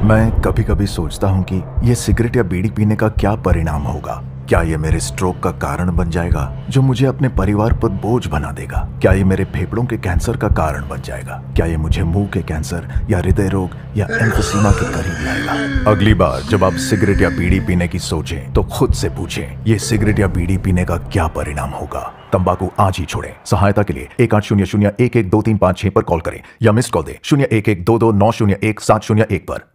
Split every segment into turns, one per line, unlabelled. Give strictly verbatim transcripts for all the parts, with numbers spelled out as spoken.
मैं कभी कभी सोचता हूँ कि ये सिगरेट या बीड़ी पीने का क्या परिणाम होगा। क्या ये मेरे स्ट्रोक का कारण बन जाएगा जो मुझे अपने परिवार पर बोझ बना देगा? क्या ये मेरे फेफड़ों के कैंसर का कारण बन जाएगा? क्या ये मुझे मुंह के कैंसर या हृदय रोग या एम्फीसीमा के करीब लाएगा? अगली बार जब आप सिगरेट या बीड़ी पीने की सोचें तो खुद से पूछें, ये सिगरेट या बीड़ी पीने का क्या परिणाम होगा? तंबाकू आज ही छोड़ें। सहायता के लिए एक आठ शून्य शून्य एक एक दो तीन पाँच छह पर कॉल करें या मिस्ड कॉल दें शून्य एक एक दो दो नौ शून्य एक सात शून्य एक पर।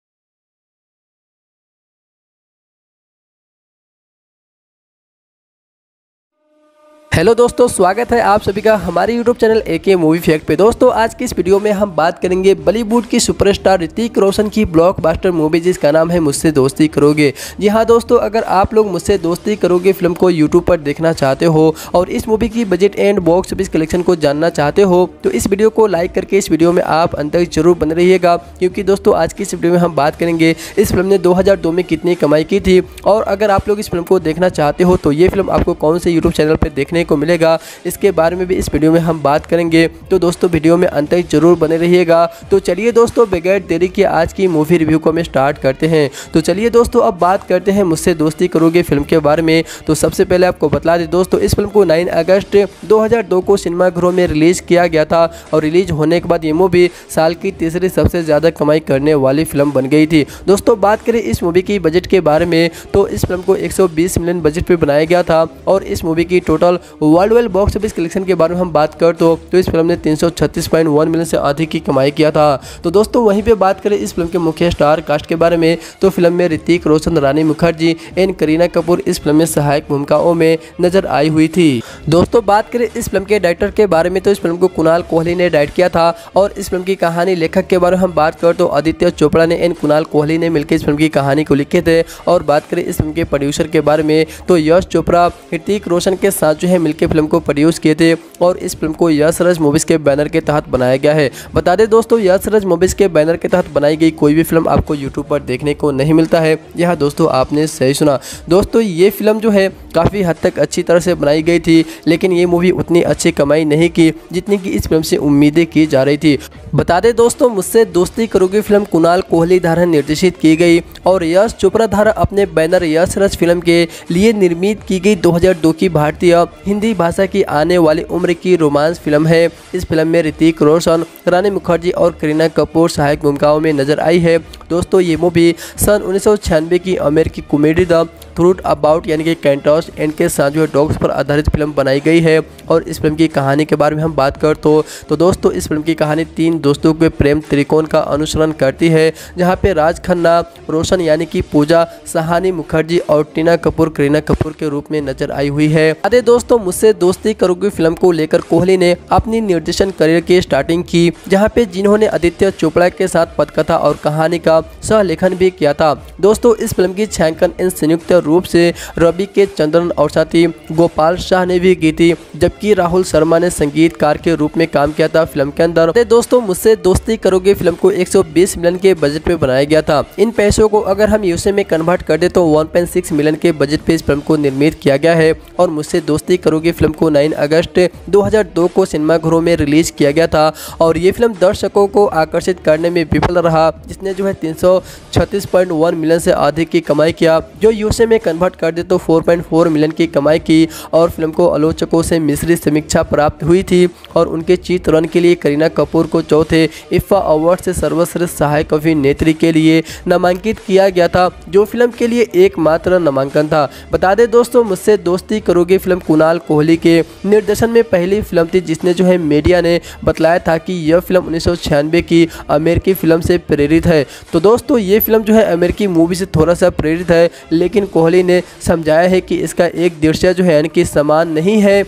हेलो दोस्तों, स्वागत है आप सभी का हमारे YouTube channel AK movie fact पे। दोस्तों आज की इस वीडियो में हम बात करेंगे बॉलीवुड की सुपरस्टार ऋतिक रोशन की ब्लॉकबस्टर मूवी जिसका नाम है मुझसे दोस्ती करोगे। जी हाँ दोस्तों, अगर आप लोग मुझसे दोस्ती करोगे फिल्म को यूट्यूब पर देखना चाहते हो और इस मूवी की budget and box office collection को जानना चाहते हो तो इस वीडियो को लाइक करके इस वीडियो में आप अंत तक जरूर बने रहिएगा, क्योंकि दोस्तों आज की इस वीडियो में हम बात करेंगे इस फिल्म ने दो हज़ार दो में कितनी कमाई की थी और अगर आप लोग इस फिल्म को देखना चाहते हो तो ये फिल्म आपको कौन से यूट्यूब चैनल पर देखने को मिलेगा, इसके बारे में भी इस वीडियो में हम बात करेंगे। तो दोस्तों वीडियो में अंत तक जरूर बने रहिएगा। तो चलिए दोस्तों बगैर देरी के आज की मूवी रिव्यू को हम स्टार्ट करते हैं। तो चलिए दोस्तों अब बात करते हैं मुझसे दोस्ती करोगे फिल्म के बारे में। तो सबसे पहले आपको बता दें दोस्तों, इस फिल्म को नौ अगस्त दो हज़ार दो को सिनेमाघरों में रिलीज किया गया था और रिलीज होने के बाद ये मूवी साल की तीसरी सबसे ज्यादा कमाई करने वाली फिल्म बन गई थी। दोस्तों बात करें इस मूवी की बजट के बारे में तो इस फिल्म को एक सौ बीस मिलियन बजट पे बनाया गया था और इस मूवी की total worldwide box office collection के बारे में हम बात कर तो, तो इस फिल्म ने तीन सौ छत्तीस पॉइंट एक मिलियन से अधिक की कमाई किया था। तो दोस्तों वहीं पे बात करें इस फिल्म के मुख्य स्टार कास्ट के बारे में तो फिल्म में ऋतिक रोशन, रानी मुखर्जी एंड करीना कपूर इस फिल्म में सहायक भूमिकाओं में नजर आई हुई थी। दोस्तों बात करें इस फिल्म के डायरेक्टर के बारे में तो इस फिल्म को कुणाल कोहली ने डायरेक्ट किया था और इस फिल्म की कहानी लेखक के बारे में हम बात कर तो आदित्य चोपड़ा ने एंड कुणाल कोहली ने मिलकर इस फिल्म की कहानी को लिखे थे। और बात करें इस फिल्म के प्रोड्यूसर के बारे में तो यश चोपड़ा ऋतिक रोशन के साथ जो है मिलकर फिल्म को प्रोड्यूस किए थे और इस फिल्म को यश राज मूवीज के बैनर के तहत बनाया गया है। बता दें दोस्तों यश राज मूवीज के बैनर के तहत बनाई गई कोई भी फिल्म आपको यूट्यूब पर देखने को नहीं मिलता है। यह दोस्तों आपने सही सुना। दोस्तों ये फिल्म जो है काफ़ी हद तक अच्छी तरह से बनाई गई थी, लेकिन ये मूवी उतनी अच्छी कमाई नहीं की जितनी की इस फिल्म से उम्मीदें की जा रही थी। बता दें दोस्तों मुझसे दोस्ती करोगे फिल्म कुणाल कोहली द्वारा निर्देशित की गई और यश चोपड़ा द्वारा अपने बैनर यश राज फिल्म के लिए निर्मित की गई दो हज़ार दो की भारतीय हिंदी भाषा की आने वाली उम्र की रोमांस फिल्म है। इस फिल्म में ऋतिक रोशन, रानी मुखर्जी और करीना कपूर सहायक भूमिकाओं में नजर आई है। दोस्तों ये मूवी सन उन्नीस सौ छियानवे की अमेरिकी कॉमेडी द ट्रूथ अबाउट यानी कि कैंटोस एंड के साथ जो डॉग्स पर आधारित फिल्म बनाई गई है। और इस फिल्म की कहानी के बारे में हम बात कर तो, तो दोस्तों इस फिल्म की कहानी तीन दोस्तों के प्रेम त्रिकोण का अनुसरण करती है, जहां पे राज खन्ना, रोशन यानी कि पूजा, सहानी मुखर्जी और टीना कपूर करीना कपूर के रूप में नजर आई हुई है। अरे दोस्तों मुझसे दोस्ती करोगे फिल्म को लेकर कोहली ने अपनी निर्देशन करियर की स्टार्टिंग की, जहां पे जिन्होंने आदित्य चोपड़ा के साथ पटकथा और कहानी का सहलेखन भी किया था। दोस्तों इस फिल्म की छायांकन इन संयुक्त रूप से रवि के चंद्रन और साथी गोपाल शाह ने भी की थी, जबकि राहुल शर्मा ने संगीतकार के रूप में काम किया था फिल्म के अंदर। दोस्तों मुझसे दोस्ती करोगे फिल्म को एक सौ बीस मिलियन के बजट पे बनाया गया था। इन पैसों को अगर हम यूएसए में कन्वर्ट कर दे तो एक पॉइंट छह मिलियन के बजट पे इस फिल्म को निर्मित किया गया है। और मुझसे दोस्ती करोगे फिल्म को नौ अगस्त दो हज़ार दो को सिनेमाघरों में रिलीज किया गया था और ये फिल्म दर्शकों को आकर्षित करने में विफल रहा, जिसने जो है तीन सौ छत्तीस पॉइंट एक मिलियन से अधिक की कमाई किया, जो यूएसए में कन्वर्ट कर दे तो चार पॉइंट चार मिलियन की कमाई की। और फिल्म को आलोचकों से मिश्रित समीक्षा प्राप्त हुई थी और उनके चित्रण के लिए करीना कपूर को चौथे इफ्फा अवार्ड से सर्वश्रेष्ठ सहायक अभिनेत्री के लिए नामांकित किया गया था, जो फिल्म के लिए एकमात्र नामांकन था। बता दें दोस्तों मुझसे दोस्ती करोगे फिल्म कुणाल कोहली के निर्देशन में पहली फिल्म थी जिसने जो है मीडिया ने बतलाया था कि यह फिल्म उन्नीस सौ छियानवे की अमेरिकी फिल्म से प्रेरित है। तो दोस्तों ये फिल्म जो है अमेरिकी मूवी से थोड़ा सा प्रेरित है, लेकिन कोहली ने समझाया है कि इसका एक दृश्य जो है यानी कि समान नहीं है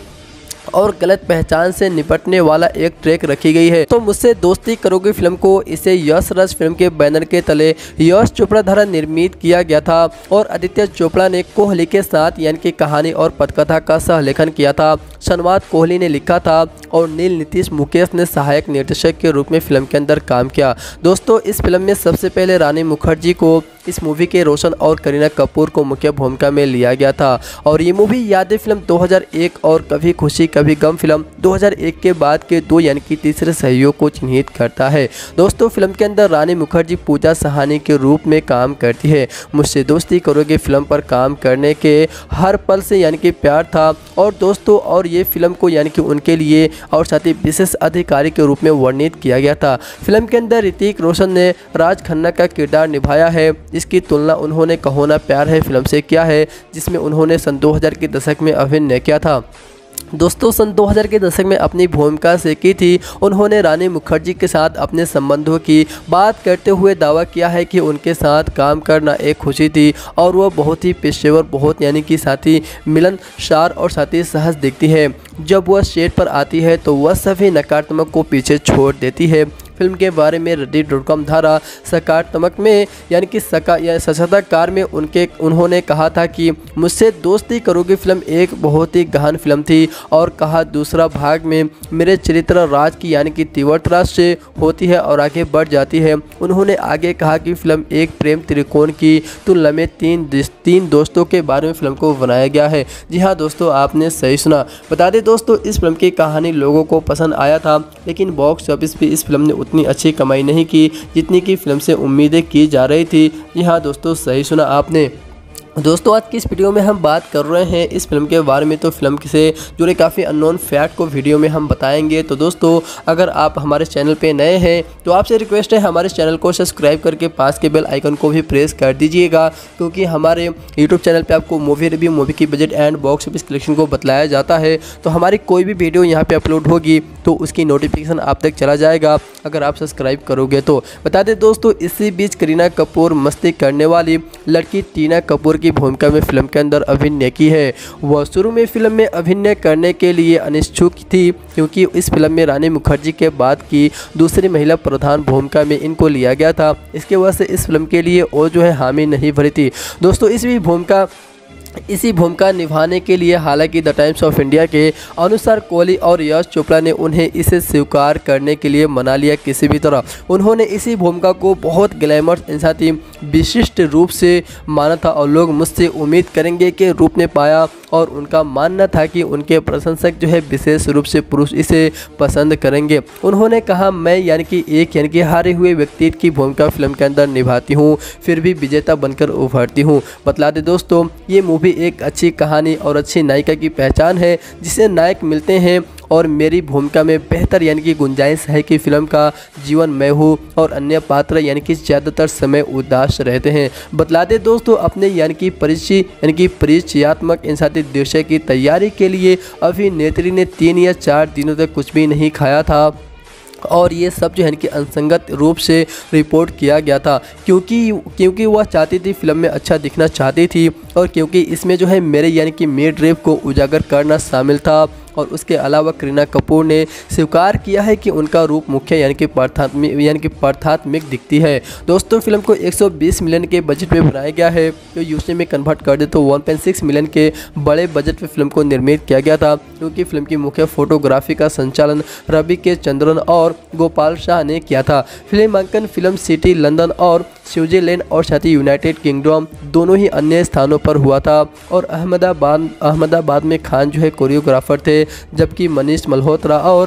और गलत पहचान से निपटने वाला एक ट्रैक रखी गई है। तो मुझसे दोस्ती करोगे फिल्म को इसे यश राज फिल्म के बैनर के तले यश चोपड़ा द्वारा निर्मित किया गया था और आदित्य चोपड़ा ने कोहली के साथ यानी कि कहानी और पटकथा का सहलेखन किया था। संवाद कोहली ने लिखा था और नील नीतीश मुकेश ने सहायक निर्देशक के रूप में फिल्म के अंदर काम किया। दोस्तों इस फिल्म में सबसे पहले रानी मुखर्जी को इस मूवी के रोशन और करीना कपूर को मुख्य भूमिका में लिया गया था। और ये मूवी यादें फिल्म दो हज़ार एक और कभी खुशी कभी गम फिल्म दो हज़ार एक के बाद के दो यानी कि तीसरे सहयोग को चिन्हित करता है। दोस्तों फिल्म के अंदर रानी मुखर्जी पूजा सहानी के रूप में काम करती है। मुझसे दोस्ती करोगे फिल्म पर काम करने के हर पल से यानी कि प्यार था। और दोस्तों और ये फिल्म को यानी कि उनके लिए और साथ ही विशेष अधिकारी के रूप में वर्णित किया गया था। फिल्म के अंदर ऋतिक रोशन ने राज खन्ना का किरदार निभाया है। इसकी तुलना उन्होंने कहो ना प्यार है फिल्म से किया है, जिसमें उन्होंने सन दो हज़ार के दशक में अभिनय किया था। दोस्तों सन दो हज़ार के दशक में अपनी भूमिका से की थी। उन्होंने रानी मुखर्जी के साथ अपने संबंधों की बात करते हुए दावा किया है कि उनके साथ काम करना एक खुशी थी और वह बहुत ही पेशेवर, बहुत यानी कि साथी मिलनसार और साथ ही सहज दिखती है। जब वह सेट पर आती है तो वह सभी नकारात्मक को पीछे छोड़ देती है। फिल्म के बारे में रेडिट डॉट कॉम धारा सकारात्मक में यानी कि सका या सशक्तकार में उनके उन्होंने कहा था कि मुझसे दोस्ती करोगे फिल्म एक बहुत ही गहन फिल्म थी। और कहा दूसरा भाग में मेरे चरित्र राज की यानी कि तीव्रता से होती है और आगे बढ़ जाती है। उन्होंने आगे कहा कि फिल्म एक प्रेम त्रिकोण की तुलना में तीन तीन दोस्तों के बारे में फिल्म को बनाया गया है। जी हाँ दोस्तों, आपने सही सुना। बता दें दोस्तों, इस फिल्म की कहानी लोगों को पसंद आया था, लेकिन बॉक्स ऑफिस पे इस फिल्म ने उतनी अच्छी कमाई नहीं की जितनी की फिल्म से उम्मीदें की जा रही थी। जी हाँ दोस्तों, सही सुना आपने। दोस्तों आज की इस वीडियो में हम बात कर रहे हैं इस फिल्म के बारे में, तो फिल्म से जुड़े काफ़ी अननोन फैक्ट को वीडियो में हम बताएंगे। तो दोस्तों अगर आप हमारे चैनल पे नए हैं तो आपसे रिक्वेस्ट है हमारे चैनल को सब्सक्राइब करके पास के बेल आइकन को भी प्रेस कर दीजिएगा, क्योंकि हमारे यूट्यूब चैनल पे आपको मूवी रिव्यू, मूवी की budget and box office collection को बताया जाता है। तो हमारी कोई भी वीडियो यहाँ पर अपलोड होगी तो उसकी नोटिफिकेशन आप तक चला जाएगा अगर आप सब्सक्राइब करोगे तो। बता दें दोस्तों, इसी बीच करीना कपूर मस्ती करने वाली लड़की टीना कपूर की भूमिका में फिल्म के अंदर अभिनय की है। वह शुरू में फिल्म में अभिनय करने के लिए अनिच्छुक थी, क्योंकि इस फिल्म में रानी मुखर्जी के बाद की दूसरी महिला प्रधान भूमिका में इनको लिया गया था। इसके वजह से इस फिल्म के लिए वो जो है हामी नहीं भरी थी। दोस्तों इस भी भूमिका इसी भूमिका निभाने के लिए हालांकि द टाइम्स ऑफ इंडिया के अनुसार कोहली और यश चोपड़ा ने उन्हें इसे स्वीकार करने के लिए मना लिया किसी भी तरह। उन्होंने इसी भूमिका को बहुत ग्लैमरस साथ ही विशिष्ट रूप से माना था और लोग मुझसे उम्मीद करेंगे के रूप में पाया। और उनका मानना था कि उनके प्रशंसक जो है विशेष रूप से पुरुष इसे पसंद करेंगे। उन्होंने कहा, मैं यानी कि एक यानी कि हारे हुए व्यक्ति की भूमिका फिल्म के अंदर निभाती हूँ, फिर भी विजेता बनकर उभरती हूँ। बतला दे दोस्तों, ये मूवी एक अच्छी कहानी और अच्छी नायिका की पहचान है, जिसे नायक मिलते हैं और मेरी भूमिका में बेहतर यानी कि गुंजाइश है कि फिल्म का जीवन मैं हूँ और अन्य पात्र यानी कि ज़्यादातर समय उदास रहते हैं। बतला दे दोस्तों, अपने यानी कि परिचय यानी कि परिचयात्मक इंसानी दृश्य की तैयारी के लिए अभिनेत्री ने तीन या चार दिनों तक कुछ भी नहीं खाया था और ये सब जो है कि असंगत रूप से रिपोर्ट किया गया था, क्योंकि क्योंकि वह चाहती थी फिल्म में अच्छा दिखना चाहती थी और क्योंकि इसमें जो है मेरे यानी कि मिड रेप को उजागर करना शामिल था। और उसके अलावा करीना कपूर ने स्वीकार किया है कि उनका रूप मुख्य यानी कि प्रथात्मिक यानी कि प्रथात्मिक दिखती है। दोस्तों फिल्म को एक सौ बीस मिलियन के बजट में बनाया गया है, तो यूएसए में कन्वर्ट कर दे तो एक पॉइंट छह मिलियन के बड़े बजट में फिल्म को निर्मित किया गया था, क्योंकि फिल्म की मुख्य फोटोग्राफी का संचालन रवि के चंद्रन और गोपाल शाह ने किया था। फिल्मांकन फिल्म सिटी लंदन और स्विट्जरलैंड और साथ ही यूनाइटेड किंगडम दोनों ही अन्य स्थानों पर हुआ था। और अहमदाबाद अहमदाबाद में खान जो है कोरियोग्राफर थे, जबकि मनीष मल्होत्रा और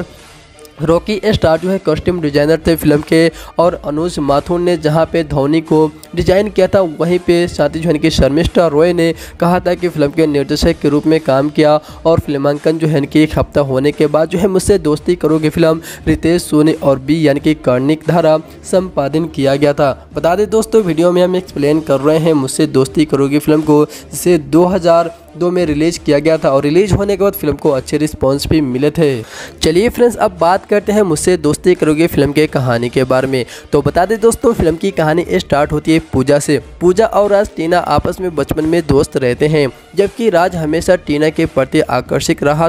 रॉकी स्टार जो है कॉस्ट्यूम डिजाइनर थे फिल्म के। और अनुज माथुर ने जहां पे धोनी को डिजाइन किया था, वहीं पे साथी जो है कि शर्मिष्ठा रॉय ने कहा था कि फिल्म के निर्देशक के रूप में काम किया। और फिल्मांकन जो है कि एक हफ्ता होने के बाद जो है मुझसे दोस्ती करोगे फिल्म रितेश सोनी और बी यानी कि कर्णिक द्वारा संपादन किया गया था। बता दें दोस्तों, वीडियो में हम एक्सप्लेन कर रहे हैं मुझसे दोस्ती करोगे फिल्म को, जिसे दो हज़ार दो में रिलीज किया गया था और रिलीज होने के बाद फिल्म को अच्छे रिस्पॉन्स भी मिले थे। चलिए फ्रेंड्स, अब बात करते हैं मुझसे दोस्ती करोगे फिल्म के कहानी के बारे में। तो बता दें दोस्तों, फिल्म की कहानी स्टार्ट होती है पूजा से। पूजा और राज टीना आपस में बचपन में दोस्त रहते हैं, जबकि राज हमेशा टीना के प्रति आकर्षित रहा था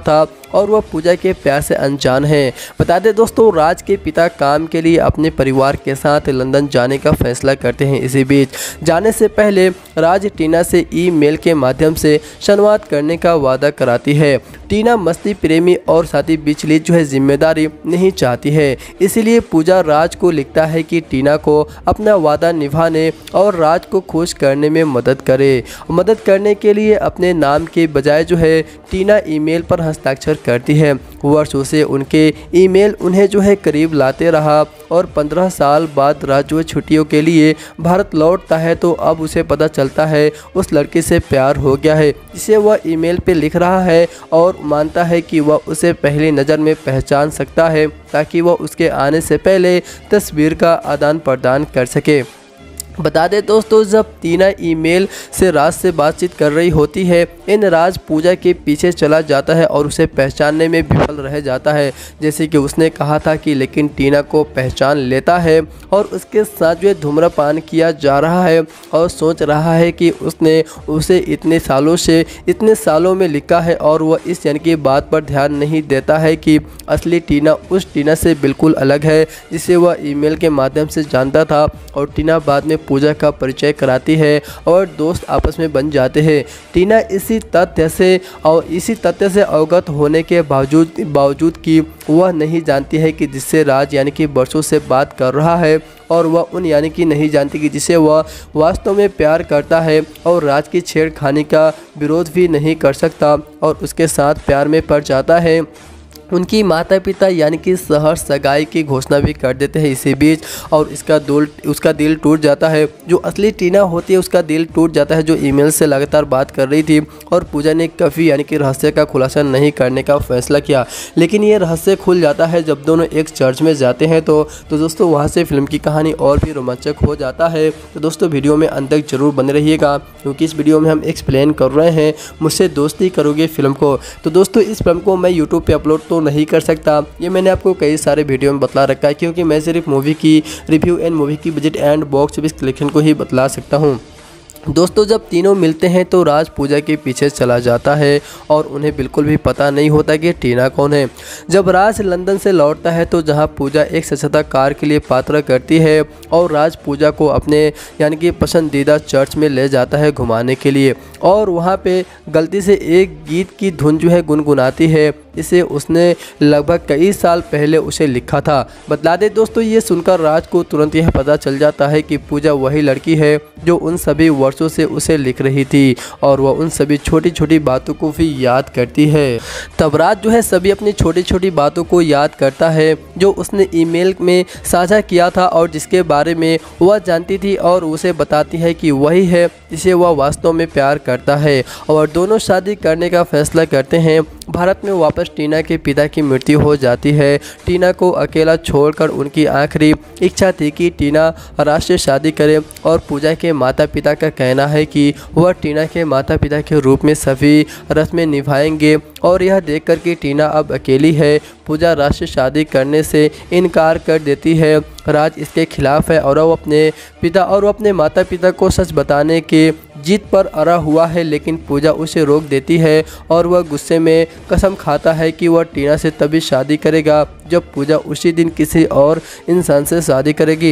और वह पूजा के प्यार से अनजान है। बता दें दोस्तों, राज के पिता काम के लिए अपने परिवार के साथ लंदन जाने का फैसला करते हैं। इसी बीच जाने से पहले राज टीना से ईमेल के माध्यम से संवाद करने का वादा कराती है। टीना मस्ती प्रेमी और साथी बिचली जो है जिम्मेदारी नहीं चाहती है, इसीलिए पूजा राज को लिखता है कि टीना को अपना वादा निभाने और राज को खुश करने में मदद करे। मदद करने के लिए अपने नाम के बजाय जो है टीना ईमेल पर हस्ताक्षर करती है। वर्षों से उनके ईमेल उन्हें जो है करीब लाते रहा और पंद्रह साल बाद राज जो छुट्टियों के लिए भारत लौटता है तो अब उसे पता चलता है उस लड़की से प्यार हो गया है, जिसे वह ईमेल पे लिख रहा है और मानता है कि वह उसे पहली नज़र में पहचान सकता है ताकि वह उसके आने से पहले तस्वीर का आदान प्रदान कर सके। बता दें दोस्तों, जब टीना ईमेल से राज से बातचीत कर रही होती है, इन राज पूजा के पीछे चला जाता है और उसे पहचानने में विफल रह जाता है, जैसे कि उसने कहा था कि लेकिन टीना को पहचान लेता है और उसके साथ जो धूम्रपान किया जा रहा है और सोच रहा है कि उसने उसे इतने सालों से इतने सालों में लिखा है और वह इस जन की बात पर ध्यान नहीं देता है कि असली टीना उस टीना से बिल्कुल अलग है जिसे वह ईमेल के माध्यम से जानता था। और टीना बाद में पूजा का परिचय कराती है और दोस्त आपस में बन जाते हैं। टीना इसी तथ्य से और इसी तथ्य से अवगत होने के बावजूद बावजूद कि वह नहीं जानती है कि जिससे राज यानी कि वर्षों से बात कर रहा है, और वह उन यानी कि नहीं जानती कि जिसे वह वास्तव में प्यार करता है और राज की छेड़खानी का विरोध भी नहीं कर सकता और उसके साथ प्यार में पड़ जाता है। उनकी माता पिता यानी कि शहर सगाई की घोषणा भी कर देते हैं इसी बीच, और इसका दिल उसका दिल टूट जाता है। जो असली टीना होती है उसका दिल टूट जाता है, जो ईमेल से लगातार बात कर रही थी, और पूजा ने कभी यानी कि रहस्य का खुलासा नहीं करने का फैसला किया। लेकिन ये रहस्य खुल जाता है जब दोनों एक चर्च में जाते हैं तो तो दोस्तों वहाँ से फिल्म की कहानी और भी रोमांचक हो जाता है। तो दोस्तों वीडियो में अंत तक जरूर बने रहिएगा, क्योंकि इस वीडियो में हम एक्सप्लेन कर रहे हैं मुझसे दोस्ती करोगे फिल्म को। तो दोस्तों इस फिल्म को मैं यूट्यूब पे अपलोड तो नहीं कर सकता, ये मैंने आपको कई सारे वीडियो में बतला रखा है, क्योंकि मैं सिर्फ मूवी की रिव्यू एंड मूवी की budget and box office collection को ही बतला सकता हूँ। दोस्तों जब तीनों मिलते हैं तो राज पूजा के पीछे चला जाता है और उन्हें बिल्कुल भी पता नहीं होता कि टीना कौन है। जब राज लंदन से लौटता है तो जहां पूजा एक स्वच्छता कार के लिए पात्र करती है और राज पूजा को अपने यानी कि पसंदीदा चर्च में ले जाता है घुमाने के लिए, और वहां पे गलती से एक गीत की धुन जो है गुनगुनाती है, इसे उसने लगभग कई साल पहले उसे लिखा था। बता दें दोस्तों, ये सुनकर राज को तुरंत यह पता चल जाता है कि पूजा वही लड़की है जो उन सभी वर्षों से उसे लिख रही थी, और वह उन सभी छोटी छोटी बातों को भी याद करती है। तब राज जो है सभी अपनी छोटी छोटी बातों को याद करता है जो उसने ईमेल में साझा किया था और जिसके बारे में वह जानती थी, और उसे बताती है कि वही है जिसे वह वास्तव में प्यार करता है, और दोनों शादी करने का फैसला करते हैं। भारत में वापस टीना के पिता की मृत्यु हो जाती है। टीना को अकेला छोड़कर उनकी आखिरी इच्छा थी कि टीना राज से शादी करे, और पूजा के माता पिता का कहना है कि वह टीना के माता पिता के रूप में सभी रस्में निभाएंगे। और यह देखकर कि टीना अब अकेली है, पूजा राज से शादी करने से इनकार कर देती है। राज इसके खिलाफ है और वो अपने पिता और वो अपने माता पिता को सच बताने के जिद पर अड़ा हुआ है, लेकिन पूजा उसे रोक देती है और वह गुस्से में कसम खाता है कि वह टीना से तभी शादी करेगा जब पूजा उसी दिन किसी और इंसान से शादी करेगी।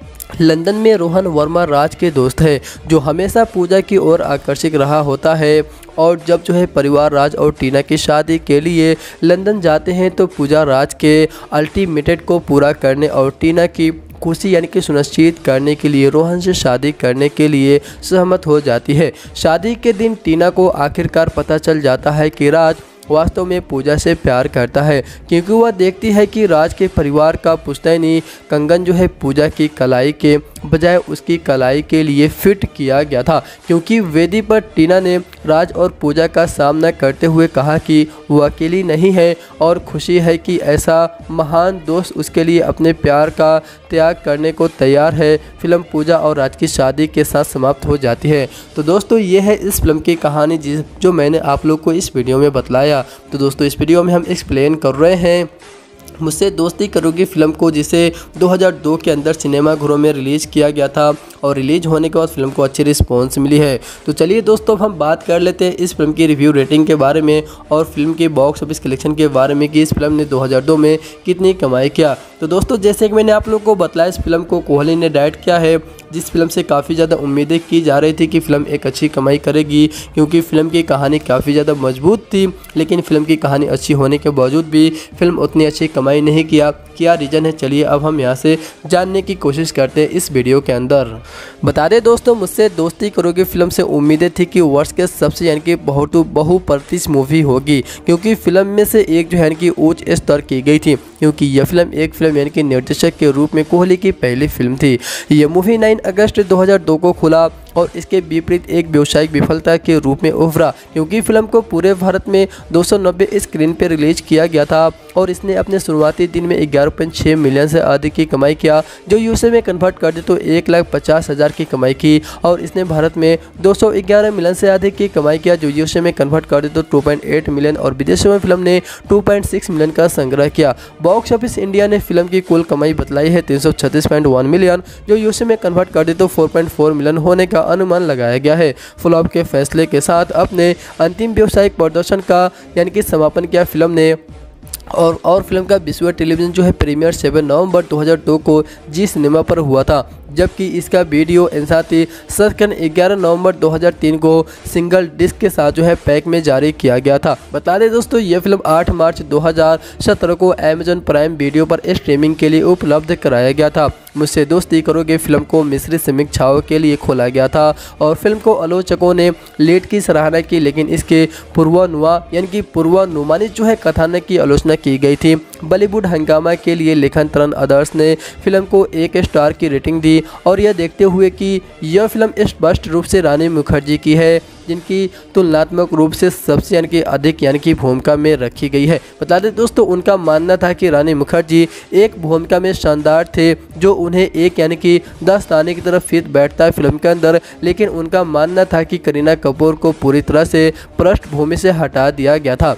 लंदन में रोहन वर्मा राज के दोस्त है जो हमेशा पूजा की ओर आकर्षित रहा होता है, और जब जो है परिवार राज और टीना की शादी के लिए लंदन जाते हैं तो पूजा राज के अल्टीमेटम को पूरा करने और टीना की खुशी यानी कि सुनिश्चित करने के लिए रोहन से शादी करने के लिए सहमत हो जाती है। शादी के दिन टीना को आखिरकार पता चल जाता है कि राज वास्तव में पूजा से प्यार करता है, क्योंकि वह देखती है कि राज के परिवार का पुश्तैनी कंगन जो है पूजा की कलाई के बजाय उसकी कलाई के लिए फिट किया गया था, क्योंकि वेदी पर टीना ने राज और पूजा का सामना करते हुए कहा कि वो अकेली नहीं है और खुशी है कि ऐसा महान दोस्त उसके लिए अपने प्यार का त्याग करने को तैयार है। फिल्म पूजा और राज की शादी के साथ समाप्त हो जाती है। तो दोस्तों ये है इस फिल्म की कहानी जिस जो मैंने आप लोग को इस वीडियो में बतलाया। तो दोस्तों इस वीडियो में हम एक्सप्लेन कर रहे हैं मुझसे दोस्ती करोगी फिल्म को, जिसे दो हज़ार दो के अंदर सिनेमा घरों में रिलीज़ किया गया था और रिलीज होने के बाद फिल्म को अच्छी रिस्पॉन्स मिली है। तो चलिए दोस्तों, अब हम बात कर लेते हैं इस फिल्म की रिव्यू रेटिंग के बारे में और फिल्म के बॉक्स ऑफिस कलेक्शन के बारे में कि इस फिल्म ने दो हज़ार दो में कितनी कमाई किया। तो दोस्तों, जैसे कि मैंने आप लोगों को बताया, इस फिल्म को कोहली ने डायरेक्ट किया है, जिस फिल्म से काफ़ी ज़्यादा उम्मीदें की जा रही थी कि फिल्म एक अच्छी कमाई करेगी, क्योंकि फिल्म की कहानी काफ़ी ज़्यादा मजबूत थी। लेकिन फिल्म की कहानी अच्छी होने के बावजूद भी फिल्म उतनी अच्छी कमाई नहीं किया। क्या रीज़न है, चलिए अब हम यहाँ से जानने की कोशिश करते हैं इस वीडियो के अंदर। बता दें दोस्तों, मुझसे दोस्ती करोगी फिल्म से उम्मीदें थी कि वर्ष के सबसे यानी कि बहुत बहुप्रतिश मूवी होगी, क्योंकि फिल्म में से एक जो है कि उच्च स्तर की गई थी, क्योंकि यह फिल्म एक फिल्म यानी कि निर्देशक के रूप में कोहली की पहली फिल्म थी। यह मूवी नौ अगस्त दो हज़ार दो को खुला और इसके विपरीत एक व्यावसायिक विफलता के रूप में उभरा, क्योंकि फिल्म को पूरे भारत में दो सौ नब्बे स्क्रीन पर रिलीज किया गया था और इसने अपने शुरुआती दिन में ग्यारह पॉइंट छह मिलियन से अधिक की कमाई किया, जो यूएसए में कन्वर्ट कर दे तो एक लाख पचास हज़ार की कमाई की। और इसने भारत में दो सौ ग्यारह मिलियन से अधिक की कमाई किया, जो यूएसए में कन्वर्ट कर दे तो दो पॉइंट आठ मिलियन, और विदेशों में फिल्म ने दो पॉइंट छह मिलियन का संग्रह किया। बॉक्स ऑफिस इंडिया ने फिल्म की कुल कमाई बतलाई है तीन सौ छत्तीस पॉइंट एक मिलियन, जो यूएसए में कन्वर्ट कर दे तो चार पॉइंट चार मिलियन होने का अनुमान लगाया गया है। फ्लॉप के फैसले के साथ अपने अंतिम व्यावसायिक प्रदर्शन का यानी कि समापन किया फिल्म ने, और और फिल्म का विश्व टेलीविजन जो है प्रीमियर सात नवंबर दो हज़ार दो को जी सिनेमा पर हुआ था, जबकि इसका वीडियो एनसाती सदकन ग्यारह नवंबर दो हज़ार तीन को सिंगल डिस्क के साथ जो है पैक में जारी किया गया था। बता दें दोस्तों, यह फिल्म आठ मार्च दो हज़ार सत्रह को अमेजन प्राइम वीडियो पर स्ट्रीमिंग के लिए उपलब्ध कराया गया था। मुझसे दोस्ती करोगे फिल्म को मिश्रित समीक्षाओं के लिए खोला गया था और फिल्म को आलोचकों ने लेट की सराहना की, लेकिन इसके पूर्वानुमान यानी कि पूर्वानुमानित जो है कथानक की आलोचना की गई थी। बॉलीवुड हंगामा के लिए लेखन तरण आदर्श ने फिल्म को एक स्टार की रेटिंग दी, और यह देखते हुए कि यह फिल्म स्पष्ट रूप से रानी मुखर्जी की है, जिनकी तुलनात्मक रूप से सबसे यानी कि अधिक यानी कि भूमिका में रखी गई है। बता दें दोस्तों, उनका मानना था कि रानी मुखर्जी एक भूमिका में शानदार थे, जो उन्हें एक यानी कि दस्ताने की तरफ फिट बैठता है फिल्म के अंदर, लेकिन उनका मानना था कि करीना कपूर को पूरी तरह से पृष्ठभूमि से हटा दिया गया था।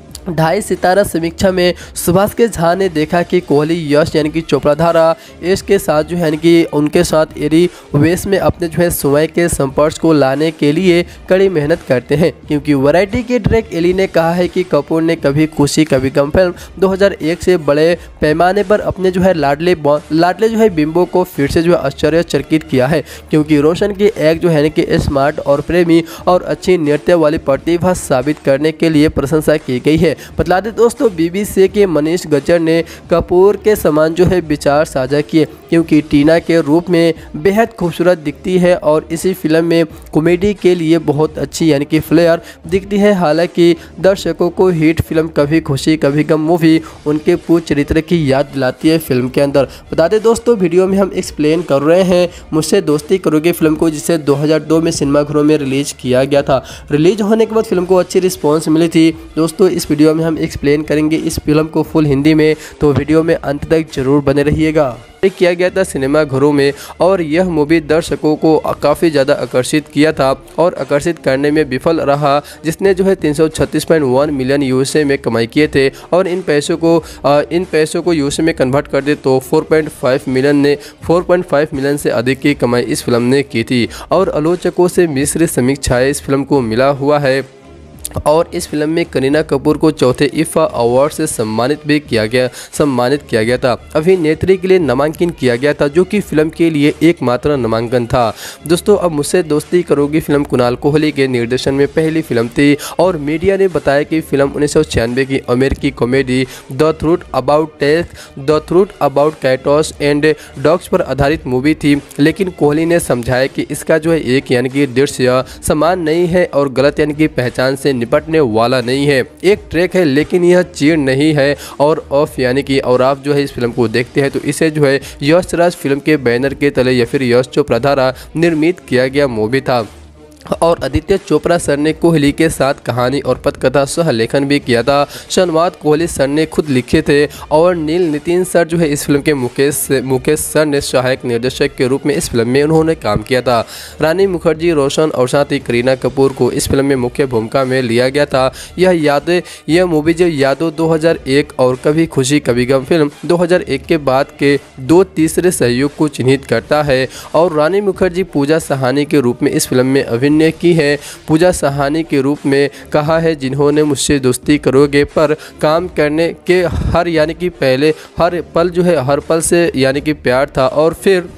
ढाई सितारा समीक्षा में सुभाष के झा ने देखा कि कोहली यश यानी कि चोपड़ा धारा यश के साथ जो है यानी कि उनके साथ एरी वेश में अपने जो है समय के संपर्क को लाने के लिए कड़ी मेहनत करते हैं, क्योंकि वैरायटी के डायरेक्टर एली ने कहा है कि कपूर ने कभी खुशी कभी गम फिल्म दो हज़ार एक से बड़े पैमाने पर अपने जो है लाडले लाडले जो है बिंबो को फिर से जो है आश्चर्यचकित किया है, क्योंकि रोशन की एक जो है यानी कि स्मार्ट और प्रेमी और अच्छी नृत्य वाली प्रतिभा साबित करने के लिए प्रशंसा की गई है। बता दें दोस्तों, बीबीसी के मनीष गज्जर ने कपूर के समान जो है विचार साझा किए, क्योंकि टीना के रूप में बेहद खूबसूरत दिखती है और इसी फिल्म में कॉमेडी के लिए बहुत अच्छी यानी कि फ्लेयर दिखती है। हालांकि दर्शकों को हिट फिल्म कभी खुशी कभी गम मूवी उनके पूर्ण चरित्र की याद दिलाती है फिल्म के अंदर। बता दें दोस्तों, वीडियो में हम एक्सप्लेन कर रहे हैं मुझसे दोस्ती करोगे फिल्म को, जिसे दो हज़ार दो में सिनेमा घरों में रिलीज किया गया था। रिलीज होने के बाद फिल्म को अच्छी रिस्पॉन्स मिली थी। दोस्तों, इस वीडियो में हम एक्सप्लेन करेंगे इस फिल्म को फुल हिंदी में, तो वीडियो में अंत तक जरूर बने रहिएगा। किया गया था सिनेमा घरों में और यह मूवी दर्शकों को काफ़ी ज़्यादा आकर्षित किया था और आकर्षित करने में विफल रहा, जिसने जो है तीन सौ छत्तीस पॉइंट एक मिलियन यूएसए में कमाई किए थे, और इन पैसों को आ, इन पैसों को यूएसए में कन्वर्ट कर दे तो चार पॉइंट पाँच मिलियन ने चार पॉइंट पाँच मिलियन से अधिक की कमाई इस फिल्म ने की थी। और आलोचकों से मिश्रित समीक्षाएं इस फिल्म को मिला हुआ है, और इस फिल्म में करीना कपूर को चौथे इफ़ा अवार्ड से सम्मानित भी किया गया सम्मानित किया गया था। अभिनेत्री के लिए नामांकन किया गया था, जो कि फिल्म के लिए एकमात्र नामांकन था। दोस्तों, अब मुझसे दोस्ती करोगी फिल्म कुणाल कोहली के निर्देशन में पहली फिल्म थी, और मीडिया ने बताया कि फिल्म उन्नीस सौ छियानवे की अमेरिकी comedy the truth about take the truth about cats and dogs पर आधारित मूवी थी। लेकिन कोहली ने समझाया कि इसका जो है एक यानी कि दृश्य समान नहीं है और गलत यानी कि पहचान से निपटने वाला नहीं है। एक ट्रैक है लेकिन यह चीड़ नहीं है और ऑफ यानी कि और आप जो है इस फिल्म को देखते हैं तो इसे जो है यश राज फिल्म के बैनर के तले या फिर यश चोपड़ा द्वारा निर्मित किया गया मूवी था। और आदित्य चोपड़ा सर ने कोहली के साथ कहानी और पटकथा सह लेखन भी किया था। शनवाद कोहली सर ने खुद लिखे थे और नील नितिन सर जो है इस फिल्म के मुकेश मुकेश सर ने सहायक निर्देशक के रूप में इस फिल्म में उन्होंने काम किया था। रानी मुखर्जी, रोशन और साथ ही करीना कपूर को इस फिल्म में मुख्य भूमिका में लिया गया था। यह यादें यह मूवी जो यादों दो हज़ार एक और कभी खुशी कभी गम फिल्म दो हज़ार एक के बाद के दो तीसरे सहयोग को चिन्हित करता है और रानी मुखर्जी पूजा साहनी के रूप में इस फिल्म में अभिनय की है। पूजा साहनी के रूप में कहा है जिन्होंने मुझसे दोस्ती करोगे पर काम करने के हर यानी कि पहले हर पल जो है हर पल से यानी कि प्यार था और फिर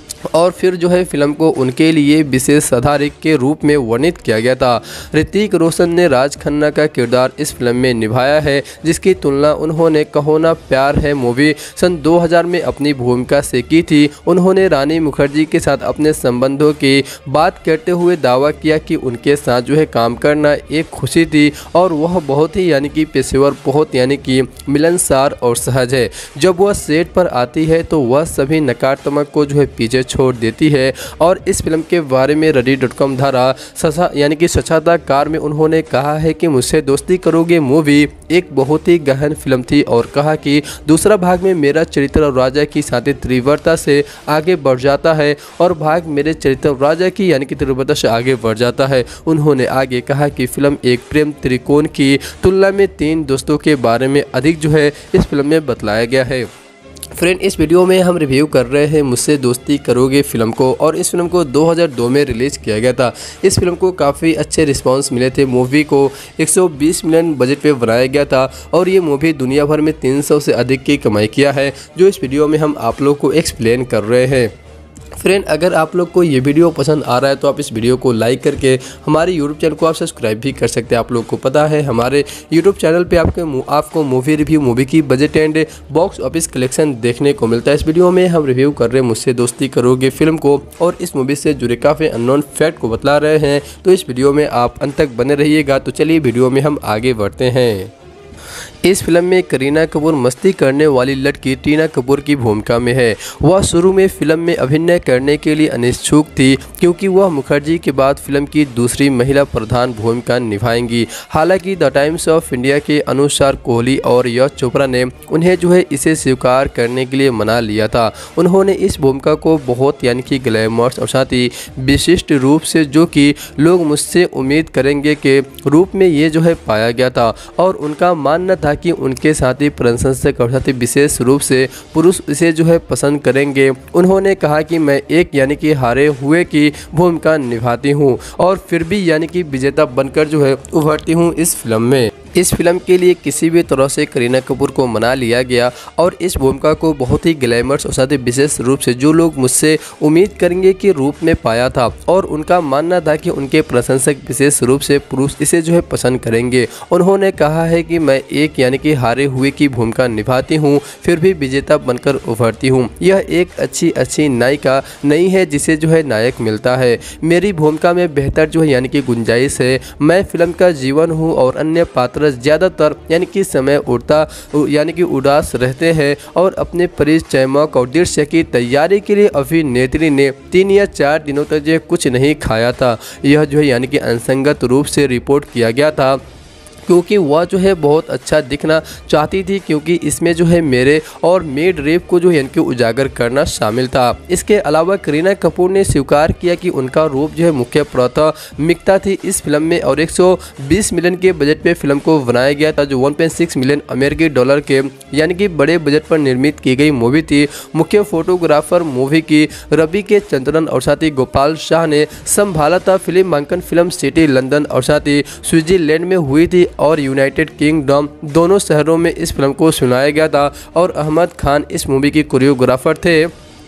और फिर जो है फिल्म को उनके लिए विशेष आधारित के रूप में वर्णित किया गया था। ऋतिक रोशन ने राज खन्ना का किरदार इस फिल्म में निभाया है जिसकी तुलना उन्होंने कहो ना प्यार है मूवी सन दो हज़ार में अपनी भूमिका से की थी। उन्होंने रानी मुखर्जी के साथ अपने संबंधों की बात करते हुए दावा किया कि उनके साथ जो है काम करना एक खुशी थी और वह बहुत ही यानी कि पेशेवर बहुत यानी कि मिलनसार और सहज है। जब वह सेट पर आती है तो वह सभी नकारात्मक को जो है पीछे छोड़ देती है। और इस फिल्म के बारे में रेडी डॉट कॉम द्वारा सचा यानी कि साक्षात्कार में उन्होंने कहा है कि मुझसे दोस्ती करोगे मूवी एक बहुत ही गहन फिल्म थी और कहा कि दूसरा भाग में मेरा चरित्र राजा की साथी तीव्रता से आगे बढ़ जाता है और भाग मेरे चरित्र राजा की यानी कि तीव्रता से आगे बढ़ जाता है। उन्होंने आगे कहा कि फिल्म एक प्रेम त्रिकोण की तुलना में तीन दोस्तों के बारे में अधिक जो है इस फिल्म में बतलाया गया है। फ्रेंड, इस वीडियो में हम रिव्यू कर रहे हैं मुझसे दोस्ती करोगे फिल्म को और इस फिल्म को दो हज़ार दो में रिलीज़ किया गया था। इस फिल्म को काफ़ी अच्छे रिस्पांस मिले थे। मूवी को एक सौ बीस मिलियन बजट पे बनाया गया था और ये मूवी दुनिया भर में तीन सौ से अधिक की कमाई किया है जो इस वीडियो में हम आप लोग को एक्सप्लेन कर रहे हैं। फ्रेंड, अगर आप लोग को ये वीडियो पसंद आ रहा है तो आप इस वीडियो को लाइक करके हमारे यूट्यूब चैनल को आप सब्सक्राइब भी कर सकते हैं। आप लोग को पता है हमारे यूट्यूब चैनल पे आपके आपको मूवी रिव्यू, मूवी की budget and box office collection देखने को मिलता है। इस वीडियो में हम रिव्यू कर रहे हैं मुझसे दोस्ती करोगे फिल्म को और इस मूवी से जुड़े काफ़ी अननोन फैक्ट को बतला रहे हैं, तो इस वीडियो में आप अंत तक बने रहिएगा। तो चलिए वीडियो में हम आगे बढ़ते हैं। इस फिल्म में करीना कपूर मस्ती करने वाली लड़की टीना कपूर की भूमिका में है। वह शुरू में फिल्म में अभिनय करने के लिए अनिच्छुक थी क्योंकि वह मुखर्जी के बाद फिल्म की दूसरी महिला प्रधान भूमिका निभाएंगी। हालांकि द टाइम्स ऑफ इंडिया के अनुसार कोहली और यश चोपड़ा ने उन्हें जो है इसे स्वीकार करने के लिए मना लिया था। उन्होंने इस भूमिका को बहुत यानी कि ग्लैमरस और साथ ही विशिष्ट रूप से जो कि लोग मुझसे उम्मीद करेंगे के रूप में ये जो है पाया गया था और उनका मानना था कि उनके साथी प्रशंसक और साथी विशेष रूप से पुरुष इसे जो है पसंद करेंगे। उन्होंने कहा कि मैं एक यानी कि हारे हुए की भूमिका निभाती हूं और फिर भी यानी कि विजेता बनकर जो है उभरती हूं इस फिल्म में। इस फिल्म के लिए किसी भी तरह से करीना कपूर को मना लिया गया और इस भूमिका को बहुत ही ग्लैमरस और साथ ही विशेष रूप से जो लोग मुझसे उम्मीद करेंगे के रूप में पाया था और उनका मानना था कि उनके प्रशंसक विशेष रूप से पुरुष इसे जो है पसंद करेंगे। उन्होंने कहा है कि मैं एक यानी कि हारे हुए की भूमिका निभाती हूँ फिर भी विजेता बनकर उभरती हूँ। यह एक अच्छी अच्छी नायिका नहीं है जिसे जो है नायक मिलता है। मेरी भूमिका में बेहतर जो है यानी कि गुंजाइश है। मैं फिल्म का जीवन हूँ और अन्य पात्र ज़्यादातर यानी कि समय उड़ता यानी कि उदास रहते हैं और अपने परिचय मौक और दृश्य की तैयारी के लिए अभिनेत्री ने तीन या चार दिनों तक जो कुछ नहीं खाया था। यह जो है यानी कि असंगत रूप से रिपोर्ट किया गया था क्योंकि वह जो है बहुत अच्छा दिखना चाहती थी क्योंकि इसमें जो है मेरे और मेड रेप को जो है इनके उजागर करना शामिल था। इसके अलावा करीना कपूर ने स्वीकार किया कि उनका रूप जो है मुख्य प्राथमिकता थी इस फिल्म में और एक सौ बीस मिलियन के बजट पे फिल्म को बनाया गया था जो एक पॉइंट छह मिलियन अमेरिकी डॉलर के यानी कि बड़े बजट पर निर्मित की गई मूवी थी। मुख्य फोटोग्राफर मूवी की रवि के चंद्रन और साथ ही गोपाल शाह ने संभाला था। फिल्मांकन फिल्म सिटी लंदन और साथ ही स्विट्जरलैंड में हुई थी और यूनाइटेड किंगडम दोनों शहरों में इस फिल्म को सुनाया गया था और अहमद खान इस मूवी की कोरियोग्राफर थे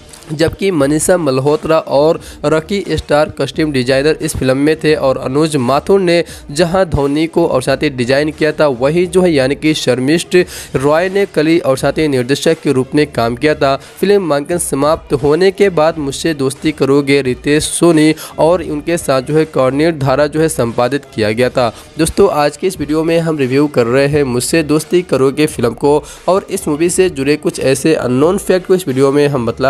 जबकि मनीषा मल्होत्रा और रॉकी स्टार कस्ट्यूम डिजाइनर इस फिल्म में थे और अनुज माथुर ने जहां धोनी को और साथ ही डिजाइन किया था वही जो है यानी कि शर्मिष्ठ रॉय ने कली और साथ ही निर्देशक के रूप में काम किया था। फिल्मांकन समाप्त होने के बाद मुझसे दोस्ती करोगे रितेश सोनी और उनके साथ जो है कर्णीय धारा जो है संपादित किया गया था। दोस्तों, आज के इस वीडियो में हम रिव्यू कर रहे हैं मुझसे दोस्ती करोगे फिल्म को और इस मूवी से जुड़े कुछ ऐसे अननोन फैक्ट को इस वीडियो में हम बतला रहे हैं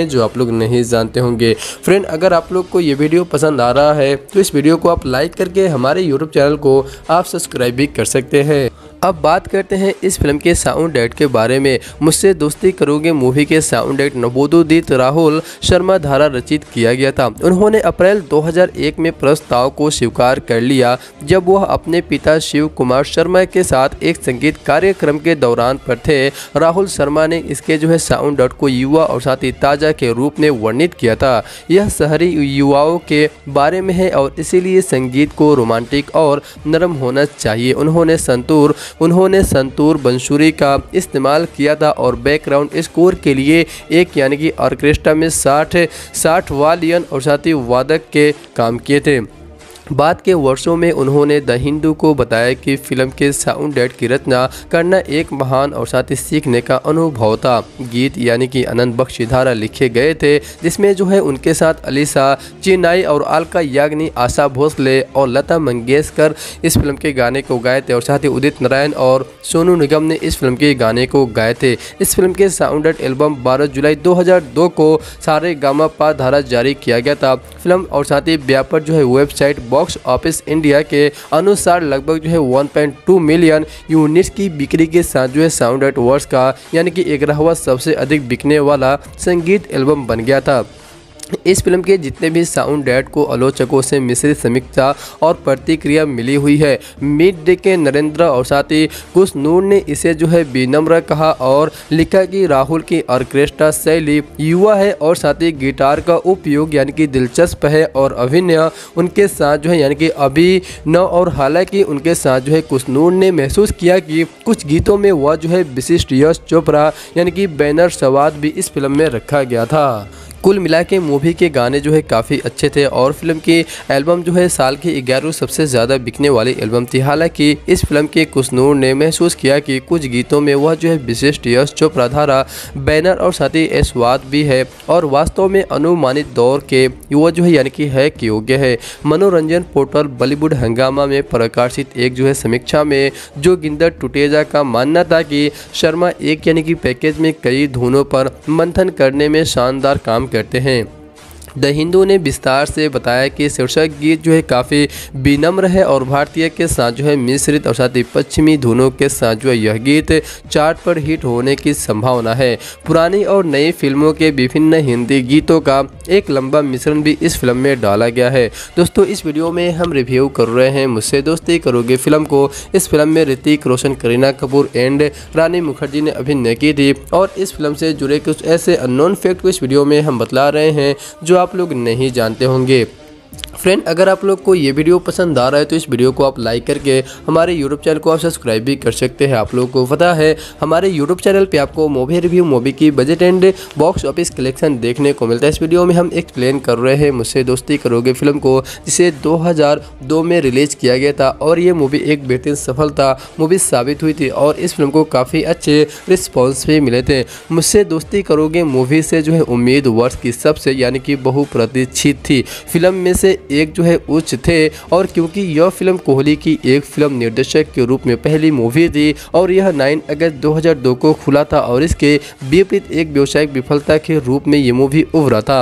जो आप लोग नहीं जानते होंगे। फ्रेंड, अगर आप लोग को ये वीडियो पसंद आ रहा है तो इस वीडियो को आप लाइक करके हमारे यूट्यूब चैनल को आप सब्सक्राइब भी कर सकते हैं। अब बात करते हैं इस फिल्म के साउंड डायरेक्ट के बारे में। मुझसे दोस्ती करोगे मूवी के साउंड डायरेक्ट नवोदित राहुल शर्मा द्वारा रचित किया गया था। उन्होंने अप्रैल दो हज़ार एक में प्रस्ताव को स्वीकार कर लिया जब वह अपने पिता शिव कुमार शर्मा के साथ एक संगीत कार्यक्रम के दौरान पर थे। राहुल शर्मा ने इसके जो है साउंड डायरेक्ट को युवा और साथ ही ताज़ा के रूप में वर्णित किया था। यह शहरी युवाओं के बारे में है और इसीलिए संगीत को रोमांटिक और नरम होना चाहिए। उन्होंने संतूर उन्होंने संतूर बंसुरी का इस्तेमाल किया था और बैकग्राउंड स्कोर के लिए एक यानी कि ऑर्केस्ट्रा में साठ साठ वालियन और साथ ही वादक के काम किए थे। बाद के वर्षों में उन्होंने द हिंदू को बताया कि फिल्म के साउंड डायरेक्ट की रचना करना एक महान और साथ ही सीखने का अनुभव था। गीत यानी कि अनंत बख्शी द्वारा लिखे गए थे, जिसमें जो है उनके साथ अलीसा चिनाई और अलका याग्निक, आशा भोसले और लता मंगेशकर इस फिल्म के गाने को गाए थे और साथ ही उदित नारायण और सोनू निगम ने इस फिल्म के गाने को गाए थे। इस फिल्म के साउंड डायरेक्ट एल्बम बारह जुलाई दो हज़ार दो को सारे गामा पा द्वारा जारी किया गया था। फिल्म और साथ ही व्यापार जो है वेबसाइट बॉक्स ऑफिस इंडिया के अनुसार लगभग जो है एक पॉइंट दो मिलियन यूनिट्स की बिक्री के साथ जो है साउंड डायरेक्ट वर्ष का यानी कि ग्यारहवां सबसे अधिक बिकने वाला संगीत एल्बम बन गया था। इस फिल्म के जितने भी साउंड डायरेक्ट को आलोचकों से मिश्रित समीक्षा और प्रतिक्रिया मिली हुई है। मिड डे के नरेंद्र और साथ ही कुशनूर ने इसे जो है विनम्र कहा और लिखा कि राहुल की ऑर्केस्ट्रा शैली युवा है और साथ ही गिटार का उपयोग यानी कि दिलचस्प है और अभिनय उनके साथ जो है यानी कि अभिनव और हालांकि उनके साथ जो है कुशनूर ने महसूस किया कि कुछ गीतों में वह जो है विशिष्ट यश चोपड़ा यानी कि बैनर सवाद भी इस फिल्म में रखा गया था। कुल मिला के मूवी के गाने जो है काफ़ी अच्छे थे और फिल्म की एल्बम जो है साल की ग्यारहवीं सबसे ज़्यादा बिकने वाली एल्बम थी। हालांकि इस फिल्म के कुशनूर ने महसूस किया कि कुछ गीतों में वह जो है विशिष्ट यश चोपड़ा द्वारा बैनर और साथ ही स्वाद भी है और वास्तव में अनुमानित दौर के युवा जो है यानी कि है कि योग्य है। मनोरंजन पोर्टल बॉलीवुड हंगामा में प्रकाशित एक जो है समीक्षा में जो गिंदर टुटेजा का मानना था कि शर्मा एक यानी कि पैकेज में कई धुनों पर मंथन करने में शानदार काम करते हैं। द हिंदू ने विस्तार से बताया कि शीर्षक गीत जो है काफ़ी विनम्र है और भारतीय के साथ जो है मिश्रित और साथ ही पश्चिमी धुनों के साथ जो है यह गीत चार्ट पर हिट होने की संभावना है। पुरानी और नई फिल्मों के विभिन्न हिंदी गीतों का एक लंबा मिश्रण भी इस फिल्म में डाला गया है। दोस्तों, इस वीडियो में हम रिव्यू कर रहे हैं मुझसे दोस्ती करोगे फिल्म को। इस फिल्म में ऋतिक रोशन, करीना कपूर एंड रानी मुखर्जी ने अभिनय की थी और इस फिल्म से जुड़े कुछ ऐसे अननोन फैक्ट को इस वीडियो में हम बतला रहे हैं जो आप लोग नहीं जानते होंगे। फ्रेंड, अगर आप लोग को ये वीडियो पसंद आ रहा है तो इस वीडियो को आप लाइक करके हमारे यूट्यूब चैनल को आप सब्सक्राइब भी कर सकते हैं। आप लोगों को पता है हमारे यूट्यूब चैनल पे आपको मूवी रिव्यू, मूवी की budget and box office collection देखने को मिलता है। इस वीडियो में हम एक्सप्लेन कर रहे हैं मुझसे दोस्ती करोगे फिल्म को, जिसे दो हज़ार दो में रिलीज किया गया था और ये मूवी एक बेहतरीन सफलता मूवी साबित हुई थी और इस फिल्म को काफ़ी अच्छे रिस्पॉन्स भी मिले थे। मुझसे दोस्ती करोगे मूवी से जो है उम्मीद वर्ष की सबसे यानी कि बहुप्रतीक्षित थी फिल्म में से एक जो है उच्च थे और क्योंकि यह फिल्म कोहली की एक फिल्म निर्देशक के रूप में पहली मूवी थी और यह नौ अगस्त दो हज़ार दो को खुला था और इसके विपरीत एक व्यावसायिक विफलता के रूप में ये मूवी उभरा था।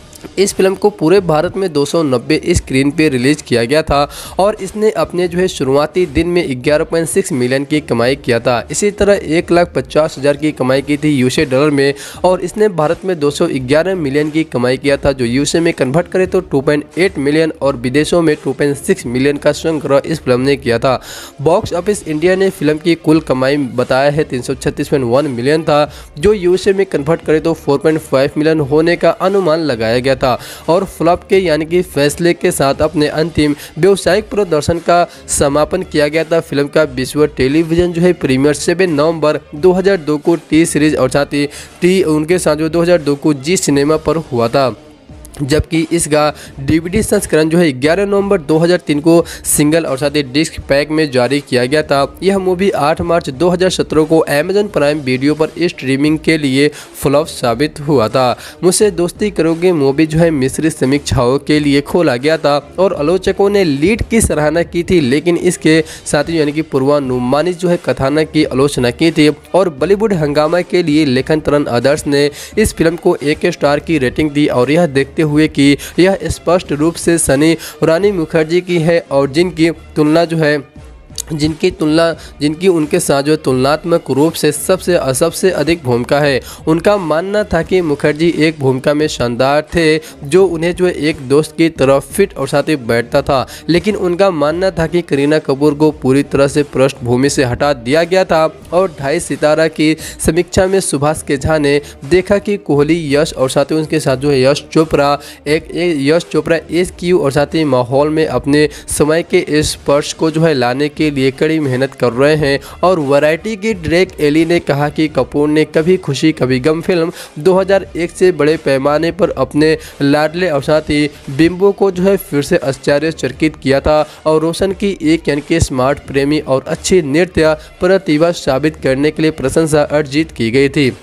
इस फिल्म को पूरे भारत में दो सौ नब्बे स्क्रीन पे रिलीज किया गया था और इसने अपने जो है शुरुआती दिन में ग्यारह पॉइंट छह मिलियन की कमाई किया था। इसी तरह एक लाख पचास हज़ार की कमाई की थी यूएसए डॉलर में और इसने भारत में दो सौ ग्यारह मिलियन की कमाई किया था, जो यूएसए में कन्वर्ट करे तो दो पॉइंट आठ मिलियन और विदेशों में दो पॉइंट छह मिलियन का संग्रह इस फिल्म ने किया था। बॉक्स ऑफिस इंडिया ने फिल्म की कुल कमाई बताया है तीन सौ छत्तीस पॉइंट एक मिलियन था, जो यूएसए में कन्वर्ट करे तो चार पॉइंट पाँच मिलियन होने का अनुमान लगाया गया था और फ्लॉप के यानी कि फैसले के साथ अपने अंतिम व्यावसायिक प्रदर्शन का समापन किया गया था। फिल्म का विश्व टेलीविजन जो है प्रीमियर सात नवंबर दो हज़ार दो को टी सीरीज और साथ ही टी उनके साथ जो दो हज़ार दो को जी सिनेमा पर हुआ था। जबकि इसका डीवीडी संस्करण जो है ग्यारह नवंबर दो हज़ार तीन को सिंगल और साथ ही डिस्क पैक में जारी किया गया था। यह मूवी आठ मार्च दो हज़ार सत्रह को अमेजन प्राइम वीडियो पर स्ट्रीमिंग के लिए फ्लॉप साबित हुआ था। मुझसे दोस्ती करोगे मूवी जो है मिश्रित समीक्षाओं के लिए खोला गया था और आलोचकों ने लीड की सराहना की थी, लेकिन इसके साथ ही यानी कि पूर्वानुमानित जो है कथानक की आलोचना की थी। और बॉलीवुड हंगामा के लिए लेखन तरण आदर्श ने इस फिल्म को एक स्टार की रेटिंग दी और यह देखते हुए कि यह स्पष्ट रूप से सनी रानी मुखर्जी की है और जिनकी तुलना जो है जिनकी तुलना जिनकी उनके साथ जो तुलनात्मक रूप से सबसे सबसे अधिक भूमिका है। उनका मानना था कि मुखर्जी एक भूमिका में शानदार थे जो उन्हें जो एक दोस्त की तरफ फिट और साथ ही बैठता था, लेकिन उनका मानना था कि करीना कपूर को पूरी तरह से पृष्ठभूमि से हटा दिया गया था। और ढाई सितारा की समीक्षा में सुभाष के झा ने देखा कि कोहली, यश और साथ ही उनके साथ जो है यश चोपड़ा एक, एक यश चोपड़ा एस क्यू और साथ ही माहौल में अपने समय के स्पर्श को जो है लाने के लिए कड़ी मेहनत कर रहे हैं। और वैरायटी की ड्रेक एली ने कहा कि कपूर ने कभी खुशी कभी गम फिल्म दो हज़ार एक से बड़े पैमाने पर अपने लाडले और साथ ही बिंबो को जो है फिर से आश्चर्यचकित किया था और रोशन की एक यानी कि स्मार्ट प्रेमी और अच्छी नृत्य प्रतिभा साबित करने के लिए प्रशंसा अर्जित की गई थी।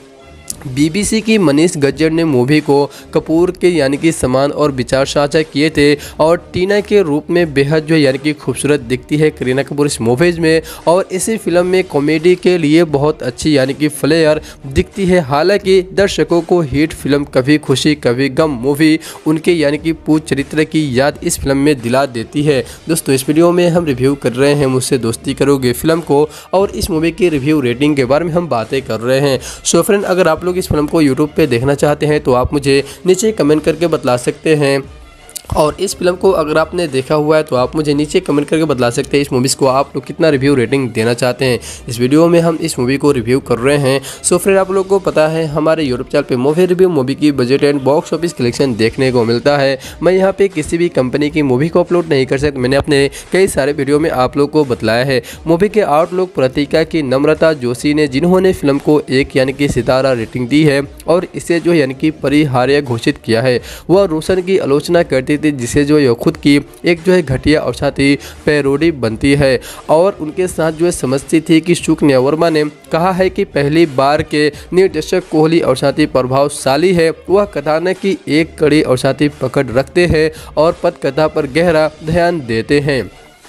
बीबीसी की मनीष गज्जर ने मूवी को कपूर के यानी कि समान और विचार साझा किए थे और टीना के रूप में बेहद जो यानी कि खूबसूरत दिखती है करीना कपूर इस मूवीज में। और इसी फिल्म में कॉमेडी के लिए बहुत अच्छी यानी कि फ्लेयर दिखती है। हालांकि दर्शकों को हिट फिल्म कभी खुशी कभी गम मूवी उनके यानी कि पूर्ण चरित्र की याद इस फिल्म में दिला देती है। दोस्तों, इस वीडियो में हम रिव्यू कर रहे हैं मुझसे दोस्ती करोगे फिल्म को और इस मूवी की रिव्यू रेटिंग के बारे में हम बातें कर रहे हैं। सो फ्रेंड, अगर आप लोग इस फिल्म को यूट्यूब पे देखना चाहते हैं तो आप मुझे नीचे कमेंट करके बतला सकते हैं। और इस फिल्म को अगर आपने देखा हुआ है तो आप मुझे नीचे कमेंट करके बतला सकते हैं इस मूवीज़ को आप लोग कितना रिव्यू रेटिंग देना चाहते हैं। इस वीडियो में हम इस मूवी को रिव्यू कर रहे हैं। सो फिर आप लोगों को पता है हमारे यूट्यूब चैनल पे मूवी रिव्यू, मूवी की budget and box office collection देखने को मिलता है। मैं यहाँ पे किसी भी कंपनी की मूवी को अपलोड नहीं कर सकता। मैंने अपने कई सारे वीडियो में आप लोग को बतलाया है। मूवी के आउटलुक प्रतिका की नम्रता जोशी ने, जिन्होंने फिल्म को एक यानी कि सितारा रेटिंग दी है और इसे जो यानी कि परिहार्य घोषित किया है। वह रोशन की आलोचना करती थी जिसे जो खुद की एक जो है घटिया और साथ ही पैरोडी बनती है और उनके साथ जो है समझती थी कि शुक्निया वर्मा ने कहा है कि पहली बार के निर्देशक कोहली और साथ ही प्रभावशाली है। वह कथानक की एक कड़ी और साथ ही पकड़ रखते हैं और पटकथा पर गहरा ध्यान देते हैं।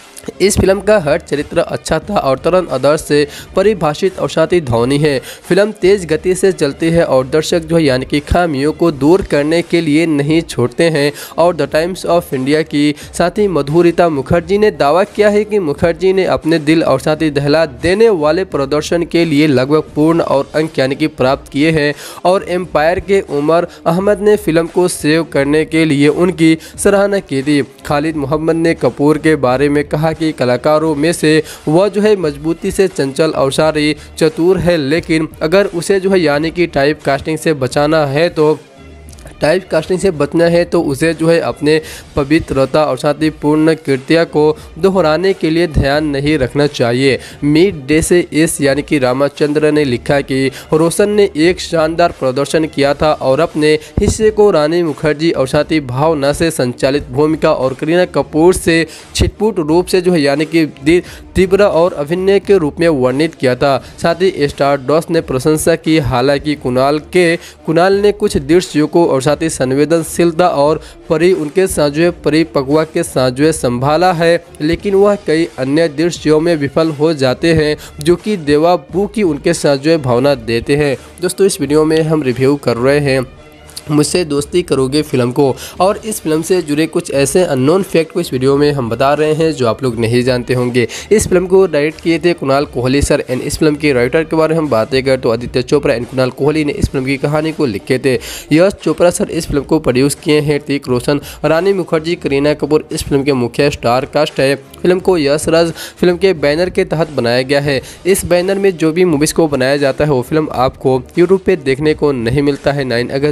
इस फिल्म का हर चरित्र अच्छा था और तरण आदर्श से परिभाषित और साथ ही ध्वनि है। फिल्म तेज गति से चलती है और दर्शक जो है यानी कि खामियों को दूर करने के लिए नहीं छोड़ते हैं। और द टाइम्स ऑफ इंडिया की साथ ही मधुरिता मुखर्जी ने दावा किया है कि मुखर्जी ने अपने दिल और साथ ही दहला देने वाले प्रदर्शन के लिए लगभग पूर्ण और अंक यानी कि प्राप्त किए हैं। और एम्पायर के उमर अहमद ने फिल्म को सेव करने के लिए उनकी सराहना की थी। खालिद मोहम्मद ने कपूर के बारे में कहा कि कलाकारों में से वह जो है मजबूती से चंचल और सारी चतुर है, लेकिन अगर उसे जो है यानी कि टाइप कास्टिंग से बचाना है तो टाइप कास्टिंग से बचना है तो उसे जो है अपने पवित्रता और साथ ही पूर्ण कृत्या को दोहराने के लिए ध्यान नहीं रखना चाहिए। मिड डे से एस यानी कि रामचंद्र ने लिखा कि रोशन ने एक शानदार प्रदर्शन किया था और अपने हिस्से को रानी मुखर्जी और साथ ही भावना से संचालित भूमिका और करीना कपूर से छिटपुट रूप से जो है यानी कि तीव्र और अभिनय के रूप में वर्णित किया था। साथ ही स्टार डॉस ने प्रशंसा की। हालांकि कुणाल के कुणाल ने कुछ दृश्यों को और साथ ही संवेदनशीलता और परी उनके साथ जो है परिपक्वता के साथ जो है संभाला है, लेकिन वह कई अन्य दृश्यों में विफल हो जाते हैं जो कि देवाबू की उनके साथ जो है भावना देते हैं। दोस्तों, इस वीडियो में हम रिव्यू कर रहे हैं मुझसे दोस्ती करोगे फिल्म को और इस फिल्म से जुड़े कुछ ऐसे अननोन फैक्ट को इस वीडियो में हम बता रहे हैं जो आप लोग नहीं जानते होंगे। इस फिल्म को डायरेक्ट किए थे कुणाल कोहली सर एंड इस फिल्म के राइटर के बारे में हम बातें करें तो आदित्य चोपड़ा एंड कुणाल कोहली ने इस फिल्म की कहानी को लिखे थे। यश चोपड़ा सर इस फिल्म को प्रोड्यूस किए हैं। ऋतिक रोशन, रानी मुखर्जी, करीना कपूर इस फिल्म के मुख्य स्टार कास्ट है। फिल्म को यश राज फिल्म के बैनर के तहत बनाया गया है। इस बैनर में जो भी मूवीज़ को बनाया जाता है वो फिल्म आपको यूट्यूब पे देखने को नहीं मिलता है। नाइन अगस्त दो हज़ार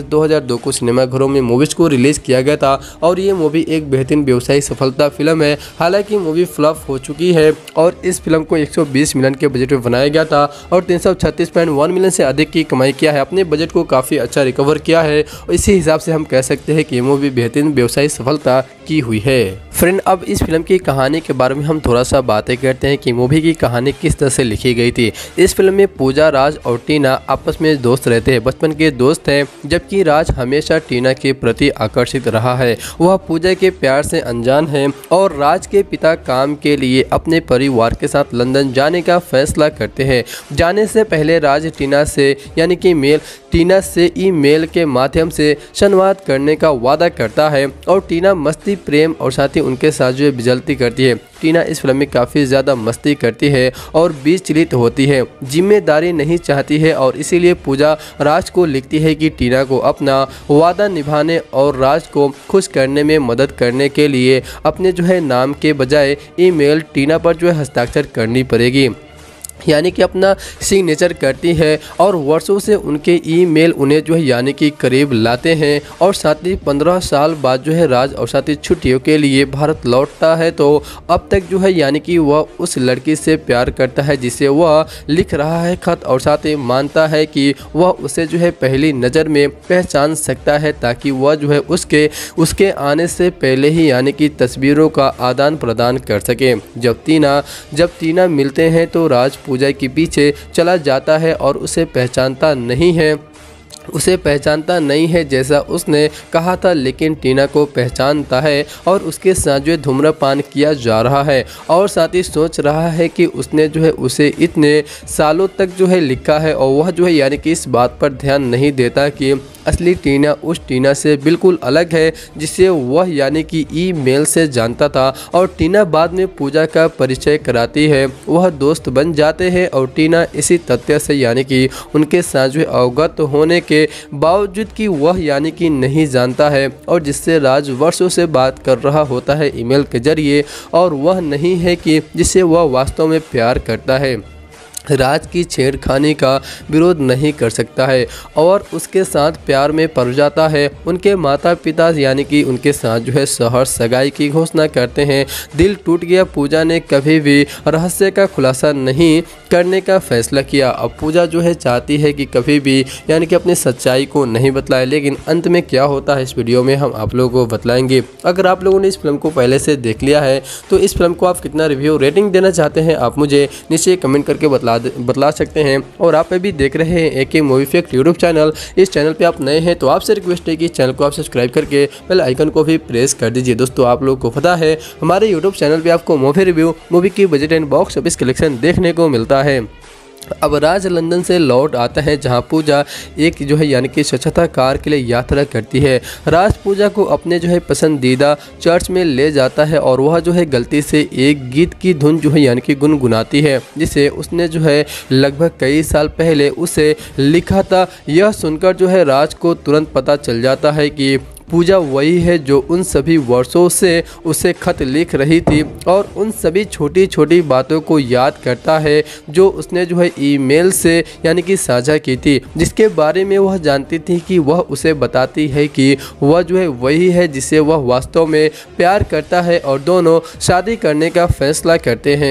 दो को सिनेमाघरों में मूवीज को रिलीज किया गया था और ये मूवी एक बेहतरीन व्यवसायिक सफलता फिल्म है। हालांकि मूवी फ्लॉप हो चुकी है और इस फिल्म को एक सौ बीस मिलियन के बजट में बनाया गया था और तीन सौ छत्तीस पॉइंट एक मिलियन से अधिक की कमाई किया है। अपने बजट को काफ़ी अच्छा रिकवर किया है और इसी हिसाब से हम कह सकते हैं कि ये मूवी बेहतरीन व्यवसायिक सफलता की हुई है। फ्रेंड, अब इस फिल्म की कहानी के बारे में हम थोड़ा सा बातें करते हैं कि मूवी की कहानी किस तरह से लिखी गई थी। इस फिल्म में पूजा, राज और टीना आपस में दोस्त रहते हैं, बचपन के दोस्त हैं। जबकि राज हमेशा टीना के प्रति आकर्षित रहा है, वह पूजा के प्यार से अनजान है और राज के पिता काम के लिए अपने परिवार के साथ लंदन जाने का फैसला करते हैं। जाने से पहले राज टीना से यानी कि मेल टीना से ईमेल के माध्यम से संवाद करने का वादा करता है और टीना मस्ती, प्रेम और साथ ही उनके साथ जो बिजलती करती है। टीना इस फिल्म में काफ़ी ज़्यादा मस्ती करती है और विचलित होती है, जिम्मेदारी नहीं चाहती है और इसीलिए पूजा राज को लिखती है कि टीना को अपना वादा निभाने और राज को खुश करने में मदद करने के लिए अपने जो है नाम के बजाय ईमेल टीना पर जो है हस्ताक्षर करनी पड़ेगी, यानी कि अपना सिग्नेचर करती है। और वर्षों से उनके ईमेल उन्हें जो है यानी कि करीब लाते हैं और साथ ही पंद्रह साल बाद जो है राज और साथ ही छुट्टियों के लिए भारत लौटता है तो अब तक जो है यानी कि वह उस लड़की से प्यार करता है जिसे वह लिख रहा है खत और साथ ही मानता है कि वह उसे जो है पहली नज़र में पहचान सकता है ताकि वह जो है उसके उसके आने से पहले ही यानी कि तस्वीरों का आदान प्रदान कर सके। जब टीना जब टीना मिलते हैं तो राज पूजा के पीछे चला जाता है और उसे पहचानता नहीं है उसे पहचानता नहीं है जैसा उसने कहा था, लेकिन टीना को पहचानता है और उसके साथ जो धूम्रपान किया जा रहा है और साथ ही सोच रहा है कि उसने जो है उसे इतने सालों तक जो है लिखा है और वह जो है यानी कि इस बात पर ध्यान नहीं देता कि असली टीना उस टीना से बिल्कुल अलग है जिसे वह यानी कि ईमेल से जानता था। और टीना बाद में पूजा का परिचय कराती है, वह दोस्त बन जाते हैं और टीना इसी तथ्य से यानी कि उनके साथ जो अवगत होने के बावजूद कि वह यानी कि नहीं जानता है और जिससे राज वर्षों से बात कर रहा होता है ईमेल के जरिए और वह नहीं है कि जिसे वह वास्तव में प्यार करता है। राज की छेड़खानी का विरोध नहीं कर सकता है और उसके साथ प्यार में पड़ जाता है। उनके माता पिता यानी कि उनके साथ जो है शहर सगाई की घोषणा करते हैं। दिल टूट गया। पूजा ने कभी भी रहस्य का खुलासा नहीं करने का फैसला किया। अब पूजा जो है चाहती है कि कभी भी यानी कि अपनी सच्चाई को नहीं बतलाए, लेकिन अंत में क्या होता है इस वीडियो में हम आप लोगों को बतलाएंगे। अगर आप लोगों ने इस फिल्म को पहले से देख लिया है तो इस फिल्म को आप कितना रिव्यू रेटिंग देना चाहते हैं आप मुझे नीचे कमेंट करके बतला बतला सकते हैं। और आप अभी देख रहे हैं एके मूवी फैक्ट यूट्यूब चैनल। इस चैनल पे आप नए हैं तो आपसे रिक्वेस्ट है कि चैनल को आप सब्सक्राइब करके बेल आइकन को भी प्रेस कर दीजिए। दोस्तों, आप लोगों को पता है हमारे यूट्यूब चैनल पे आपको मूवी रिव्यू, मूवी की budget and box office collection देखने को मिलता है। अब राज लंदन से लौट आता है जहां पूजा एक जो है यानी कि स्वच्छता कार के लिए यात्रा करती है। राज पूजा को अपने जो है पसंदीदा चर्च में ले जाता है और वह जो है गलती से एक गीत की धुन जो है यानी कि गुनगुनाती है जिसे उसने जो है लगभग कई साल पहले उसे लिखा था। यह सुनकर जो है राज को तुरंत पता चल जाता है कि पूजा वही है जो उन सभी वर्षों से उसे खत लिख रही थी और उन सभी छोटी छोटी बातों को याद करता है जो उसने जो है ईमेल से यानी कि साझा की थी, जिसके बारे में वह जानती थी कि वह उसे बताती है कि वह जो है वही है जिसे वह वास्तव में प्यार करता है और दोनों शादी करने का फैसला करते हैं।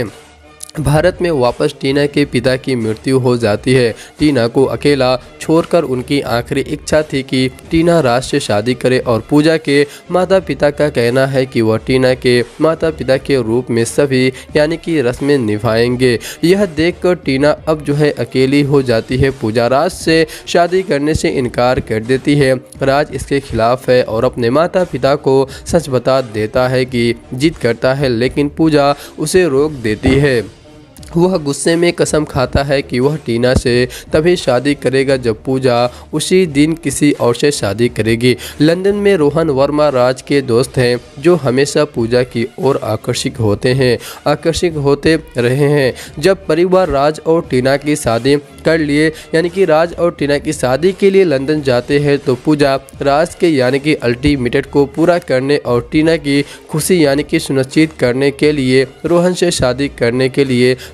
भारत में वापस टीना के पिता की मृत्यु हो जाती है। टीना को अकेला छोड़कर उनकी आखिरी इच्छा थी कि टीना राज से शादी करे और पूजा के माता पिता का कहना है कि वह टीना के माता पिता के रूप में सभी यानी कि रस्में निभाएंगे। यह देखकर टीना अब जो है अकेली हो जाती है। पूजा राज से शादी करने से इनकार कर देती है। राज इसके खिलाफ है और अपने माता पिता को सच बता देता है कि जिद करता है, लेकिन पूजा उसे रोक देती है। वह गुस्से में कसम खाता है कि वह टीना से तभी शादी करेगा जब पूजा उसी दिन किसी और से शादी करेगी। लंदन में रोहन वर्मा राज के दोस्त हैं जो हमेशा पूजा की ओर आकर्षित होते हैं आकर्षित होते रहे हैं। जब परिवार राज और टीना की शादी कर लिए यानी कि राज और टीना की शादी के लिए लंदन जाते हैं तो पूजा राज के यानी कि अल्टीमेट को पूरा करने और टीना की खुशी यानी कि सुनिश्चित करने के लिए रोहन से शादी करने के लिए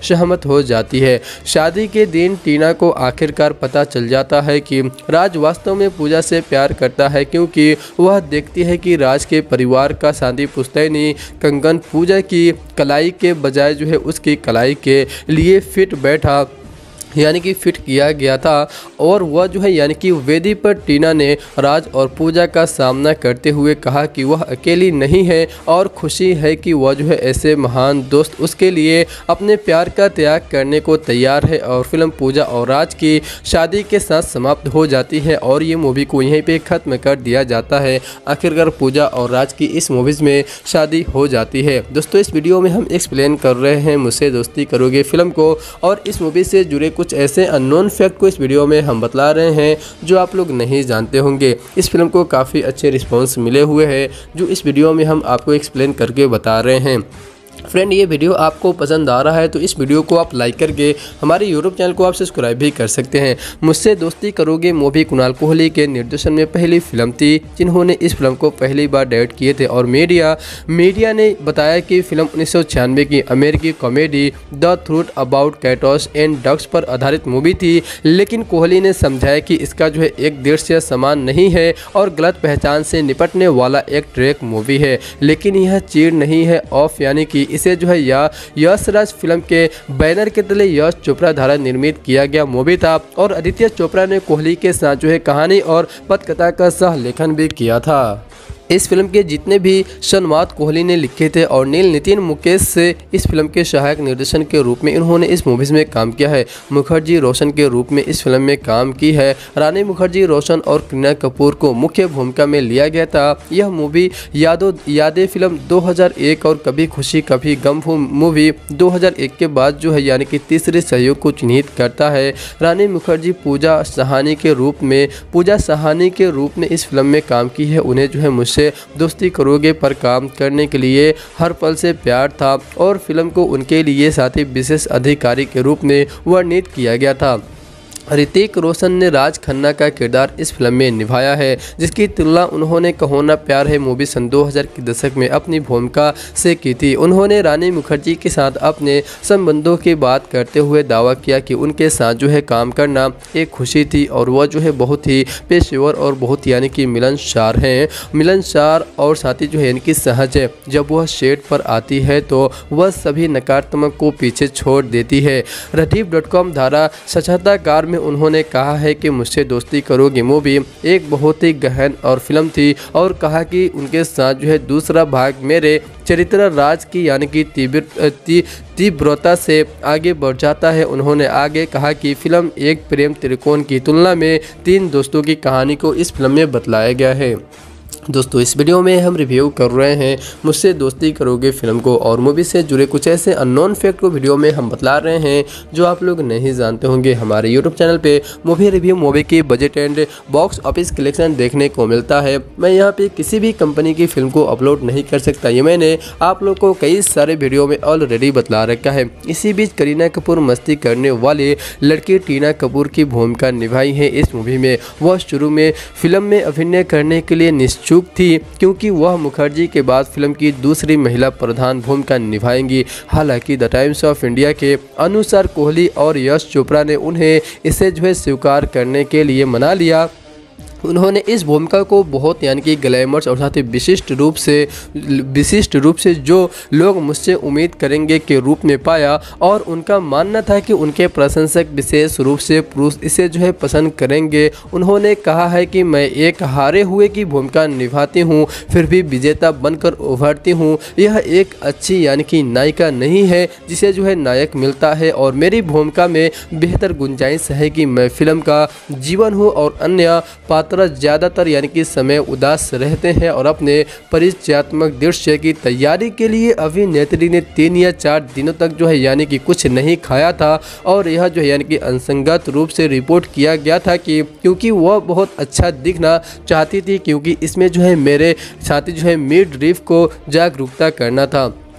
सहमत हो जाती है। शादी के दिन टीना को आखिरकार पता चल जाता है कि राज वास्तव में पूजा से प्यार करता है, क्योंकि वह देखती है कि राज के परिवार का शादी पुश्तैनी कंगन पूजा की कलाई के बजाय जो है उसकी कलाई के लिए फिट बैठा यानी कि फिट किया गया था। और वह जो है यानी कि वेदी पर टीना ने राज और पूजा का सामना करते हुए कहा कि वह अकेली नहीं है और खुशी है कि वह जो है ऐसे महान दोस्त उसके लिए अपने प्यार का त्याग करने को तैयार है। और फिल्म पूजा और राज की शादी के साथ समाप्त हो जाती है और ये मूवी को यहीं पे ख़त्म कर दिया जाता है। आखिरकार पूजा और राज की इस मूवीज़ में शादी हो जाती है। दोस्तों इस वीडियो में हम एक्सप्लेन कर रहे हैं मुझसे दोस्ती करोगे फिल्म को, और इस मूवी से जुड़े कुछ ऐसे अननोन फैक्ट को इस वीडियो में हम बतला रहे हैं जो आप लोग नहीं जानते होंगे। इस फिल्म को काफ़ी अच्छे रिस्पांस मिले हुए हैं जो इस वीडियो में हम आपको एक्सप्लेन करके बता रहे हैं। फ्रेंड ये वीडियो आपको पसंद आ रहा है तो इस वीडियो को आप लाइक करके हमारे यूट्यूब चैनल को आप सब्सक्राइब भी कर सकते हैं। मुझसे दोस्ती करोगे मूवी कुणाल कोहली के निर्देशन में पहली फिल्म थी जिन्होंने इस फिल्म को पहली बार डायरेक्ट किए थे। और मीडिया मीडिया ने बताया कि फिल्म उन्नीस सौ छियानवे की अमेरिकी comedy the truth about cats and ducks पर आधारित मूवी थी, लेकिन कोहली ने समझाया कि इसका जो है एक दृश्य समान नहीं है और गलत पहचान से निपटने वाला एक ट्रैक मूवी है। लेकिन यह चीर नहीं है ऑफ, यानी कि इसे जो है या यश राज फिल्म के बैनर के तले यश चोपड़ा द्वारा निर्मित किया गया मूवी था और आदित्य चोपड़ा ने कोहली के साथ जो है कहानी और पटकथा का सह लेखन भी किया था। इस फिल्म के जितने भी संवाद कोहली ने लिखे थे और नील नितिन मुकेश से इस फिल्म के सहायक निर्देशन के रूप में इन्होंने इस मूवीज़ में काम किया है। मुखर्जी रोशन के रूप में इस फिल्म में काम की है। रानी मुखर्जी रोशन और करीना कपूर को मुख्य भूमिका में लिया गया था। यह मूवी यादों यादें फिल्म दो हज़ार एक और कभी खुशी कभी गम मूवी दो हज़ार एक के बाद जो है यानी कि तीसरे सहयोग को चिन्हित करता है। रानी मुखर्जी पूजा साहनी के रूप में पूजा साहनी के रूप में इस फिल्म में काम की है। उन्हें जो है मुझसे दोस्ती करोगे पर काम करने के लिए हर पल से प्यार था और फिल्म को उनके लिए साथी विशेष अधिकारी के रूप में वर्णित किया गया था। ऋतिक रोशन ने राज खन्ना का किरदार इस फिल्म में निभाया है, जिसकी तुलना उन्होंने कहो ना प्यार है मूवी सन दो हज़ार के दशक में अपनी भूमिका से की थी। उन्होंने रानी मुखर्जी के साथ अपने संबंधों की बात करते हुए दावा किया कि उनके साथ जो है काम करना एक खुशी थी और वह जो है बहुत ही पेशेवर और बहुत यानी कि मिलनसार हैं मिलनसार और साथी जो है इनकी सहज है। जब वह सेट पर आती है तो वह सभी नकारात्मक को पीछे छोड़ देती है। रदीफ डॉट कॉम द्वारा साक्षात्कार में उन्होंने कहा है कि मुझसे दोस्ती करोगे मूवी एक बहुत ही गहन और फिल्म थी और कहा कि उनके साथ जो है दूसरा भाग मेरे चरित्र राज की यानी कि तीव्र तीव्रता से आगे बढ़ जाता है। उन्होंने आगे कहा कि फिल्म एक प्रेम त्रिकोण की तुलना में तीन दोस्तों की कहानी को इस फिल्म में बतलाया गया है। दोस्तों इस वीडियो में हम रिव्यू कर रहे हैं मुझसे दोस्ती करोगे फिल्म को और मूवी से जुड़े कुछ ऐसे अननोन फैक्ट को वीडियो में हम बतला रहे हैं जो आप लोग नहीं जानते होंगे। हमारे यूट्यूब चैनल पे मूवी रिव्यू मूवी की budget and box office collection देखने को मिलता है। मैं यहाँ पे किसी भी कंपनी की फिल्म को अपलोड नहीं कर सकता, ये मैंने आप लोग को कई सारे वीडियो में ऑलरेडी बतला रखा है। इसी बीच करीना कपूर मस्ती करने वाली लड़की टीना कपूर की भूमिका निभाई है इस मूवी में। वह शुरू में फिल्म में अभिनय करने के लिए निश्चुप थी क्योंकि वह मुखर्जी के बाद फिल्म की दूसरी महिला प्रधान भूमिका निभाएंगी। हालांकि द टाइम्स ऑफ इंडिया के अनुसार कोहली और यश चोपड़ा ने उन्हें इसे जो है स्वीकार करने के लिए मना लिया। उन्होंने इस भूमिका को बहुत यानी कि ग्लैमरस और साथ ही विशिष्ट रूप से विशिष्ट रूप से जो लोग मुझसे उम्मीद करेंगे के रूप में पाया और उनका मानना था कि उनके प्रशंसक विशेष रूप से पुरुष इसे जो है पसंद करेंगे। उन्होंने कहा है कि मैं एक हारे हुए की भूमिका निभाती हूँ फिर भी विजेता बनकर उभरती हूँ। यह एक अच्छी यानी कि नायिका नहीं है जिसे जो है नायक मिलता है और मेरी भूमिका में बेहतर गुंजाइश है कि मैं फिल्म का जीवन हूँ और अन्य पात्र ज़्यादातर यानी कि समय उदास रहते हैं और अपने परिचयात्मक दृश्य की तैयारी के लिए अभिनेत्री ने तीन या चार दिनों तक जो है यानी कि कुछ नहीं खाया था। और यह जो है यानी कि असंगत रूप से रिपोर्ट किया गया था कि क्योंकि वह बहुत अच्छा दिखना चाहती थी, क्योंकि इसमें जो है मेरे साथी जो है मिड रीफ को जागरूकता करना था।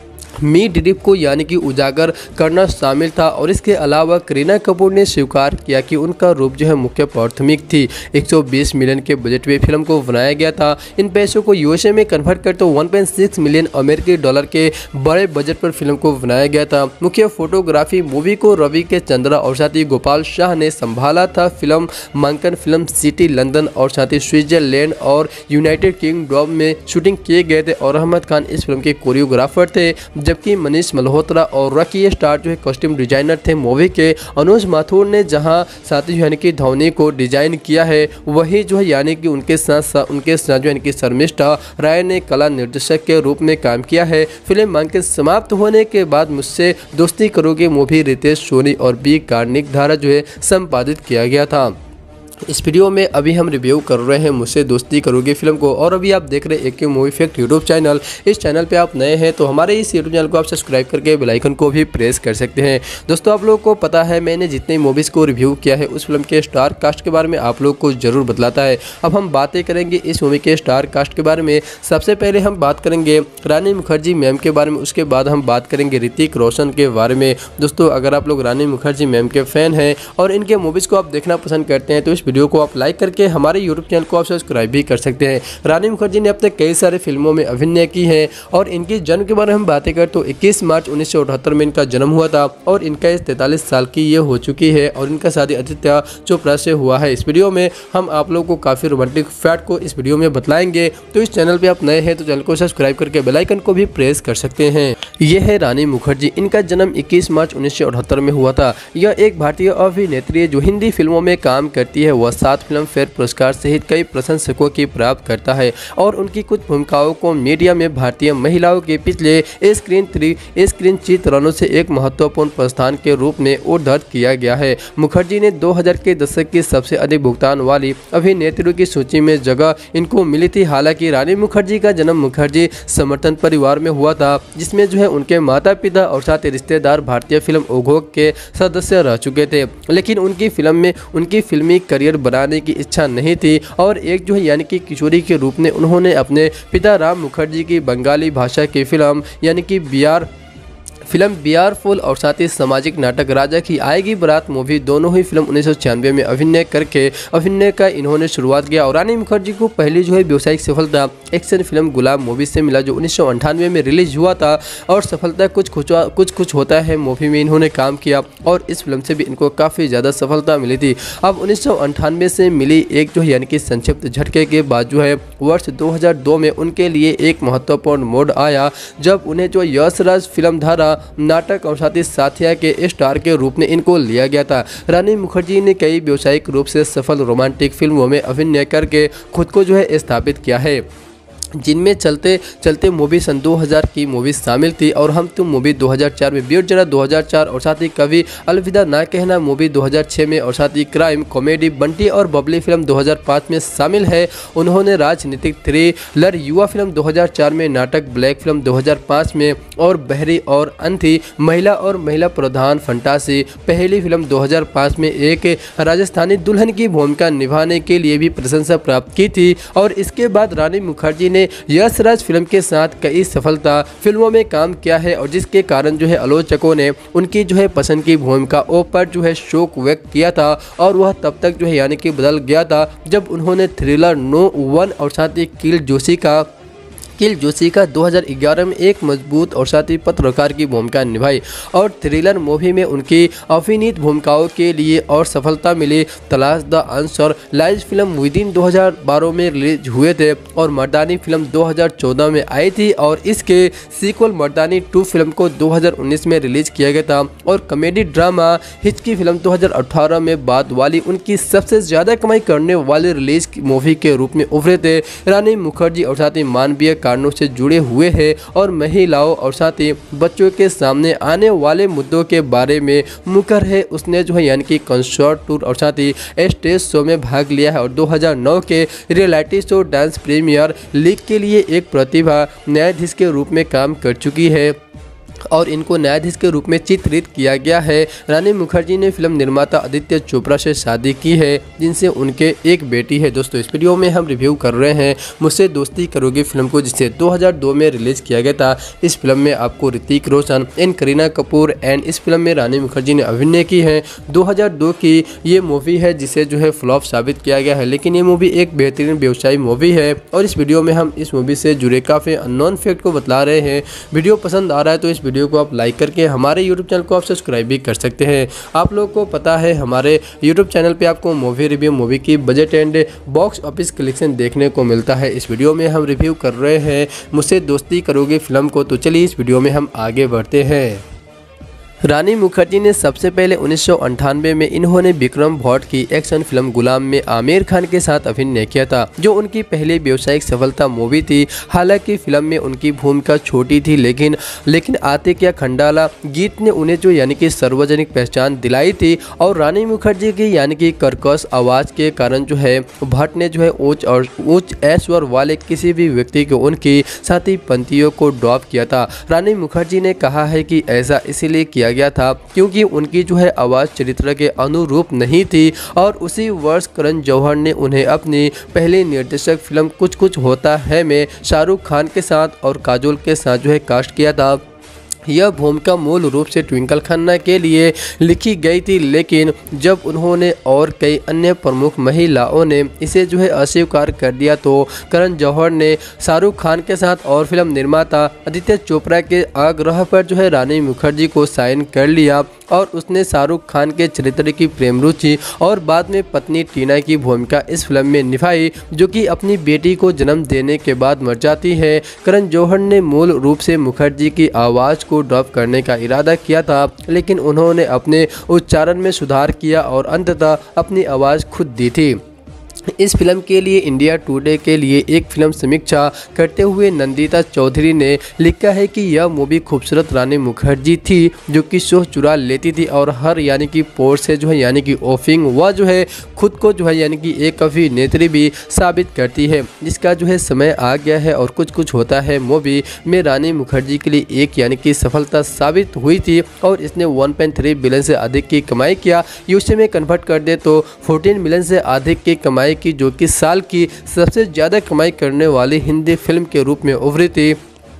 मी ड्रिप को यानी कि उजागर करना शामिल था और इसके अलावा करीना कपूर ने स्वीकार किया कि उनका रूप जो है मुख्य प्राथमिक थी। एक सौ बीस मिलियन के बजट में फिल्म को बनाया गया था। इन पैसों को यूएसए में कन्वर्ट कर तो एक पॉइंट छह मिलियन अमेरिकी डॉलर के बड़े बजट पर फिल्म को बनाया गया था। मुख्य फोटोग्राफी मूवी को रवि के चंद्रा और साथ ही गोपाल शाह ने संभाला था। फिल्म मांकन फिल्म सिटी लंदन और साथ ही स्विट्जरलैंड और यूनाइटेड किंगडम में शूटिंग किए गए थे और अहमद खान इस फिल्म के कोरियोग्राफर थे, जबकि मनीष मल्होत्रा और रॉकी स्टार जो है कॉस्ट्यूम डिजाइनर थे। मूवी के अनुज माथुर ने जहां साथी यानी कि धोनी को डिजाइन किया है, वही जो है यानी कि उनके साथ उनके साथ जो यानी कि शर्मिष्ठा राय ने कला निर्देशक के रूप में काम किया है। फिल्म मांकन समाप्त होने के बाद मुझसे दोस्ती करोगे मूवी रितेश सोनी और बी कार्निक द्वारा जो है संपादित किया गया था। इस वीडियो में अभी हम रिव्यू कर रहे हैं मुझसे दोस्ती करोगे फिल्म को, और अभी आप देख रहे हैं एके मूवी फैक्ट यूट्यूब चैनल। इस चैनल पे आप नए हैं तो हमारे इस यूट्यूब चैनल को आप सब्सक्राइब करके बेल आइकन को भी प्रेस कर सकते हैं। दोस्तों, आप लोगों को पता है मैंने जितनी मूवीज़ को रिव्यू किया है उस फिल्म के स्टार कास्ट के बारे में आप लोग को जरूर बतलाता है। अब हम बातें करेंगे इस मूवी के स्टार कास्ट के बारे में। सबसे पहले हम बात करेंगे रानी मुखर्जी मैम के बारे में, उसके बाद हम बात करेंगे ऋतिक रोशन के बारे में। दोस्तों, अगर आप लोग रानी मुखर्जी मैम के फैन हैं और इनके मूवीज़ को आप देखना पसंद करते हैं तो इस वीडियो को आप लाइक करके हमारे यूट्यूब चैनल को आप सब्सक्राइब भी कर सकते हैं। रानी मुखर्जी ने अब तक कई सारे फिल्मों में अभिनय की है और इनके जन्म के बारे में हम बातें करें तो इक्कीस मार्च उन्नीस सौ अठहत्तर में इनका जन्म हुआ था और इनका इस तैंतालीस साल की ये हो चुकी है और इनका शादी आदित्य चोपड़ा से हुआ है। इस वीडियो में हम आप लोगों को काफ़ी रोमांटिक फैक्ट को इस वीडियो में बतलाएंगे, तो इस चैनल पर आप नए हैं तो चैनल को सब्सक्राइब करके बेल आइकन को भी प्रेस कर सकते हैं। ये है रानी मुखर्जी। इनका जन्म इक्कीस मार्च उन्नीस सौ अठहत्तर में हुआ था। यह एक भारतीय अभिनेत्री है जो हिंदी फिल्मों में काम करती है। वह सात फिल्म फेयर पुरस्कार सहित कई प्रशंसकों की प्राप्त करता है और उनकी कुछ भूमिकाओं को मीडिया में भारतीय महिलाओं के पिछले स्क्रीन थ्री स्क्रीन चित्रणों से एक महत्वपूर्ण प्रस्थान के रूप में उद्धृत किया गया है। मुखर्जी ने दो हज़ार के दशक की सबसे अधिक भुगतान वाली अभिनेत्रियों की सूची में जगह इनको मिली थी। हालांकि रानी मुखर्जी का जन्म मुखर्जी समर्थन परिवार में हुआ था, जिसमें जो है उनके माता पिता और साथ ही रिश्तेदार भारतीय फिल्म उद्योग के सदस्य रह चुके थे, लेकिन उनकी फिल्म में उनकी फिल्मी करियर बनाने की इच्छा नहीं थी और एक जो है यानी कि किशोरी के रूप में उन्होंने अपने पिता राम मुखर्जी की बंगाली भाषा की फिल्म यानी कि बिहार फिल्म बिहार फुल और साथ ही सामाजिक नाटक राजा की आएगी बारात मूवी दोनों ही फिल्म उन्नीस सौ छियानवे में अभिनय करके अभिनय का इन्होंने शुरुआत किया। और रानी मुखर्जी को पहली जो है व्यावसायिक सफलता एक्शन फिल्म गुलाम मूवी से मिला जो उन्नीस सौ अंठानवे में रिलीज हुआ था और सफलता कुछ कुछ कुछ कुछ होता है मूवी में इन्होंने काम किया और इस फिल्म से भी इनको काफ़ी ज़्यादा सफलता मिली थी। अब उन्नीस सौ अंठानवे से मिली एक जो है यानी कि संक्षिप्त झटके के बाद जो है वर्ष दो हज़ार दो में उनके लिए एक महत्वपूर्ण मोड़ आया जब उन्हें जो यश राज फिल्म धारा नाटक और साथ ही साथिया के स्टार के रूप में इनको लिया गया था। रानी मुखर्जी ने कई व्यावसायिक रूप से सफल रोमांटिक फिल्मों में अभिनय करके खुद को जो है स्थापित किया है, जिनमें चलते चलते मूवी सन दो हज़ार की मूवी शामिल थी और हम तुम मूवी दो हज़ार चार में, वीर जरा दो हज़ार चार और साथ ही कभी अलविदा ना कहना मूवी दो हज़ार छह में और साथ ही क्राइम कॉमेडी बंटी और बबली फिल्म दो हज़ार पाँच में शामिल है। उन्होंने राजनीतिक थ्रिलर युवा फिल्म दो हज़ार चार में, नाटक ब्लैक फिल्म दो हज़ार पाँच में और बहरी और अंधी महिला और महिला प्रधान फंटासी पहली फिल्म दो हज़ार पाँच में एक राजस्थानी दुल्हन की भूमिका निभाने के लिए भी प्रशंसा प्राप्त की थी। और इसके बाद रानी मुखर्जी ने यश राज फिल्म के साथ कई सफलता फिल्मों में काम किया है और जिसके कारण जो है आलोचकों ने उनकी जो है पसंद की भूमिकाओं पर जो है शोक व्यक्त किया था और वह तब तक जो है यानी कि बदल गया था जब उन्होंने थ्रिलर नो वन और साथ ही किल जोशी का किल जोशी का दो हज़ार ग्यारह में एक मजबूत और साथ ही पत्रकार की भूमिका निभाई और थ्रिलर मूवी में उनकी अभिनीत भूमिकाओं के लिए और सफलता मिली। Talaash the answer lies film within दो हज़ार बारह में रिलीज हुए थे और मर्दानी फिल्म दो हज़ार चौदह में आई थी और इसके सीक्वल मर्दानी टू फिल्म को दो हज़ार उन्नीस में रिलीज किया गया था। और कॉमेडी ड्रामा हिचकी फिल्म दो हज़ार अठारह में बाद वाली उनकी सबसे ज़्यादा कमाई करने वाली रिलीज मूवी के रूप में उभरे थे। रानी मुखर्जी और साथ ही मानवीय कारणों से जुड़े हुए हैं और महिलाओं और साथ ही बच्चों के सामने आने वाले मुद्दों के बारे में मुखर है। उसने जो है यानी कि कंसर्ट टूर और साथ ही स्टेज शो में भाग लिया है और दो हज़ार नौ के reality show dance premier league के लिए एक प्रतिभा न्यायाधीश के रूप में काम कर चुकी है। और इनको न्यायाधीश के रूप में चित्रित किया गया है। रानी मुखर्जी ने फिल्म निर्माता आदित्य चोपड़ा से शादी की है, जिनसे उनके एक बेटी है। दोस्तों इस वीडियो में हम रिव्यू कर रहे हैं मुझसे दोस्ती करोगे फिल्म को, जिसे दो हज़ार दो में रिलीज किया गया था। इस फिल्म में आपको ऋतिक रोशन एंड करीना कपूर एंड इस फिल्म में रानी मुखर्जी ने अभिनय की है। दो हज़ार दो की ये मूवी है जिसे जो है फ्लॉप साबित किया गया है, लेकिन ये मूवी एक बेहतरीन व्यवसायी मूवी है। और इस वीडियो में हम इस मूवी से जुड़े काफ़ी अननोन फैक्ट को बतला रहे हैं। वीडियो पसंद आ रहा है तो इस वीडियो को आप लाइक करके हमारे यूट्यूब चैनल को आप सब्सक्राइब भी कर सकते हैं। आप लोगों को पता है हमारे यूट्यूब चैनल पे आपको मूवी रिव्यू, मूवी की budget and box office collection देखने को मिलता है। इस वीडियो में हम रिव्यू कर रहे हैं मुझसे दोस्ती करोगे फिल्म को, तो चलिए इस वीडियो में हम आगे बढ़ते हैं। रानी मुखर्जी ने सबसे पहले उन्नीस सौ अंठानवे में इन्होंने विक्रम भट्ट की एक्शन फिल्म गुलाम में आमिर खान के साथ अभिनय किया था, जो उनकी पहली व्यावसायिक सफलता मूवी थी। हालांकि फिल्म में उनकी भूमिका छोटी थी, लेकिन लेकिन आतिक या खंडाला गीत ने उन्हें जो यानी कि सार्वजनिक पहचान दिलाई थी। और रानी मुखर्जी की यानी कि कर्कश आवाज़ के कारण जो है भट्ट ने जो है उच्च और उच्च ऐश्वर्य वाले किसी भी व्यक्ति को उनकी साथी पंक्तियों को ड्रॉप किया था। रानी मुखर्जी ने कहा है कि ऐसा इसलिए किया गया था क्योंकि उनकी जो है आवाज़ चरित्र के अनुरूप नहीं थी। और उसी वर्ष करण जौहर ने उन्हें अपनी पहली निर्देशक फिल्म कुछ कुछ होता है में शाहरुख खान के साथ और काजोल के साथ जो है कास्ट किया था। यह भूमिका मूल रूप से ट्विंकल खन्ना के लिए लिखी गई थी, लेकिन जब उन्होंने और कई अन्य प्रमुख महिलाओं ने इसे जो है अस्वीकार कर दिया तो करण जौहर ने शाहरुख खान के साथ और फिल्म निर्माता आदित्य चोपड़ा के आग्रह पर जो है रानी मुखर्जी को साइन कर लिया। और उसने शाहरुख खान के चरित्र की प्रेम रुचि और बाद में पत्नी टीना की भूमिका इस फिल्म में निभाई, जो कि अपनी बेटी को जन्म देने के बाद मर जाती है। करण जौहर ने मूल रूप से मुखर्जी की आवाज़ को ड्रॉप करने का इरादा किया था, लेकिन उन्होंने अपने उच्चारण में सुधार किया और अंततः अपनी आवाज़ खुद दी थी। इस फिल्म के लिए इंडिया टुडे के लिए एक फिल्म समीक्षा करते हुए नंदिता चौधरी ने लिखा है कि यह मूवी खूबसूरत रानी मुखर्जी थी, जो कि शो चुरा लेती थी और हर यानी कि पोर से जो है यानी कि ओफिंग वह जो है खुद को जो है यानी कि एक अभिनेत्री भी साबित करती है, जिसका जो है समय आ गया है। और कुछ कुछ होता है मूवी में रानी मुखर्जी के लिए एक यानी कि सफलता साबित हुई थी और इसने वन पॉइंट थ्री बिलियन से अधिक की कमाई किया। यूएसए में कन्वर्ट कर दे तो चौदह मिलियन से अधिक की कमाई की, जो कि साल की सबसे ज़्यादा कमाई करने वाली हिंदी फिल्म के रूप में उभरी थी।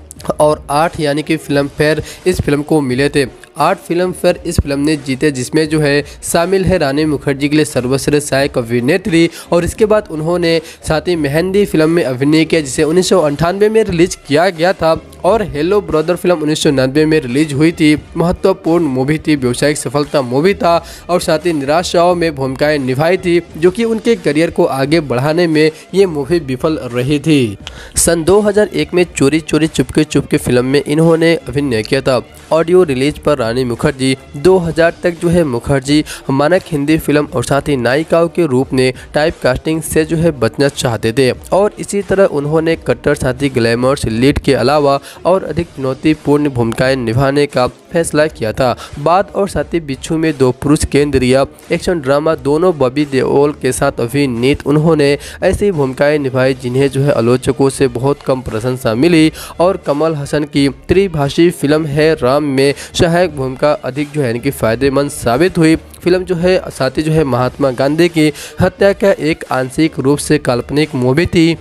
और आठ यानी कि फिल्म फेयर इस फिल्म को मिले थे। आठ फिल्म फेयर इस फिल्म ने जीते, जिसमें जो है शामिल है रानी मुखर्जी के लिए सर्वश्रेष्ठ सहायक अभिनेत्री। और इसके बाद उन्होंने साथ ही मेहंदी फिल्म में अभिनय किया, जिसे उन्नीस सौ अंठानवे में रिलीज किया गया था। और हेलो ब्रदर फिल्म उन्नीस सौ नब्बे में रिलीज हुई थी। महत्वपूर्ण मूवी थी, व्यावसायिक सफलता मूवी था और साथ ही निराशाओं में भूमिकाएं निभाई थी, जो कि उनके करियर को आगे बढ़ाने में ये मूवी विफल रही थी। सन दो हज़ार एक में चोरी चोरी चुपके चुपके फिल्म में इन्होंने अभिनय किया था। ऑडियो रिलीज पर रानी मुखर्जी दो हज़ार तक जो है मुखर्जी मानक हिंदी फिल्म और साथ ही नायिकाओं के रूप में टाइप कास्टिंग से जो है बचना चाहते थे। और इसी तरह उन्होंने कट्टर साथी ग्लैमर्स लीड के अलावा और अधिक चुनौतीपूर्ण भूमिकाएं निभाने का फैसला किया था। बाद और साथी बिच्छू में दो पुरुष केंद्रीय एक्शन ड्रामा दोनों बॉबी देओल के साथ अभिनीत उन्होंने ऐसी भूमिकाएं निभाई जिन्हें जो है आलोचकों से बहुत कम प्रशंसा मिली। और कमल हसन की त्रिभाषी फिल्म है राम में सहायक भूमिका अधिक जो है यानी कि फायदेमंद साबित हुई। फिल्म जो है साथ ही जो है महात्मा गांधी की हत्या का एक आंशिक रूप से काल्पनिक मूवी थी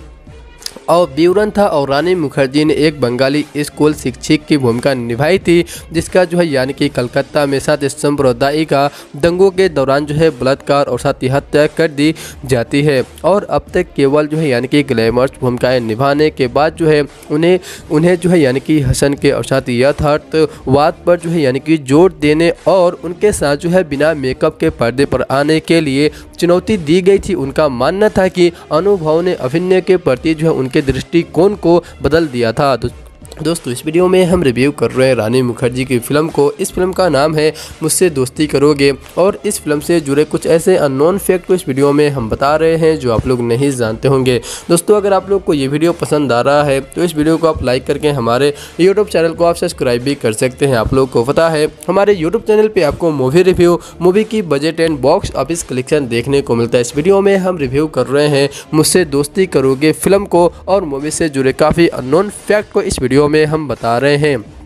और विवरण था। और रानी मुखर्जी ने एक बंगाली स्कूल शिक्षक की भूमिका निभाई थी, जिसका जो है यानी कि कलकत्ता में साथ सांप्रदायिक दंगों के दौरान जो है बलात्कार और साथ ही हत्या कर दी जाती है। और अब तक केवल जो है यानी कि ग्लैमर्स भूमिकाएं निभाने के बाद जो है उन्हें उन्हें जो है यानी कि हसन के और साथ यथार्थवाद पर जो है यानी कि जोर देने और उनके साथ जो है बिना मेकअप के पर्दे पर आने के लिए चुनौती दी गई थी। उनका मानना था कि अनुभव ने अभिनय के प्रति जो है उनके दृष्टिकोण को बदल दिया था। दोस्तों इस वीडियो में हम रिव्यू कर रहे हैं रानी मुखर्जी की फिल्म को। इस फिल्म का नाम है मुझसे दोस्ती करोगे और इस फिल्म से जुड़े कुछ ऐसे अननोन फैक्ट को इस वीडियो में हम बता रहे हैं जो आप लोग नहीं जानते होंगे। दोस्तों अगर आप लोग को ये वीडियो पसंद आ रहा है तो इस वीडियो को आप लाइक करके हमारे यूट्यूब चैनल को आप सब्सक्राइब भी कर सकते हैं। आप लोग को पता है हमारे यूट्यूब चैनल पर आपको मूवी रिव्यू, मूवी की budget and box office collection देखने को मिलता है। इस वीडियो में हम रिव्यू कर रहे हैं मुझसे दोस्ती करोगे फिल्म को और मूवी से जुड़े काफ़ी अननोन फैक्ट को इस वीडियो में हम बता रहे हैं।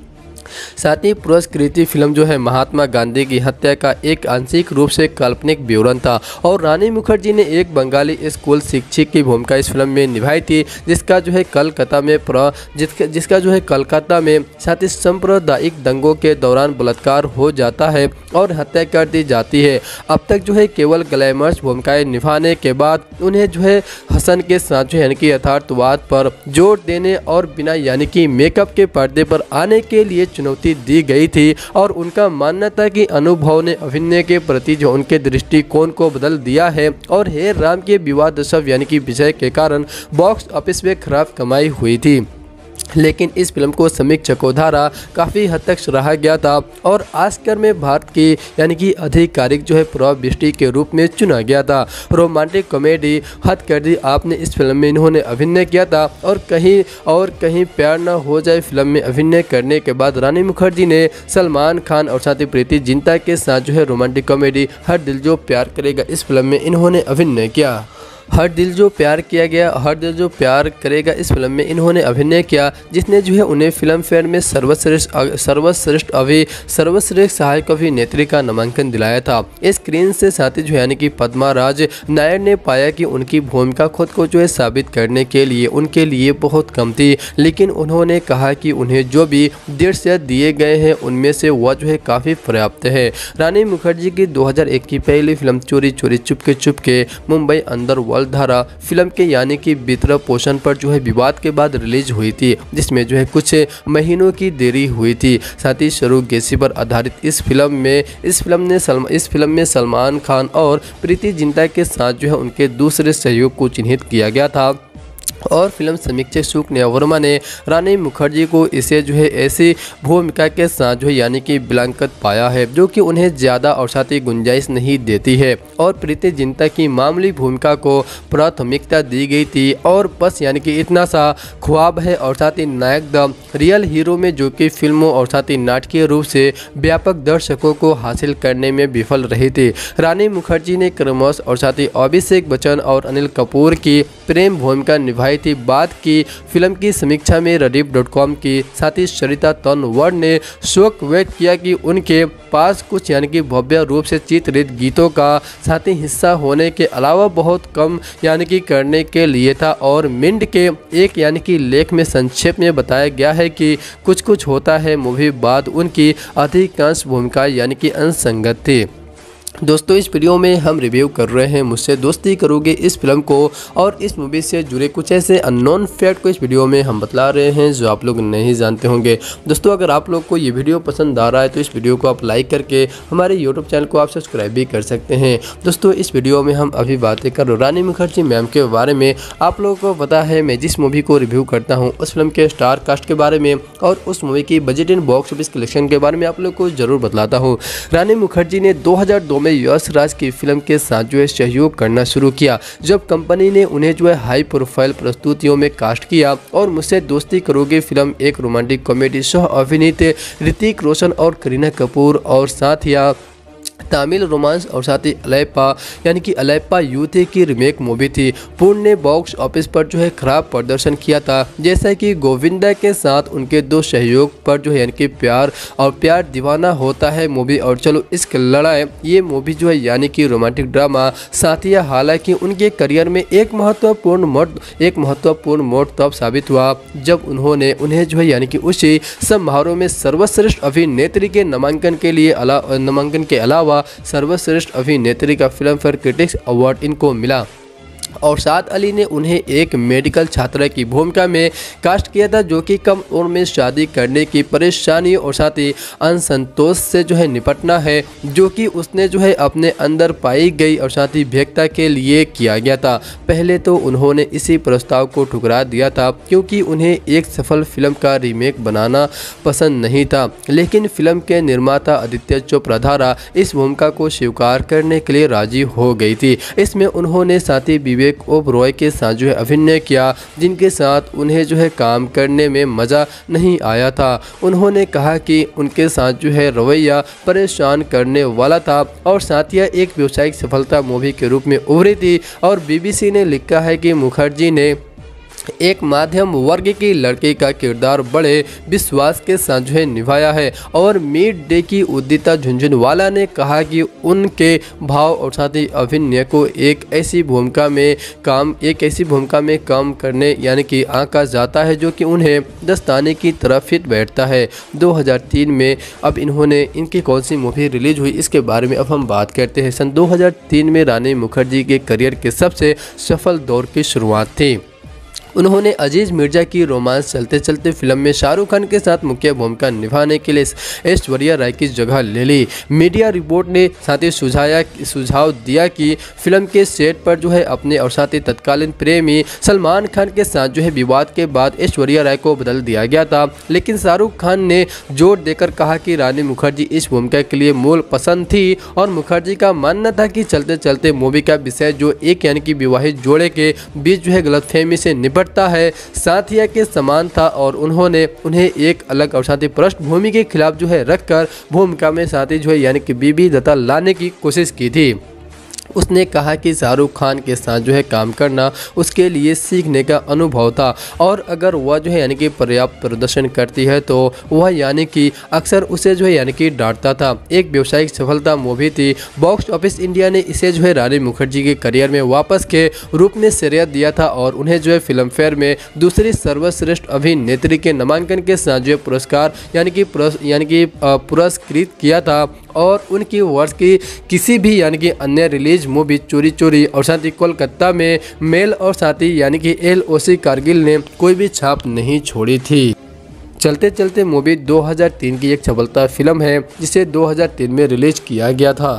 साथ ही पुरस्कृत फिल्म जो है महात्मा गांधी की हत्या का एक आंशिक रूप से काल्पनिक विवरण था और रानी मुखर्जी ने एक बंगाली स्कूल शिक्षक की भूमिका इस फिल्म में निभाई थी, जिसका जो है कलकत्ता में प्र जिसका जिसका जो है कलकत्ता में साथ ही सांप्रदायिक दंगों के दौरान बलात्कार हो जाता है और हत्या कर दी जाती है। अब तक जो है केवल ग्लैमरस भूमिकाएं निभाने के बाद उन्हें जो है हसन के साथ जो यानी कि यथार्थवाद पर जोर देने और बिना यानी कि मेकअप के पर्दे पर आने के लिए चुनौती दी गई थी और उनका मानना था कि अनुभव ने अभिनय के प्रति जो उनके दृष्टिकोण को बदल दिया है और हे राम के विवाह दशव यानी कि विजय के कारण बॉक्स ऑफिस में खराब कमाई हुई थी। लेकिन इस फिल्म को समीक्षकों द्वारा काफ़ी हद तक सराहा गया था और ऑस्कर में भारत की यानी कि आधिकारिक जो है प्रविष्टि के रूप में चुना गया था। रोमांटिक कॉमेडी हद कर दी आपने इस फिल्म में इन्होंने अभिनय किया था और कहीं और कहीं प्यार न हो जाए फिल्म में अभिनय करने के बाद रानी मुखर्जी ने सलमान खान और साथ ही प्रीति जिंटा के साथ जो है रोमांटिक कॉमेडी हर दिल जो प्यार करेगा इस फिल्म में इन्होंने अभिनय किया। हर दिल जो प्यार किया गया हर दिल जो प्यार करेगा इस फिल्म में इन्होंने अभिनय किया, जिसने जो है उन्हें फिल्म फेयर में सर्वश्रेष्ठ सर्वश्रेष्ठ अभि सर्वश्रेष्ठ सहायक अभिनेत्री का नामांकन दिलाया था। इस स्क्रीन से साथ ही जो यानी कि पद्मा राज नायर ने पाया कि उनकी भूमिका खुद को जो है साबित करने के लिए उनके लिए बहुत कम थी, लेकिन उन्होंने कहा कि उन्हें जो भी दृश्य दिए गए हैं उनमें से वह जो है काफ़ी पर्याप्त है। रानी मुखर्जी की दो हज़ार एक की पहली फिल्म चोरी चोरी चुपके चुपके मुंबई अंडरवर्ल्ड धारा फिल्म के यानी कि वितरण पोषण पर जो है विवाद के बाद रिलीज हुई थी, जिसमें जो है कुछ महीनों की देरी हुई थी। साथ ही सरोगेसी पर आधारित इस फिल्म में इस फिल्म ने सलमा इस फिल्म में सलमान खान और प्रीति जिंटा के साथ जो है उनके दूसरे सहयोग को चिन्हित किया गया था और फिल्म समीक्षक सुकन्या वर्मा ने रानी मुखर्जी को इसे जो है ऐसी भूमिका के साथ जो है यानी कि विकलांगत पाया है जो कि उन्हें ज़्यादा और साथ ही गुंजाइश नहीं देती है और प्रीति जिंटा की मामूली भूमिका को प्राथमिकता दी गई थी और बस यानी कि इतना सा ख्वाब है और साथ ही नायक द रियल हीरो में जो कि फिल्मों और साथ ही नाटकीय रूप से व्यापक दर्शकों को हासिल करने में विफल रही थी। रानी मुखर्जी ने क्रमश और साथ ही अभिषेक बच्चन और अनिल कपूर की प्रेम भूमिका निभाई थी। बाद की फिल्म की समीक्षा में रडीफ डॉट कॉम की साथ ही सरिता तनवर ने शोक व्यक्त किया कि उनके पास कुछ यानी कि भव्य रूप से चित्रित गीतों का साथ ही हिस्सा होने के अलावा बहुत कम यानी कि करने के लिए था और मिंट के एक यानी कि लेख में संक्षेप में बताया गया है कि कुछ कुछ होता है मूवी बाद उनकी अधिकांश भूमिका यानी कि असंगत थी। दोस्तों इस वीडियो में हम रिव्यू कर रहे हैं मुझसे दोस्ती करोगे इस फिल्म को और इस मूवी से जुड़े कुछ ऐसे अननोन फैक्ट को इस वीडियो में हम बतला रहे हैं जो आप लोग नहीं जानते होंगे। दोस्तों अगर आप लोग को ये वीडियो पसंद आ रहा है तो इस वीडियो को आप लाइक करके हमारे यूट्यूब चैनल को आप सब्सक्राइब भी कर सकते हैं। दोस्तों इस वीडियो में हम अभी बातें कर रानी मुखर्जी मैम के बारे में। आप लोगों को पता है मैं जिस मूवी को रिव्यू करता हूँ उस फिल्म के स्टार कास्ट के बारे में और उस मूवी की budget and box office collection के बारे में आप लोग को जरूर बतलाता हूँ। रानी मुखर्जी ने दो हज़ार दो में यश राज की फिल्म के साथ जो है सहयोग करना शुरू किया जब कंपनी ने उन्हें जो है हाई प्रोफाइल प्रस्तुतियों में कास्ट किया और मुझसे दोस्ती करोगे फिल्म एक रोमांटिक कॉमेडी सह अभिनेता ऋतिक रोशन और करीना कपूर और साथ ही तमिल रोमांस और साथ ही अलैप्पा यानी कि अलैप्पा यूथ की रीमेक मूवी थी। पूर्ण ने बॉक्स ऑफिस पर जो है खराब प्रदर्शन किया था जैसा कि गोविंदा के साथ उनके दो सहयोग पर जो है यानी कि प्यार और प्यार दीवाना होता है मूवी और चलो इश्क लड़ाई ये मूवी जो है यानी कि रोमांटिक ड्रामा साथिया। हालांकि उनके करियर में एक महत्वपूर्ण मोड़ एक महत्वपूर्ण मोड़ तब साबित हुआ जब उन्होंने उन्हें जो है यानी कि उसी समारोह में सर्वश्रेष्ठ अभिनेत्री के नामांकन के लिए अला नामांकन के अलावा सर्वश्रेष्ठ अभिनेत्री का फिल्म फेयर क्रिटिक्स अवार्ड इनको मिला और साद अली ने उन्हें एक मेडिकल छात्रा की भूमिका में कास्ट किया था जो कि कम उम्र में शादी करने की परेशानी और साथ ही असंतोष से जो है निपटना है जो कि उसने जो है अपने अंदर पाई गई और साथ ही व्यक्ता के लिए किया गया था। पहले तो उन्होंने इसी प्रस्ताव को ठुकरा दिया था क्योंकि उन्हें एक सफल फिल्म का रीमेक बनाना पसंद नहीं था, लेकिन फिल्म के निर्माता आदित्य चोपड़ा द्वारा इस भूमिका को स्वीकार करने के लिए राजी हो गई थी। इसमें उन्होंने साथ ही विवेक ओबरॉय के साथ जो है अभिनय किया जिनके साथ उन्हें जो है काम करने में मज़ा नहीं आया था। उन्होंने कहा कि उनके साथ जो है रवैया परेशान करने वाला था और साथ ही एक व्यावसायिक सफलता मूवी के रूप में उभरी थी और बीबीसी ने लिखा है कि मुखर्जी ने एक माध्यम वर्ग की लड़की का किरदार बड़े विश्वास के साथ जो है निभाया है। और मिड डे की उदिता झुंझुनवाला ने कहा कि उनके भाव और साथ ही अभिनय को एक ऐसी भूमिका में काम एक ऐसी भूमिका में काम करने यानी कि आंका जाता है जो कि उन्हें दस्ताने की तरह फिट बैठता है। दो हज़ार तीन में अब इन्होंने इनकी कौन सी मूवी रिलीज हुई इसके बारे में अब हम बात करते हैं। सन दो हज़ार तीन में रानी मुखर्जी के करियर के सबसे सफल दौर की शुरुआत थी। उन्होंने अजीज मिर्जा की रोमांस चलते चलते फिल्म में शाहरुख खान के साथ मुख्य भूमिका निभाने के लिए ऐश्वर्या राय की जगह ले ली। मीडिया रिपोर्ट ने साथ ही सुझाया सुझाव दिया कि फिल्म के सेट पर जो है अपने और साथ ही तत्कालीन प्रेमी सलमान खान के साथ जो है विवाद के बाद ऐश्वर्या राय को बदल दिया गया था, लेकिन शाहरुख खान ने जोर देकर कहा कि रानी मुखर्जी इस भूमिका के लिए मूल पसंद थी और मुखर्जी का मानना था कि चलते चलते मूवी का विषय जो एक यानी कि विवाहित जोड़े के बीच जो है गलतफहमी से निपट है साथिया के समान था और उन्होंने उन्हें एक अलग और साथी पृष्ठभूमि के खिलाफ जो है रखकर भूमिका में साथी जो है यानी कि बीबी दत्ता लाने की कोशिश की थी। उसने कहा कि शाहरुख खान के साथ जो है काम करना उसके लिए सीखने का अनुभव था और अगर वह जो है यानी कि पर्याप्त प्रदर्शन करती है तो वह यानी कि अक्सर उसे जो है यानी कि डांटता था। एक व्यावसायिक सफलता मूवी थी। बॉक्स ऑफिस इंडिया ने इसे जो है रानी मुखर्जी के करियर में वापस के रूप में श्रेय दिया था और उन्हें जो है फिल्म फेयर में दूसरी सर्वश्रेष्ठ अभिनेत्री के नामांकन के साथ जो है पुरस्कार यानी कि यानी कि पुरस्कृत किया था और उनकी वर्ष की किसी भी यानी कि अन्य रिलीज मूवी चोरी चोरी और साथ ही कोलकाता में मेल और साथ ही यानी कि एल ओ सी कारगिल ने कोई भी छाप नहीं छोड़ी थी। चलते चलते मूवी दो हज़ार तीन की एक सफलता फिल्म है जिसे दो हज़ार तीन में रिलीज किया गया था।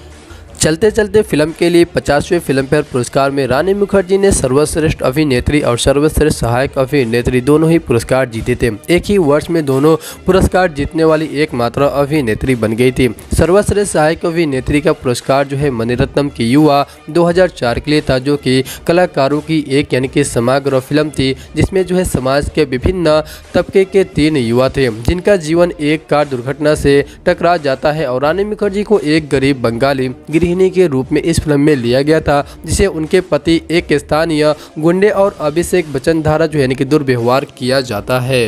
चलते चलते फिल्म के लिए पचासवें फिल्म फेयर पुरस्कार में रानी मुखर्जी ने सर्वश्रेष्ठ अभिनेत्री और सर्वश्रेष्ठ सहायक अभिनेत्री दोनों ही पुरस्कार जीते थे। एक ही वर्ष में दोनों पुरस्कार जीतने वाली एकमात्र अभिनेत्री बन गई थी। सर्वश्रेष्ठ सहायक अभिनेत्री का पुरस्कार जो है मणिरत्नम की युवा दो हज़ार चार के लिए था, जो कि कलाकारों की एक यानी कि समग्र फिल्म थी जिसमें जो है समाज के विभिन्न तबके के तीन युवा थे जिनका जीवन एक कार दुर्घटना से टकरा जाता है और रानी मुखर्जी को एक गरीब बंगाली गृहिणी के रूप में इस फिल्म में लिया गया था, जिसे उनके पति एक स्थानीय गुंडे और अभिषेक बच्चन द्वारा जो यानी कि दुर्व्यवहार किया जाता है।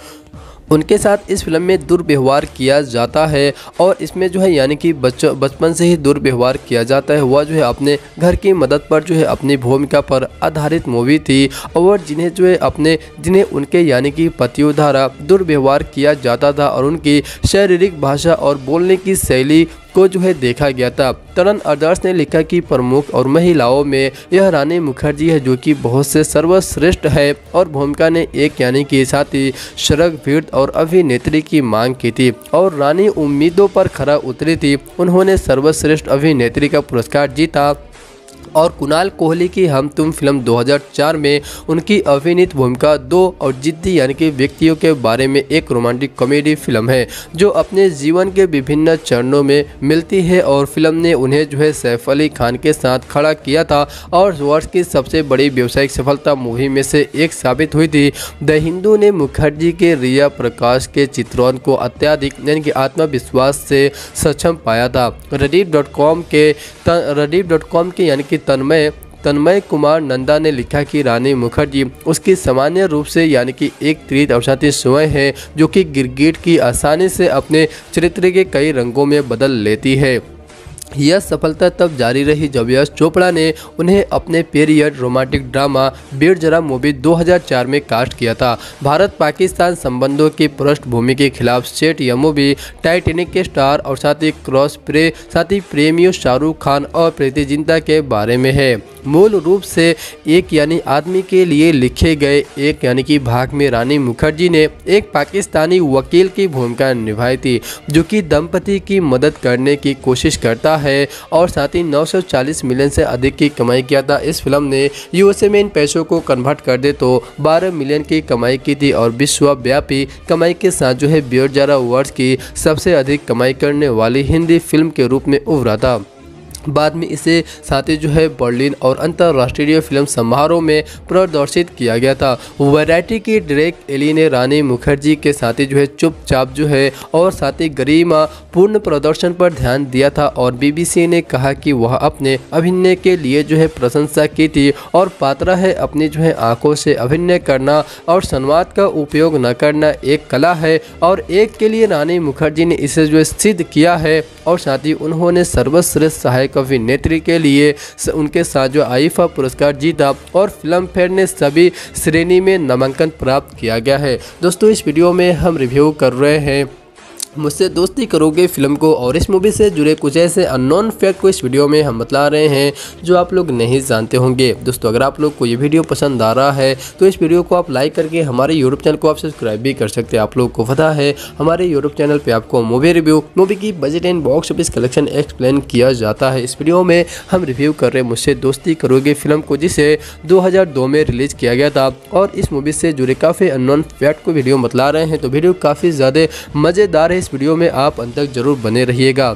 उनके साथ इस फिल्म में दुर्व्यवहार किया जाता है और इसमें जो है यानी कि बचपन से ही दुर्व्यवहार किया जाता है। वह जो है अपने घर की मदद पर जो है अपनी भूमिका पर आधारित मूवी थी और जिन्हें जो है अपने जिन्हें उनके यानी कि पतियों द्वारा दुर्व्यवहार किया जाता था और उनकी शारीरिक भाषा और बोलने की शैली को जो है देखा गया था। तरण आदर्श ने लिखा कि प्रमुख और महिलाओं में यह रानी मुखर्जी है जो कि बहुत से सर्वश्रेष्ठ है और भूमिका ने एक यानी कि साथी शरग भीड़ और अभिनेत्री की मांग की थी और रानी उम्मीदों पर खरा उतरी थी। उन्होंने सर्वश्रेष्ठ अभिनेत्री का पुरस्कार जीता और कुणाल कोहली की हम तुम फिल्म दो हज़ार चार में उनकी अभिनीत भूमिका दो और जिद्दी यानी कि व्यक्तियों के बारे में एक रोमांटिक कॉमेडी फिल्म है जो अपने जीवन के विभिन्न चरणों में मिलती है और फिल्म ने उन्हें जो है सैफ अली खान के साथ खड़ा किया था और वर्ष की सबसे बड़ी व्यावसायिक सफलता मूवी में से एक साबित हुई थी। द हिंदू ने मुखर्जी के रिया प्रकाश के चित्रण को अत्यधिक यानी कि आत्मविश्वास से सक्षम पाया था। रडीफ डॉट कॉम के रडीफ डॉट कॉम के यानी कि तन्मय तन्मय कुमार नंदा ने लिखा कि रानी मुखर्जी उसकी सामान्य रूप से यानी कि एक त्रित अवसाती स्वयं है जो कि गिरगिट की आसानी से अपने चरित्र के कई रंगों में बदल लेती है। यह सफलता तब जारी रही जब यश चोपड़ा ने उन्हें अपने पीरियड रोमांटिक ड्रामा बीर जरा मूवी दो हज़ार चार में कास्ट किया था। भारत पाकिस्तान संबंधों की पृष्ठभूमि के खिलाफ सेट यह मूवी टाइटैनिक के स्टार और साथी क्रॉस प्रे साथी प्रेमियों शाहरुख खान और प्रीति जिंटा के बारे में है। मूल रूप से एक यानी आदमी के लिए लिखे गए एक यानी कि भाग में रानी मुखर्जी ने एक पाकिस्तानी वकील की भूमिका निभाई थी जो कि दंपति की मदद करने की कोशिश करता है और साथ ही नौ सौ चालीस मिलियन से अधिक की कमाई किया था। इस फिल्म ने यूएसए में इन पैसों को कन्वर्ट कर दे तो बारह मिलियन की कमाई की थी और विश्वव्यापी कमाई के साथ जो है बीर जरा वर्ष की सबसे अधिक कमाई करने वाली हिंदी फिल्म के रूप में उभरा था। बाद में इसे साथ ही जो है बर्लिन और अंतर्राष्ट्रीय फिल्म समारोह में प्रदर्शित किया गया था। वैरायटी की डायरेक्ट एली ने रानी मुखर्जी के साथ ही जो है चुपचाप जो है और साथ ही गरिमा पूर्ण प्रदर्शन पर ध्यान दिया था और बीबीसी ने कहा कि वह अपने अभिनय के लिए जो है प्रशंसा की थी और पात्रा है अपनी जो है आंखों से अभिनय करना और संवाद का उपयोग न करना एक कला है और एक के लिए रानी मुखर्जी ने इसे जो है सिद्ध किया है और साथ ही उन्होंने सर्वश्रेष्ठ सहायक अभिनेत्री के लिए उनके साथ जो आईफा पुरस्कार जीता और फिल्म फेयर ने सभी श्रेणी में नामांकन प्राप्त किया गया है। दोस्तों इस वीडियो में हम रिव्यू कर रहे हैं मुझसे दोस्ती करोगे फिल्म को और इस मूवी से जुड़े कुछ ऐसे अननोन फैक्ट को इस वीडियो में हम बतला रहे हैं जो आप लोग नहीं जानते होंगे। दोस्तों अगर आप लोग को ये वीडियो पसंद आ रहा है तो इस वीडियो को आप लाइक करके हमारे यूट्यूब चैनल को आप सब्सक्राइब भी कर सकते हैं। आप लोग को पता है हमारे यूट्यूब चैनल पर आपको मूवी रिव्यू, मूवी की budget and box office collection explain किया जाता है। इस वीडियो में हम रिव्यू कर रहे हैं मुझसे दोस्ती करोगे फिल्म को, जिसे दो हज़ार दो में रिलीज किया गया था और इस मूवी से जुड़े काफ़ी अननोन फैक्ट को वीडियो बतला रहे हैं। तो वीडियो काफ़ी ज़्यादा मज़ेदार है, इस वीडियो में आप अंत तक जरूर बने रहिएगा।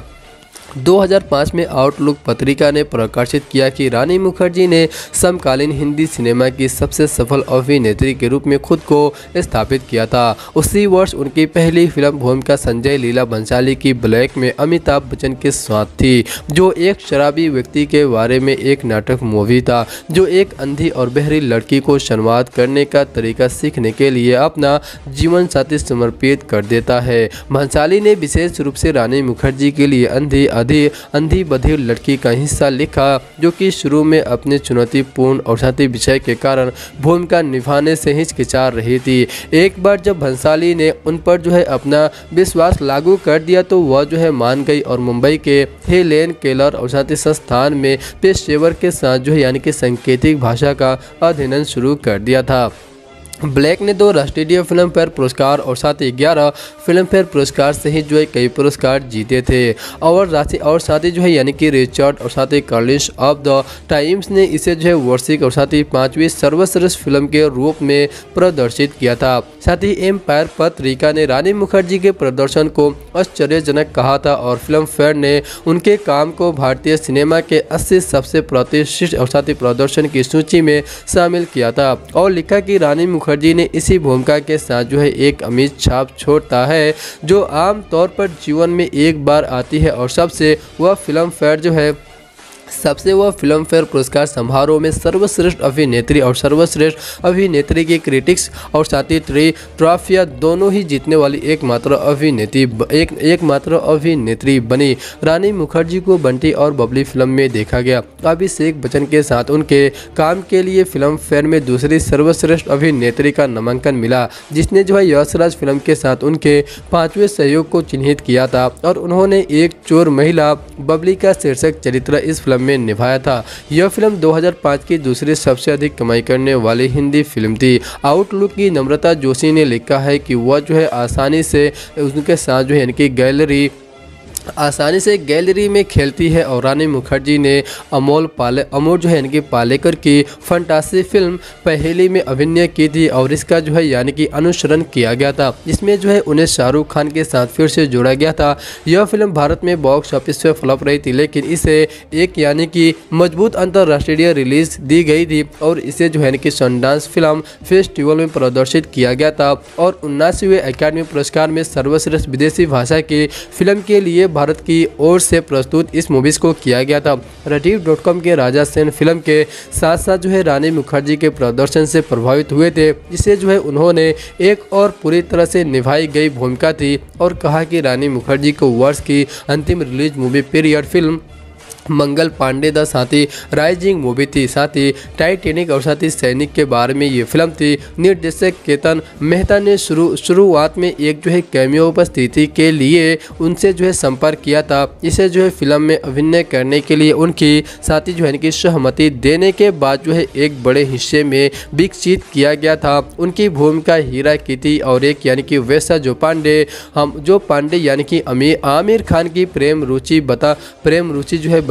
दो हज़ार पाँच में आउटलुक पत्रिका ने प्रकाशित किया कि रानी मुखर्जी ने समकालीन हिंदी सिनेमा की सबसे सफल अभिनेत्री के रूप में खुद को स्थापित किया था। उसी वर्ष उनकी पहली फिल्म भूमिका संजय लीला भंसाली की ब्लैक में अमिताभ बच्चन के साथ थी, जो एक शराबी व्यक्ति के बारे में एक नाटक मूवी था जो एक अंधी और बहरी लड़की को संवाद करने का तरीका सीखने के लिए अपना जीवन साथी समर्पित कर देता है। भंसाली ने विशेष रूप से रानी मुखर्जी के लिए अंधी अधि अंधी बधिर लड़की का हिस्सा लिखा, जो कि शुरू में अपने चुनौतीपूर्ण और साथी विषय के कारण भूमिका निभाने से हिचकिचा रही थी। एक बार जब भंसाली ने उन पर जो है अपना विश्वास लागू कर दिया तो वह जो है मान गई और मुंबई के हेलेन केलर और साथी संस्थान में पेशेवर के साथ जो है यानी कि सांकेतिक भाषा का अध्ययन शुरू कर दिया था। ब्लैक ने दो राष्ट्रीय फिल्म फेयर पुरस्कार और साथ ही ग्यारह फिल्म फेयर पुरस्कार सहित जो है कई पुरस्कार जीते थे और राशि और साथ ही जो है यानी कि रिचर्ड और साथ ही कर्लिश ऑफ द टाइम्स ने इसे जो है वार्षिक और साथ ही पांचवी सर्वश्रेष्ठ फिल्म के रूप में प्रदर्शित किया था। साथ ही एम्पायर पत्रिका ने रानी मुखर्जी के प्रदर्शन को आश्चर्यजनक कहा था और फिल्म फेयर ने उनके काम को भारतीय सिनेमा के अस्सी सबसे प्रतिष्ठित और साथ ही प्रदर्शन की सूची में शामिल किया था और लिखा कि रानी मुखर्जी ने इसी भूमिका के साथ जो है एक अमिट छाप छोड़ता है जो आम तौर पर जीवन में एक बार आती है और सबसे वह फिल्म फेयर जो है सबसे वह फिल्म फेयर पुरस्कार समारोह में सर्वश्रेष्ठ अभिनेत्री और सर्वश्रेष्ठ अभिनेत्री की क्रिटिक्स और साथ ही ट्री ट्रॉफियां दोनों ही जीतने वाली एकमात्र अभिनेत्री एक एकमात्र अभिनेत्री बनी। रानी मुखर्जी को बंटी और बबली फिल्म में देखा गया। अभिषेक बच्चन के साथ उनके काम के लिए फिल्म फेयर में दूसरी सर्वश्रेष्ठ अभिनेत्री का नामांकन मिला, जिसने जो है यशराज फिल्म के साथ उनके पांचवें सहयोग को चिन्हित किया था और उन्होंने एक चोर महिला बबली का शीर्षक चरित्र इस फिल्म में निभाया था। यह फिल्म दो हज़ार पाँच की दूसरी सबसे अधिक कमाई करने वाली हिंदी फिल्म थी। आउटलुक की नम्रता जोशी ने लिखा है कि वह जो है आसानी से उनके साथ जो है इनकी गैलरी आसानी से गैलरी में खेलती है और रानी मुखर्जी ने अमोल पाले अमोल जो है इनकी पालेकर की फंटासी फिल्म पहेली में अभिनय की थी और इसका जो है यानी कि अनुसरण किया गया था, जिसमें जो है उन्हें शाहरुख खान के साथ फिर से जोड़ा गया था। यह फिल्म भारत में बॉक्स ऑफिस पे फ्लॉप रही थी, लेकिन इसे एक यानी कि मजबूत अंतर्राष्ट्रीय रिलीज दी गई थी और इसे जो है कि सनडांस फिल्म फेस्टिवल में प्रदर्शित किया गया था और उन्नासीवें अकादमी पुरस्कार में सर्वश्रेष्ठ विदेशी भाषा की फिल्म के लिए भारत की ओर से प्रस्तुत इस मूवीज को किया गया था। रटीव डॉट कॉम के राजा सेन फिल्म के साथ साथ जो है रानी मुखर्जी के प्रदर्शन से प्रभावित हुए थे, जिसे जो है उन्होंने एक और पूरी तरह से निभाई गई भूमिका थी और कहा कि रानी मुखर्जी को वर्ष की अंतिम release movie period film Mangal Pandey the साथी राइजिंग मूवी थी। साथ ही टाइटैनिक और साथ ही सैनिक के बारे में ये फिल्म थी। निर्देशक केतन मेहता ने शुरू शुरुआत में एक जो है कैमियो उपस्थिति के लिए उनसे जो है संपर्क किया था। इसे जो है फिल्म में अभिनय करने के लिए उनकी साथी जो है इनकी सहमति देने के बाद जो है एक बड़े हिस्से में विकसित किया गया था। उनकी भूमिका हीरा की थी और एक यानी कि वैसा जो पांडे हम जो पांडे यानी कि आमिर खान की प्रेम रुचि बता प्रेम रुचि जो है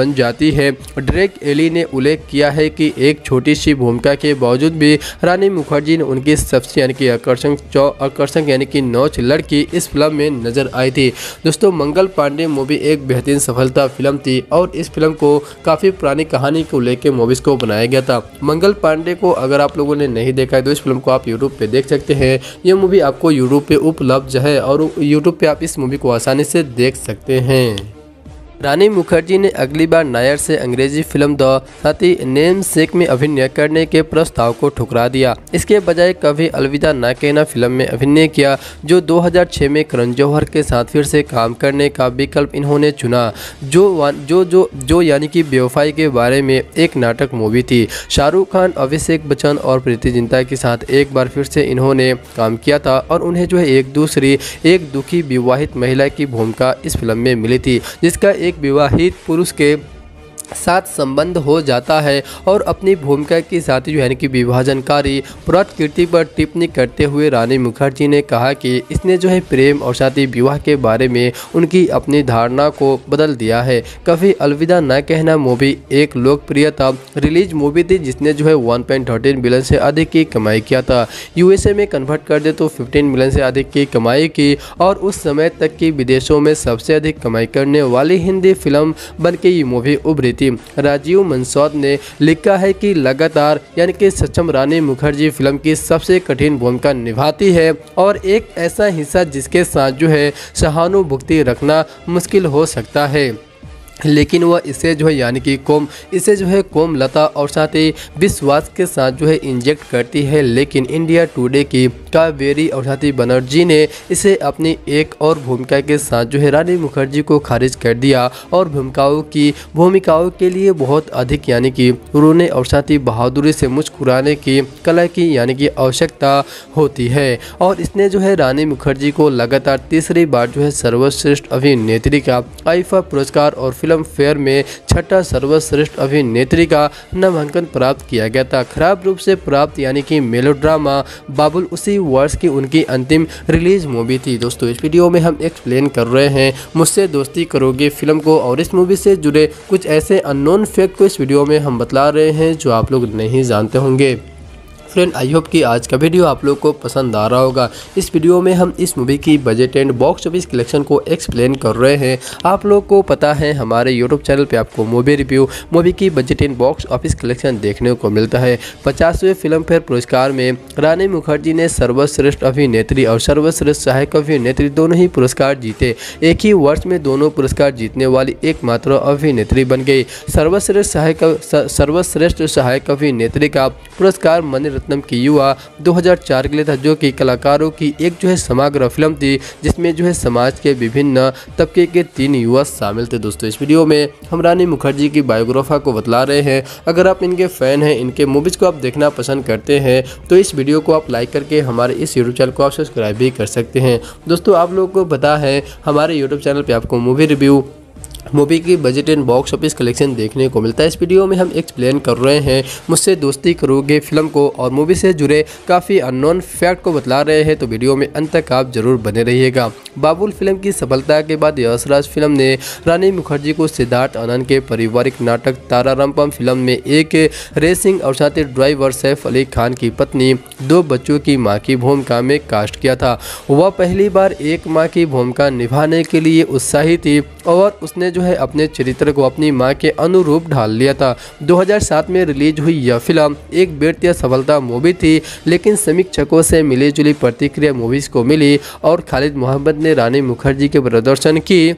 बन जाती है। डायरेक्टर एली ने उल्लेख किया है कि एक छोटी सी भूमिका के बावजूद भी रानी मुखर्जी ने उनकी सबसे यानी कि आकर्षक आकर्षक यानी कि नौच लड़की इस फिल्म में नजर आई थी। दोस्तों मंगल पांडे मूवी एक बेहतरीन सफलता फिल्म थी और इस फिल्म को काफ़ी पुरानी कहानी को लेकर मूवीज़ को बनाया गया था। मंगल पांडे को अगर आप लोगों ने नहीं देखा है तो इस फिल्म को आप यूट्यूब पे देख सकते हैं। ये मूवी आपको यूट्यूब पे उपलब्ध है और यूट्यूब पे आप इस मूवी को आसानी से देख सकते हैं। रानी मुखर्जी ने अगली बार नायर से अंग्रेजी फिल्म द साथी नेम सेक में अभिनय करने के प्रस्ताव को ठुकरा दिया। इसके बजाय कभी अलविदा ना कहना फिल्म में अभिनय किया, जो दो हज़ार छह में करण जौहर के साथ फिर से काम करने का विकल्प इन्होंने चुना, जो जो जो जो यानी कि बेवफाई के बारे में एक नाटक मूवी थी। शाहरुख खान, अभिषेक बच्चन और प्रीति जिंटा के साथ एक बार फिर से इन्होंने काम किया था और उन्हें जो है एक दूसरी एक दुखी विवाहित महिला की भूमिका इस फिल्म में मिली थी, जिसका एक विवाहित पुरुष के साथ संबंध हो जाता है और अपनी भूमिका के साथ जो यानी कि विभाजनकारी प्रकृति पर टिप्पणी करते हुए रानी मुखर्जी ने कहा कि इसने जो है प्रेम और साथी विवाह के बारे में उनकी अपनी धारणा को बदल दिया है। कभी अलविदा न कहना मूवी एक लोकप्रियता रिलीज मूवी थी जिसने जो है वन पॉइंट थर्टीन मिलियन से अधिक की कमाई किया था। यूएसए में कन्वर्ट कर दे तो फिफ्टीन मिलियन से अधिक की कमाई की और उस समय तक की विदेशों में सबसे अधिक कमाई करने वाली हिंदी फिल्म बन के ये मूवी उभरी। राजीव मनसौद ने लिखा है कि लगातार यानी कि सक्षम रानी मुखर्जी फिल्म की सबसे कठिन भूमिका निभाती है और एक ऐसा हिस्सा जिसके साथ जो है सहानुभूति रखना मुश्किल हो सकता है, लेकिन वह इसे जो है यानी कि कोम इसे जो है कोमलता और साथ ही विश्वास के साथ जो है इंजेक्ट करती है। लेकिन इंडिया टुडे की कावेरी और साथ ही बनर्जी ने इसे अपनी एक और भूमिका के साथ जो है रानी मुखर्जी को खारिज कर दिया और भूमिकाओं की भूमिकाओं के लिए बहुत अधिक यानी कि रोने और साथ ही बहादुरी से मुस्कुराने की कला की यानी कि आवश्यकता होती है। और इसने जो है रानी मुखर्जी को लगातार तीसरी बार जो है सर्वश्रेष्ठ अभिनेत्री का आईफा पुरस्कार और फिल्म फेयर में छठा सर्वश्रेष्ठ अभिनेत्री का नामांकन प्राप्त किया गया था। खराब रूप से प्राप्त यानी कि मेलोड्रामा बाबुल उसी वर्ष की उनकी अंतिम रिलीज मूवी थी। दोस्तों इस वीडियो में हम एक्सप्लेन कर रहे हैं मुझसे दोस्ती करोगे फिल्म को और इस मूवी से जुड़े कुछ ऐसे अननोन फैक्ट को इस वीडियो में हम बतला रहे हैं जो आप लोग नहीं जानते होंगे। फ्रेंड आई होप कि आज का वीडियो आप लोग को पसंद आ रहा होगा। इस वीडियो में हम इस मूवी की budget and box office collection को एक्सप्लेन कर रहे हैं। आप लोग को पता है हमारे यूट्यूब चैनल पे आपको मूवी रिव्यू मूवी की budget and box office collection देखने को मिलता है। पचासवें फिल्म फेयर पुरस्कार में रानी मुखर्जी ने सर्वश्रेष्ठ अभिनेत्री और सर्वश्रेष्ठ सहायक अभिनेत्री दोनों ही पुरस्कार जीते। एक ही वर्ष में दोनों पुरस्कार जीतने वाली एकमात्र अभिनेत्री बन गई। सर्वश्रेष्ठ सहायक सर्वश्रेष्ठ सहायक अभिनेत्री का पुरस्कार मनी रत्नम की युवा दो हज़ार चार के लिए था, जो कि कलाकारों की एक जो है समग्र फिल्म थी जिसमें जो है समाज के विभिन्न तबके के तीन युवा शामिल थे। दोस्तों इस वीडियो में हम रानी मुखर्जी की बायोग्राफी को बतला रहे हैं। अगर आप इनके फैन हैं, इनके मूवीज़ को आप देखना पसंद करते हैं तो इस वीडियो को आप लाइक करके हमारे इस यूट्यूब चैनल को आप सब्सक्राइब भी कर सकते हैं। दोस्तों आप लोगों को पता है हमारे यूट्यूब चैनल पर आपको मूवी रिव्यू मूवी की budget and box office collection देखने को मिलता है। इस वीडियो में हम एक्सप्लेन कर रहे हैं मुझसे दोस्ती करोगे फिल्म को और मूवी से जुड़े काफ़ी अननोन फैक्ट को बतला रहे हैं, तो वीडियो में अंत तक आप जरूर बने रहिएगा। बाबुल फिल्म की सफलता के बाद यशराज फिल्म ने रानी मुखर्जी को सिद्धार्थ आनंद के पारिवारिक नाटक तारारामपम फिल्म में एक रेसिंग और साथ ही ड्राइवर सैफ अली खान की पत्नी दो बच्चों की माँ की भूमिका में कास्ट किया था। वह पहली बार एक माँ की भूमिका निभाने के लिए उत्साही थी और उसने जो है अपने चरित्र को अपनी मां के अनुरूप ढाल लिया था। दो हज़ार सात में रिलीज हुई यह फिल्म एक बेहतरीन सफलता मूवी थी, लेकिन समीक्षकों से मिली जुली प्रतिक्रिया मूवीज को मिली और खालिद मोहम्मद ने रानी मुखर्जी के प्रदर्शन की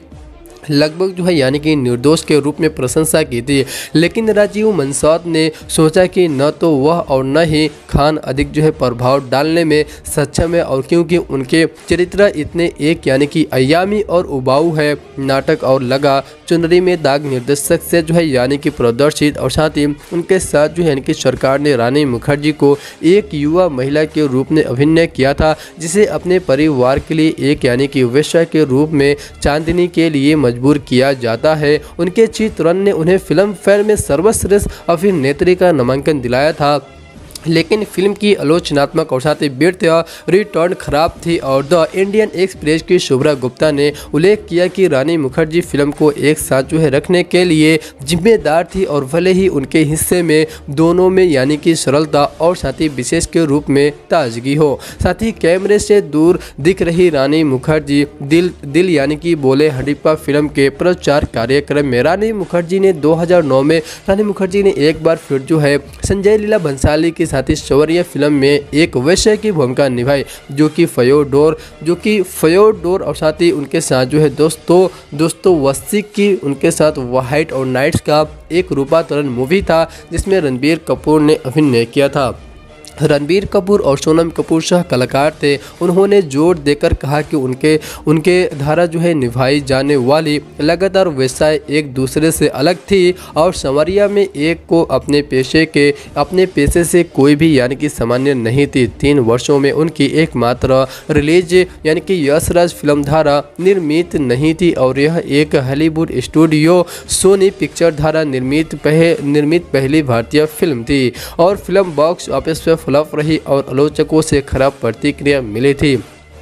लगभग जो है यानी कि निर्दोष के रूप में प्रशंसा की थी। लेकिन राजीव मनसौद ने सोचा कि न तो वह और न ही खान अधिक जो है प्रभाव डालने में सक्षम है, और क्योंकि उनके चरित्र इतने एक यानी कि अयामी और उबाऊ है। नाटक और लगा चुनरी में दाग निर्देशक से जो है यानी कि प्रदर्शित और साथ ही उनके साथ जो है यानी कि सरकार ने रानी मुखर्जी को एक युवा महिला के रूप में अभिनय किया था, जिसे अपने परिवार के लिए एक यानी कि वेश्या के रूप में चांदनी के लिए मजबूर किया जाता है। उनके चित्रण ने उन्हें फिल्म फेयर में सर्वश्रेष्ठ अभिनेत्री का नामांकन दिलाया था। लेकिन फिल्म की आलोचनात्मक और साथ ही वीरता रिटर्न खराब थी और द इंडियन एक्सप्रेस की शुभ्रा गुप्ता ने उल्लेख किया कि रानी मुखर्जी फिल्म को एक साथ जो है रखने के लिए जिम्मेदार थी और भले ही उनके हिस्से में दोनों में यानी कि सरलता और साथ ही विशेष के रूप में ताजगी हो। साथ ही कैमरे से दूर दिख रही रानी मुखर्जी दिल दिल यानी कि बोले हडिप्पा फिल्म के प्रचार कार्यक्रम में रानी मुखर्जी ने दो हज़ार नौ में रानी मुखर्जी ने एक बार फिर जो है संजय लीला भंसाली की साथ ही शौर्य फिल्म में एक वैश्य की भूमिका निभाई, जो कि फयोडोर जो कि फयोडोर और साथ ही उनके साथ जो है दोस्तों दोस्तों वस्सी की उनके साथ व्हाइट और नाइट्स का एक रूपांतरण मूवी था जिसमें रणबीर कपूर ने अभिनय किया था। रणबीर कपूर और सोनम कपूर सह कलाकार थे। उन्होंने जोर देकर कहा कि उनके उनके धारा जो है निभाई जाने वाली लगातार व्यवसाय एक दूसरे से अलग थी और संवरिया में एक को अपने पेशे के अपने पेशे से कोई भी यानी कि सामान्य नहीं थी। तीन वर्षों में उनकी एकमात्र रिलीज यानी कि यश राज फिल्म धारा निर्मित नहीं थी और यह एक हॉलीवुड स्टूडियो सोनी पिक्चर धारा निर्मित पह, निर्मित पहली भारतीय फिल्म थी और फिल्म बॉक्स ऑफिस पर फ्लॉप रही और आलोचकों से खराब प्रतिक्रिया मिली थी।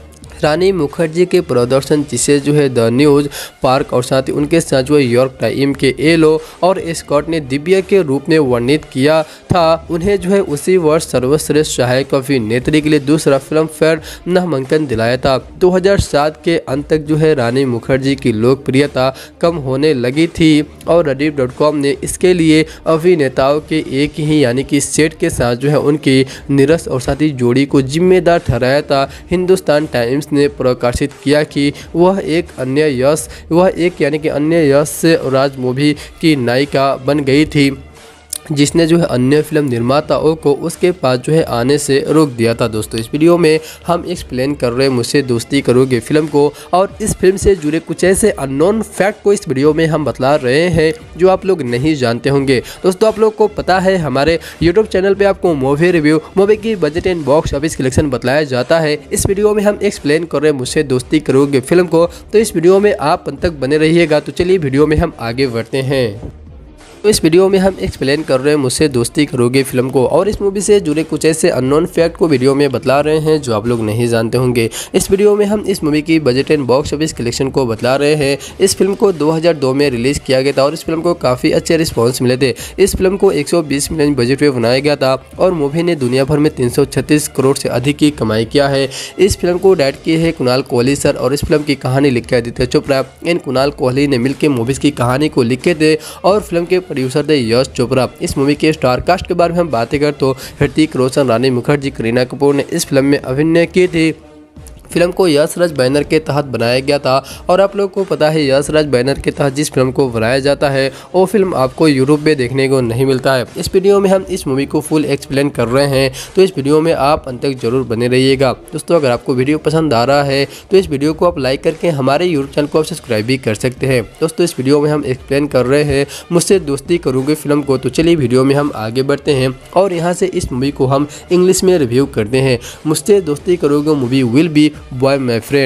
रानी मुखर्जी के प्रदर्शन जिसे जो है द न्यूज़ पार्क और साथ ही उनके साथ जो है यॉर्क टाइम के एलो और स्कॉट ने दिव्या के रूप में वर्णित किया था, उन्हें जो है उसी वर्ष सर्वश्रेष्ठ सहायक अभिनेत्री के लिए दूसरा फिल्म फेयर नामांकन दिलाया था। दो हज़ार सात के अंत तक जो है रानी मुखर्जी की लोकप्रियता कम होने लगी थी और रडीफ डॉट कॉम ने इसके लिए अभिनेताओं के एक ही यानी कि सेट के साथ जो है उनकी निरस और साथ ही जोड़ी को जिम्मेदार ठहराया था। हिंदुस्तान टाइम्स ने प्रकाशित किया कि वह एक अन्य यश वह एक यानी कि अन्य यश से राज मूवी की नायिका बन गई थी, जिसने जो है अन्य फिल्म निर्माताओं को उसके पास जो है आने से रोक दिया था। दोस्तों इस वीडियो में हम एक्सप्लेन कर रहे हैं मुझसे दोस्ती करोगे फिल्म को और इस फिल्म से जुड़े कुछ ऐसे अननोन फैक्ट को इस वीडियो में हम बतला रहे हैं जो आप लोग नहीं जानते होंगे। दोस्तों आप लोग को पता है हमारे यूट्यूब चैनल पे आपको मूवी रिव्यू मूवी की budget and box office collection बतलाया जाता है। इस वीडियो में हम एक्सप्लेन कर रहे हैं मुझसे दोस्ती करोगे फिल्म को, तो इस वीडियो में आप अंत तक बने रहिएगा। तो चलिए वीडियो में हम आगे बढ़ते हैं। तो इस वीडियो में हम एक्सप्लेन कर रहे हैं मुझसे दोस्ती करोगे फिल्म को और इस मूवी से जुड़े कुछ ऐसे अननोन फैक्ट को वीडियो में बतला रहे हैं जो आप लोग नहीं जानते होंगे। इस वीडियो में हम इस मूवी की budget and box office collection को बतला रहे हैं। इस फिल्म को दो हज़ार दो में रिलीज किया गया था और इस फिल्म को काफ़ी अच्छे रिस्पॉन्स मिले थे। इस फिल्म को एक सौ बीस मिलियन बजट में बनाया गया था और मूवी ने दुनिया भर में तीन सौ छत्तीस करोड़ से अधिक की कमाई किया है। इस फिल्म को डायरेक्ट किए है कुणाल कोहली सर और इस फिल्म की कहानी लिखे आदित्य चोपड़ा। इन कुणाल कोहली ने मिलकर मूवीज की कहानी को लिखे थे और फिल्म के प्रोड्यूसर थे यश चोपड़ा। इस मूवी के स्टार कास्ट के बारे में हम बातें करें तो ऋतिक रोशन, रानी मुखर्जी, करीना कपूर ने इस फिल्म में अभिनय की थी। फिल्म को यश राज बैनर के तहत बनाया गया था और आप लोगों को पता है यश राज बैनर के तहत जिस फिल्म को बनाया जाता है वो फिल्म आपको यूरोप में देखने को नहीं मिलता है। इस वीडियो में हम इस मूवी को फुल एक्सप्लेन कर रहे हैं, तो इस वीडियो में आप अंत तक जरूर बने रहिएगा। दोस्तों अगर आपको वीडियो पसंद आ रहा है तो इस वीडियो को आप लाइक करके हमारे यूट्यूब चैनल को आप सब्सक्राइब भी कर सकते हैं। दोस्तों इस वीडियो में हम एक्सप्लेन कर रहे हैं मुझसे दोस्ती करोगे फिल्म को, तो चलिए वीडियो में हम आगे बढ़ते हैं और यहाँ से इस मूवी को हम इंग्लिश में रिव्यू करते हैं। मुझसे दोस्ती करोगे movie will be boy my friend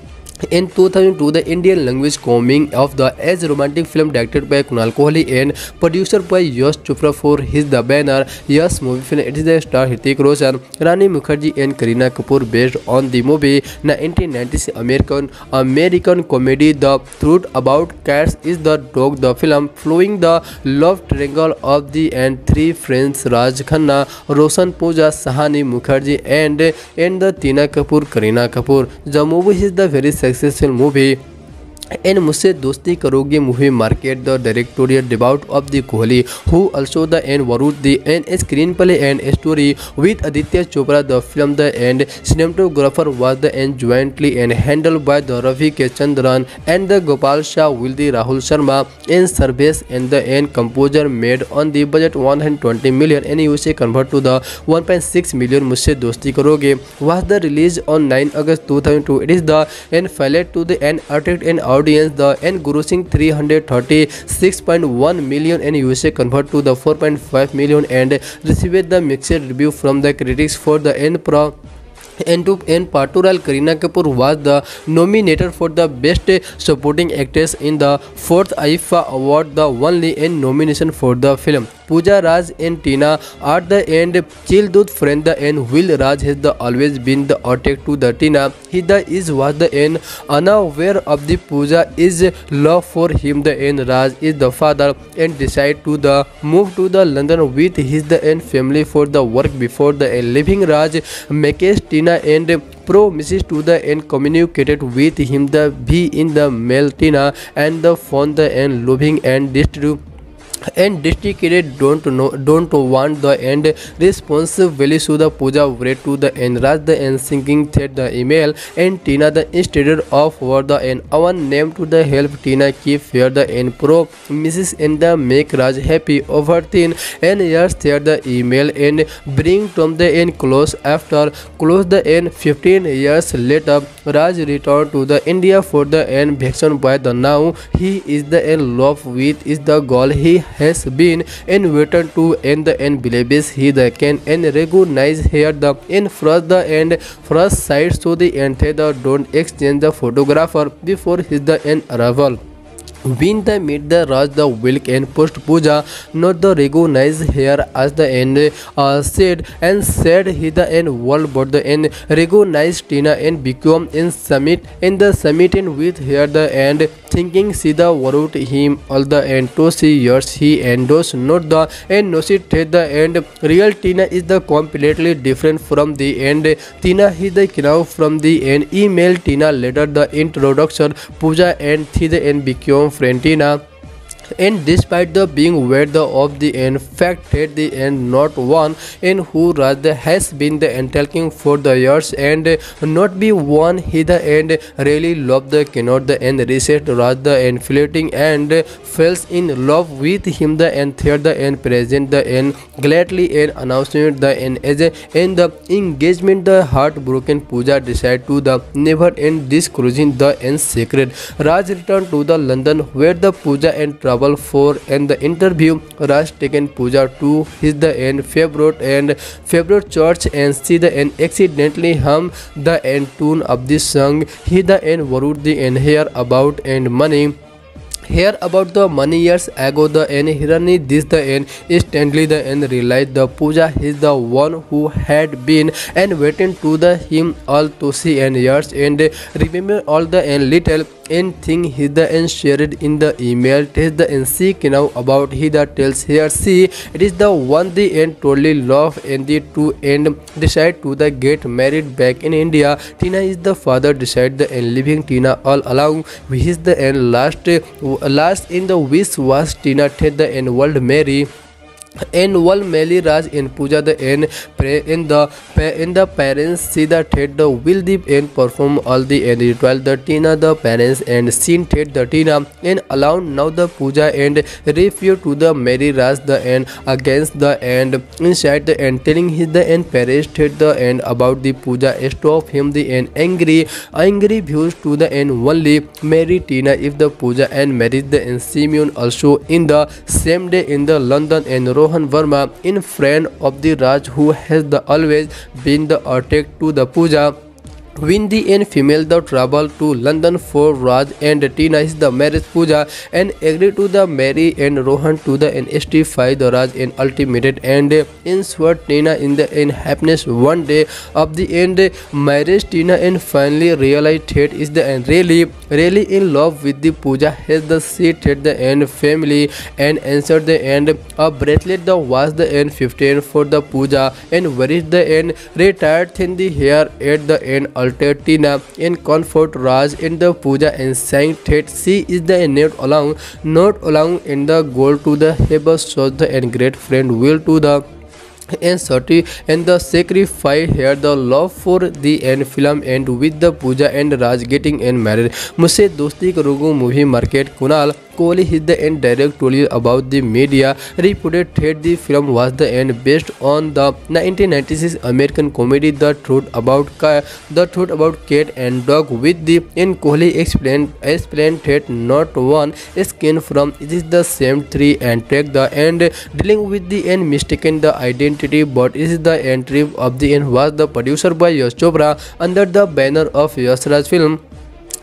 In two thousand two, the Indian language coming of the as romantic film directed by Kunal Kohli and produced by Yash Chopra for his the banner Yash movie film. It is the star Hrithik Roshan, Rani Mukherjee and Kareena Kapoor based on the movie nineteen nineties American American comedy. The truth about cats is the dog. The film following the love triangle of the and three friends Raj Khanna, Roshan Pooja, Sahani Mukherjee and and the Tina Kapoor, Kareena Kapoor. The movie is the very successful movie and मुझसे दोस्ती करोगे movie market the directorial debut of the Kohli who also the and wrote the and screenplay and story with Aditya Chopra. The film the and cinematographer was the and jointly and handled by the Ravi K Chandran and the Gopal Shah with the Rahul Sharma and service and the and composer made on the budget one hundred twenty million and U S A convert to the one point six million. मुझसे दोस्ती करोगे was the release on nine August two thousand two. It is the and filed to the and attract and audience the and grossing three hundred thirty-six point one million and U S A convert to the four point five million and received the mixed review from the critics for the end pro and to and Patural. Kareena Kapoor was the nominated for the best supporting actress in the fourth I F A award, the only and nomination for the film. Pooja, Raj and Tina are the end childhood friend the end. Will Raj has the always been the attack to the Tina. He the is was the end unaware of the Pooja is love for him the end. Raj is the father and decide to the move to the London with his the end family for the work before the end. Leaving Raj makes Tina and promises to the end communicated with him the be in the mail Tina and the phone the end loving and distribute and dedicated don't know don't want the end responsibility to the Pooja read to the end. Raj the end singing thread the email and Tina the instead of for the end our name to the help Tina keep fair the end pro Missus and the make Raj happy over thin and years there the email and bring from the end close after close the end fifteen years later. Raj returned to the India for the end vacation by the now he is the end love with is the goal he has been invited to end the end believes he the can and recognize here the in first the end first sight so the end the don't exchange the photographer before his the end arrival. When they meet the Raj the Wilk and post Pooja not the recognize here as the end uh, said and said he the end world but the end recognize Tina and become in summit in the summit in with here the end thinking see the world him all the end to see yours he endos not the end no see the end real Tina is the completely different from the end. Tina he the now from the end email Tina later the introduction Pooja and the the end become friend Tina. And despite the being aware the of the end fact at the end not one in who Raj has been the end talking for the years and not be one he the end really loved the cannot the end reset Raj the end flirting and falls in love with him the end third the end present the end gladly and announcing the end as a in the engagement the heartbroken Pooja decide to the never end disclosing the end secret. Raj returned to the London where the Pooja and travel for and the interview. Raj taken Pooja to his the end favorite and favorite church and see the end accidentally hum the end tune of this song. He the end worried the end here about and money. Here about the money years ago the end Hirani this the end instantly the end realized the Pooja is the one who had been and waiting to the him all to see and years and remember all the end little and thing he the end shared in the email test the and seek now about he that tells here see it is the one the end totally love and the two end decide to the get married back in India. Tina is the father decide the end leaving Tina all along with his the end last last in the wish was Tina take the end world marry and while Meli Raj in Pooja the end pray in the in the parents see the thread the will the end perform all the end ritual the Tina the parents and seen thread the Tina and allowed now the Pooja and refuse to the Mary Raj the end against the end inside the end telling his the end parents thread the end about the Pooja stop him the end angry angry views to the end only Mary Tina if the Pooja and married the end Simeon also in the same day in the London and Rohan Verma in friend of the Raj who has the always been the attack to the Pooja. When the end female the travel to London for Raj and Tina is the marriage Pooja and agree to the marry and Rohan to the and justify the Raj in ultimate and insert Tina in the end happiness one day of the end marriage Tina and finally realized that is the end really really in love with the Pooja has the seat at the end family and answered the end a bracelet the was the end fifteen for the Pooja and where is the end retired thin the hair at the end altered Tina in comfort Raj in the Pooja and sang that she is the not alone not alone in the goal to the Heber shows the and great friend will to the and Sati and the sacrifice here the love for the end film and with the Pooja and Raj getting and married. मुझसे दोस्ती करोगे movie market Kunal Kohli is the end direct told you about the media reported that the film was the end based on the nineteen ninety-six American comedy The Truth About The Truth About Cat and Dog with the end Kohli explained explained that not one skin from it is the same tree and take the end dealing with the end mistaken the identity but is the entry of the end was the producer by Yash Chopra under the banner of Yash Raj Film.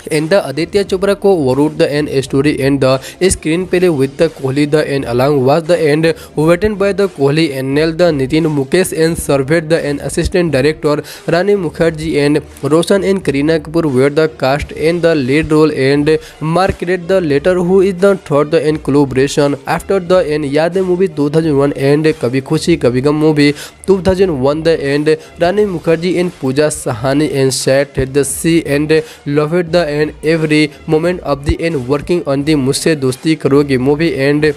and the Aditya Chopra co-wrote the end story and the screenplay with the Kohli. The end along was the end written by the Kohli and Nell the Nitin Mukesh and served the end assistant director Rani Mukherjee and Roshan and Kareena Kapoor were the cast in the lead role and marketed the latter who is the third the end collaboration after the end Yaad movie two thousand one and Kabhi Khushi Kabhi Gum movie two thousand one the end Rani Mukherjee and Pooja Sahani and sat at the sea and loved the and every moment of the end working on the Mujhse Dosti Karoge movie and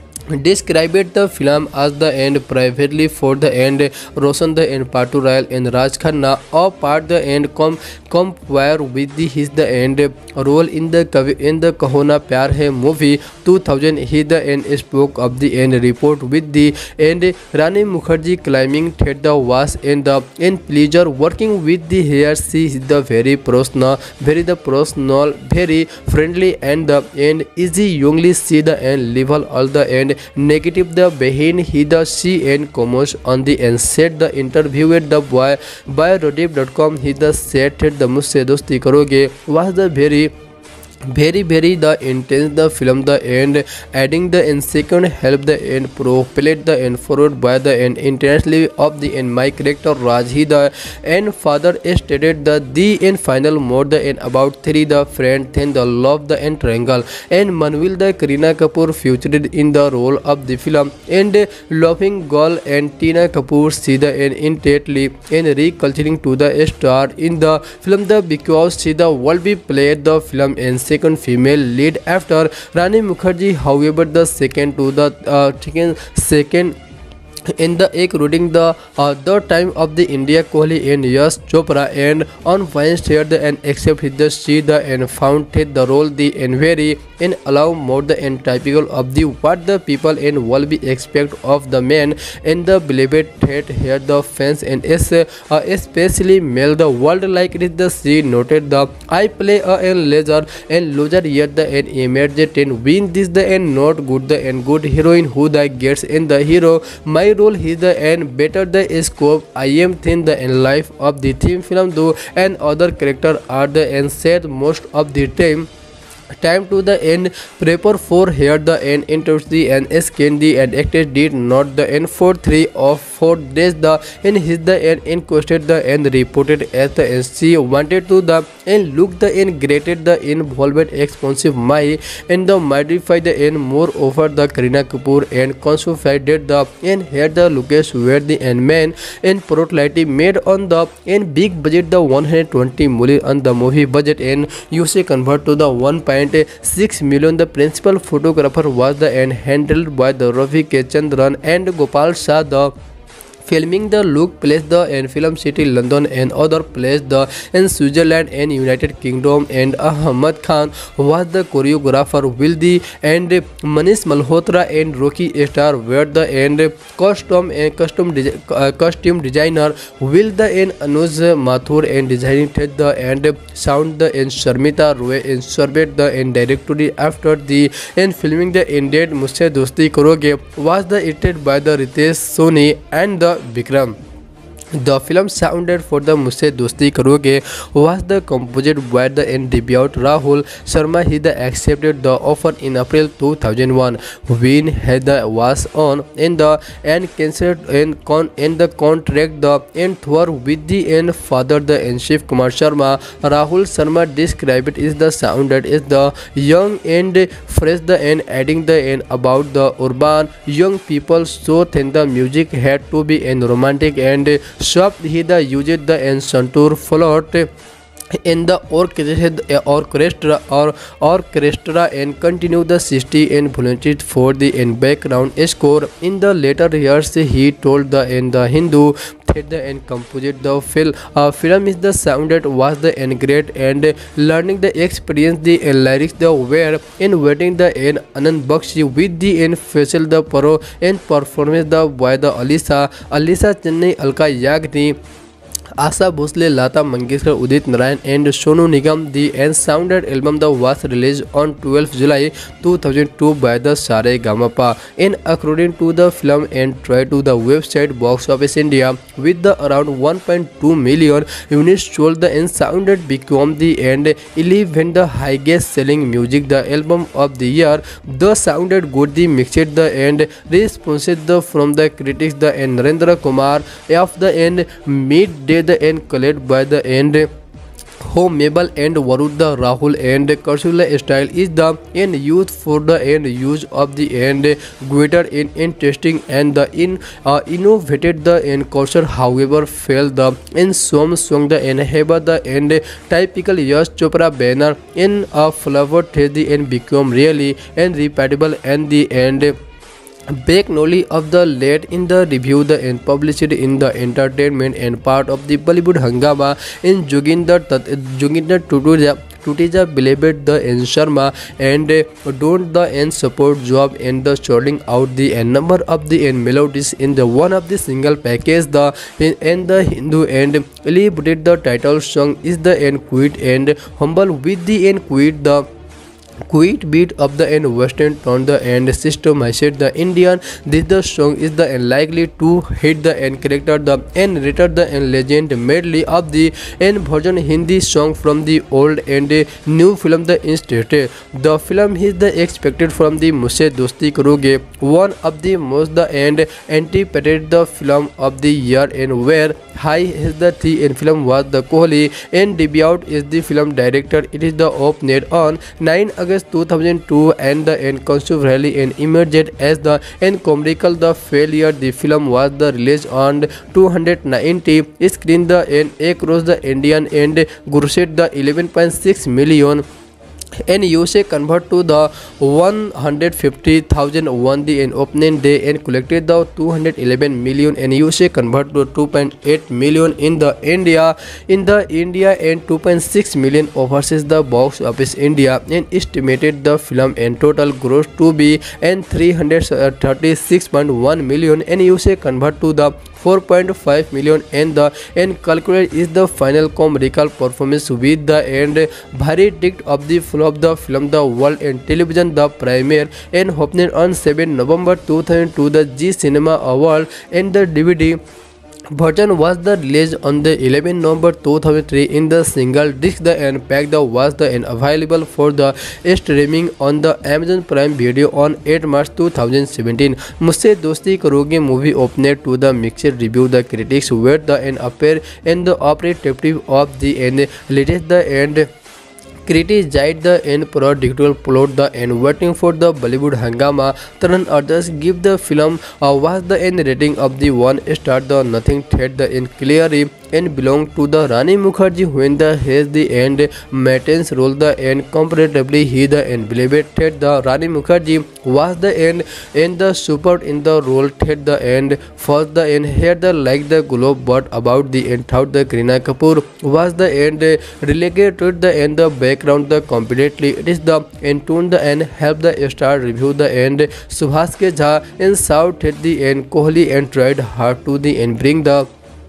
described the film as the end privately for the end Roshan the end Patu Royal and Raj Khanna or part the end com compare with the his the end role in the in the Kahona Pyar Hai movie two thousand. He the end spoke of the end report with the end Rani Mukherjee climbing that the was in the in pleasure working with the here she is the very personal very the personal very friendly and the end easy youngly see the end level all the end negative the behind he the she and commerce on the and said the interview at the boy by Rodip dot com he the said that the Mujhse Dosti Karoge was the very very very the intense the film the end adding the in second help the end propelled the end forward by the end intensely of the end my character Raj he the end father stated the the end final more the end about three the friend then the love the end triangle and Manvil the Kareena Kapoor featured in the role of the film and laughing girl and Tina Kapoor see the end intently and reculturing to the star in the film the because she the will be played the film and second female lead after Rani Mukherjee. However, the second to the uh, second second in the egg reading the uh, the time of the India Kohli and Yash Chopra and on fine shared and accept his the see the and found the role the and very and allow more the and typical of the what the people and will be expect of the man and the beloved threat here the fans and is uh, especially male the world like it is the see noted the I play a and leisure and loser yet the and emerged and win this the and not good the and good heroine who the gets in the hero my role is the and better the scope I am thin the in life of the theme film though and other character are the and said most of the time time to the end prepare for here the end intensity and skin the and actors did not the end for three of four days the in his the end inquested the end reported as the N C wanted to the and look the end graded the involved expensive my and the modify the end more over the Kareena Kapoor and consolidated the and here the location where the end man and Protlighty made on the and big budget the one hundred twenty million on the movie budget and you say convert to the one point six million. The principal photographer was the and handled by the Ravi K. Chandran and Gopal Shah. The filming the look place the and film city London and other place the in Switzerland and United Kingdom and Ahmad Khan was the choreographer will the and Manish Malhotra and Rocky star were the and costume and costume uh, costume designer will the and Anuj Mathur and designing the and sound the and Sharmita Roy and served the and directory after the and filming the ended Mujhse Dosti Karoge was the edited by the Ritesh Soni and the Vikram. The film sounded for the Mujhse Dosti Karoge was the composed by the and debut Rahul Sharma. He the accepted the offer in April two thousand one when Heather was on in the and cancelled and con in the contract the and tour with the and father the and Shiv Kumar Sharma. Rahul Sharma described it is the sounded is the young and fresh the and adding the and about the urban young people so then the music had to be and romantic and soft. He the used the and Santur float in the orchestra orchestra or orchestra and continue the sixty and volunteered for the in background score. In the later years he told the in the Hindu the and composed the film uh, film is the sounded was the and great and learning the experience the uh, lyrics the were in waiting the and Anand Bakshi with the in facial the pro and performance the by the Alisa Alisa Chennai Alka Yagni Asha Bhosle, Lata Mangeshkar, Udit Narayan and Sonu Nigam. The Unsounded album the was released on twelfth July two thousand two by the Sare Gamapa. And according to the film and try to the website Box Office India, with the around one point two million units sold, the Unsounded became the end eleven the highest selling music the album of the year. The sounded good, the mixed the end responses the from the critics the and Narendra Kumar of the end midday the end collect by the end Home Mabel and Varudha Rahul and Karsula style is the end used for the end use of the end greater in interesting and the in uh, innovated the end culture, however failed the in some song the end have the end typical Yash Chopra banner in a flavor the end become really and repeatable and the end Back Noli of the late in the review the and published in the entertainment and part of the Bollywood Hangama in Joginder Joginder Tutuja Tuteja believed the N Sharma and don't the N support job and the sorting out the N number of the N melodies in the one of the single package the and the Hindu and elaborated the title song is the N quit and humble with the N quit the Quit beat of the end western tone the end system. I said the Indian this the song is the end likely to hit the end character the end return the end legend medley of the end version Hindi song from the old and new film the instead. The film is the expected from the Mujhse Dosti Karoge, one of the most the end anticipated the film of the year and where high is the three in film was the Kohli and debut is the film director. It is the opened on nine August two thousand two and the end controversially and emerged as the end commercial the failure. The film was the released on two hundred ninety screen the end across the Indian and grossed the eleven point six million. And U S A convert to the one hundred fifty thousand won the in opening day and collected the two hundred eleven million and U S A convert to two point eight million in the India in the India and two point six million overseas the Box Office India and estimated the film and total gross to be and three hundred thirty-six point one million and U S A convert to the four point five million and the and calculated is the final commercial performance with the end verdict of the of the film the world and television the premiere and happened on seventh November two thousand two the G Cinema Award and the D V D version was the released on the eleventh November two thousand three in the single disc the and pack the was the and available for the streaming on the Amazon Prime Video on eighth March two thousand seventeen. Mujhse Dosti Karoge movie opened to the mixed review. The critics were the and appear and the operative of the end latest the end criticized the end predictable plot the end waiting for the Bollywood Hangama. Turn others give the film uh, was the end rating of the one star the nothing threat the end clearly and belong to the Rani Mukherjee when the has the end maintenance role the end comparatively he the end believed the Rani Mukherjee was the end and the support in the role threat the end first the end had the like the globe but about the end thought the Kareena Kapoor was the end relegated the end the background the completely. It is the end tune the end help the star review the end Subhas Ke Jha and South at the end Kohli and tried hard to the end bring the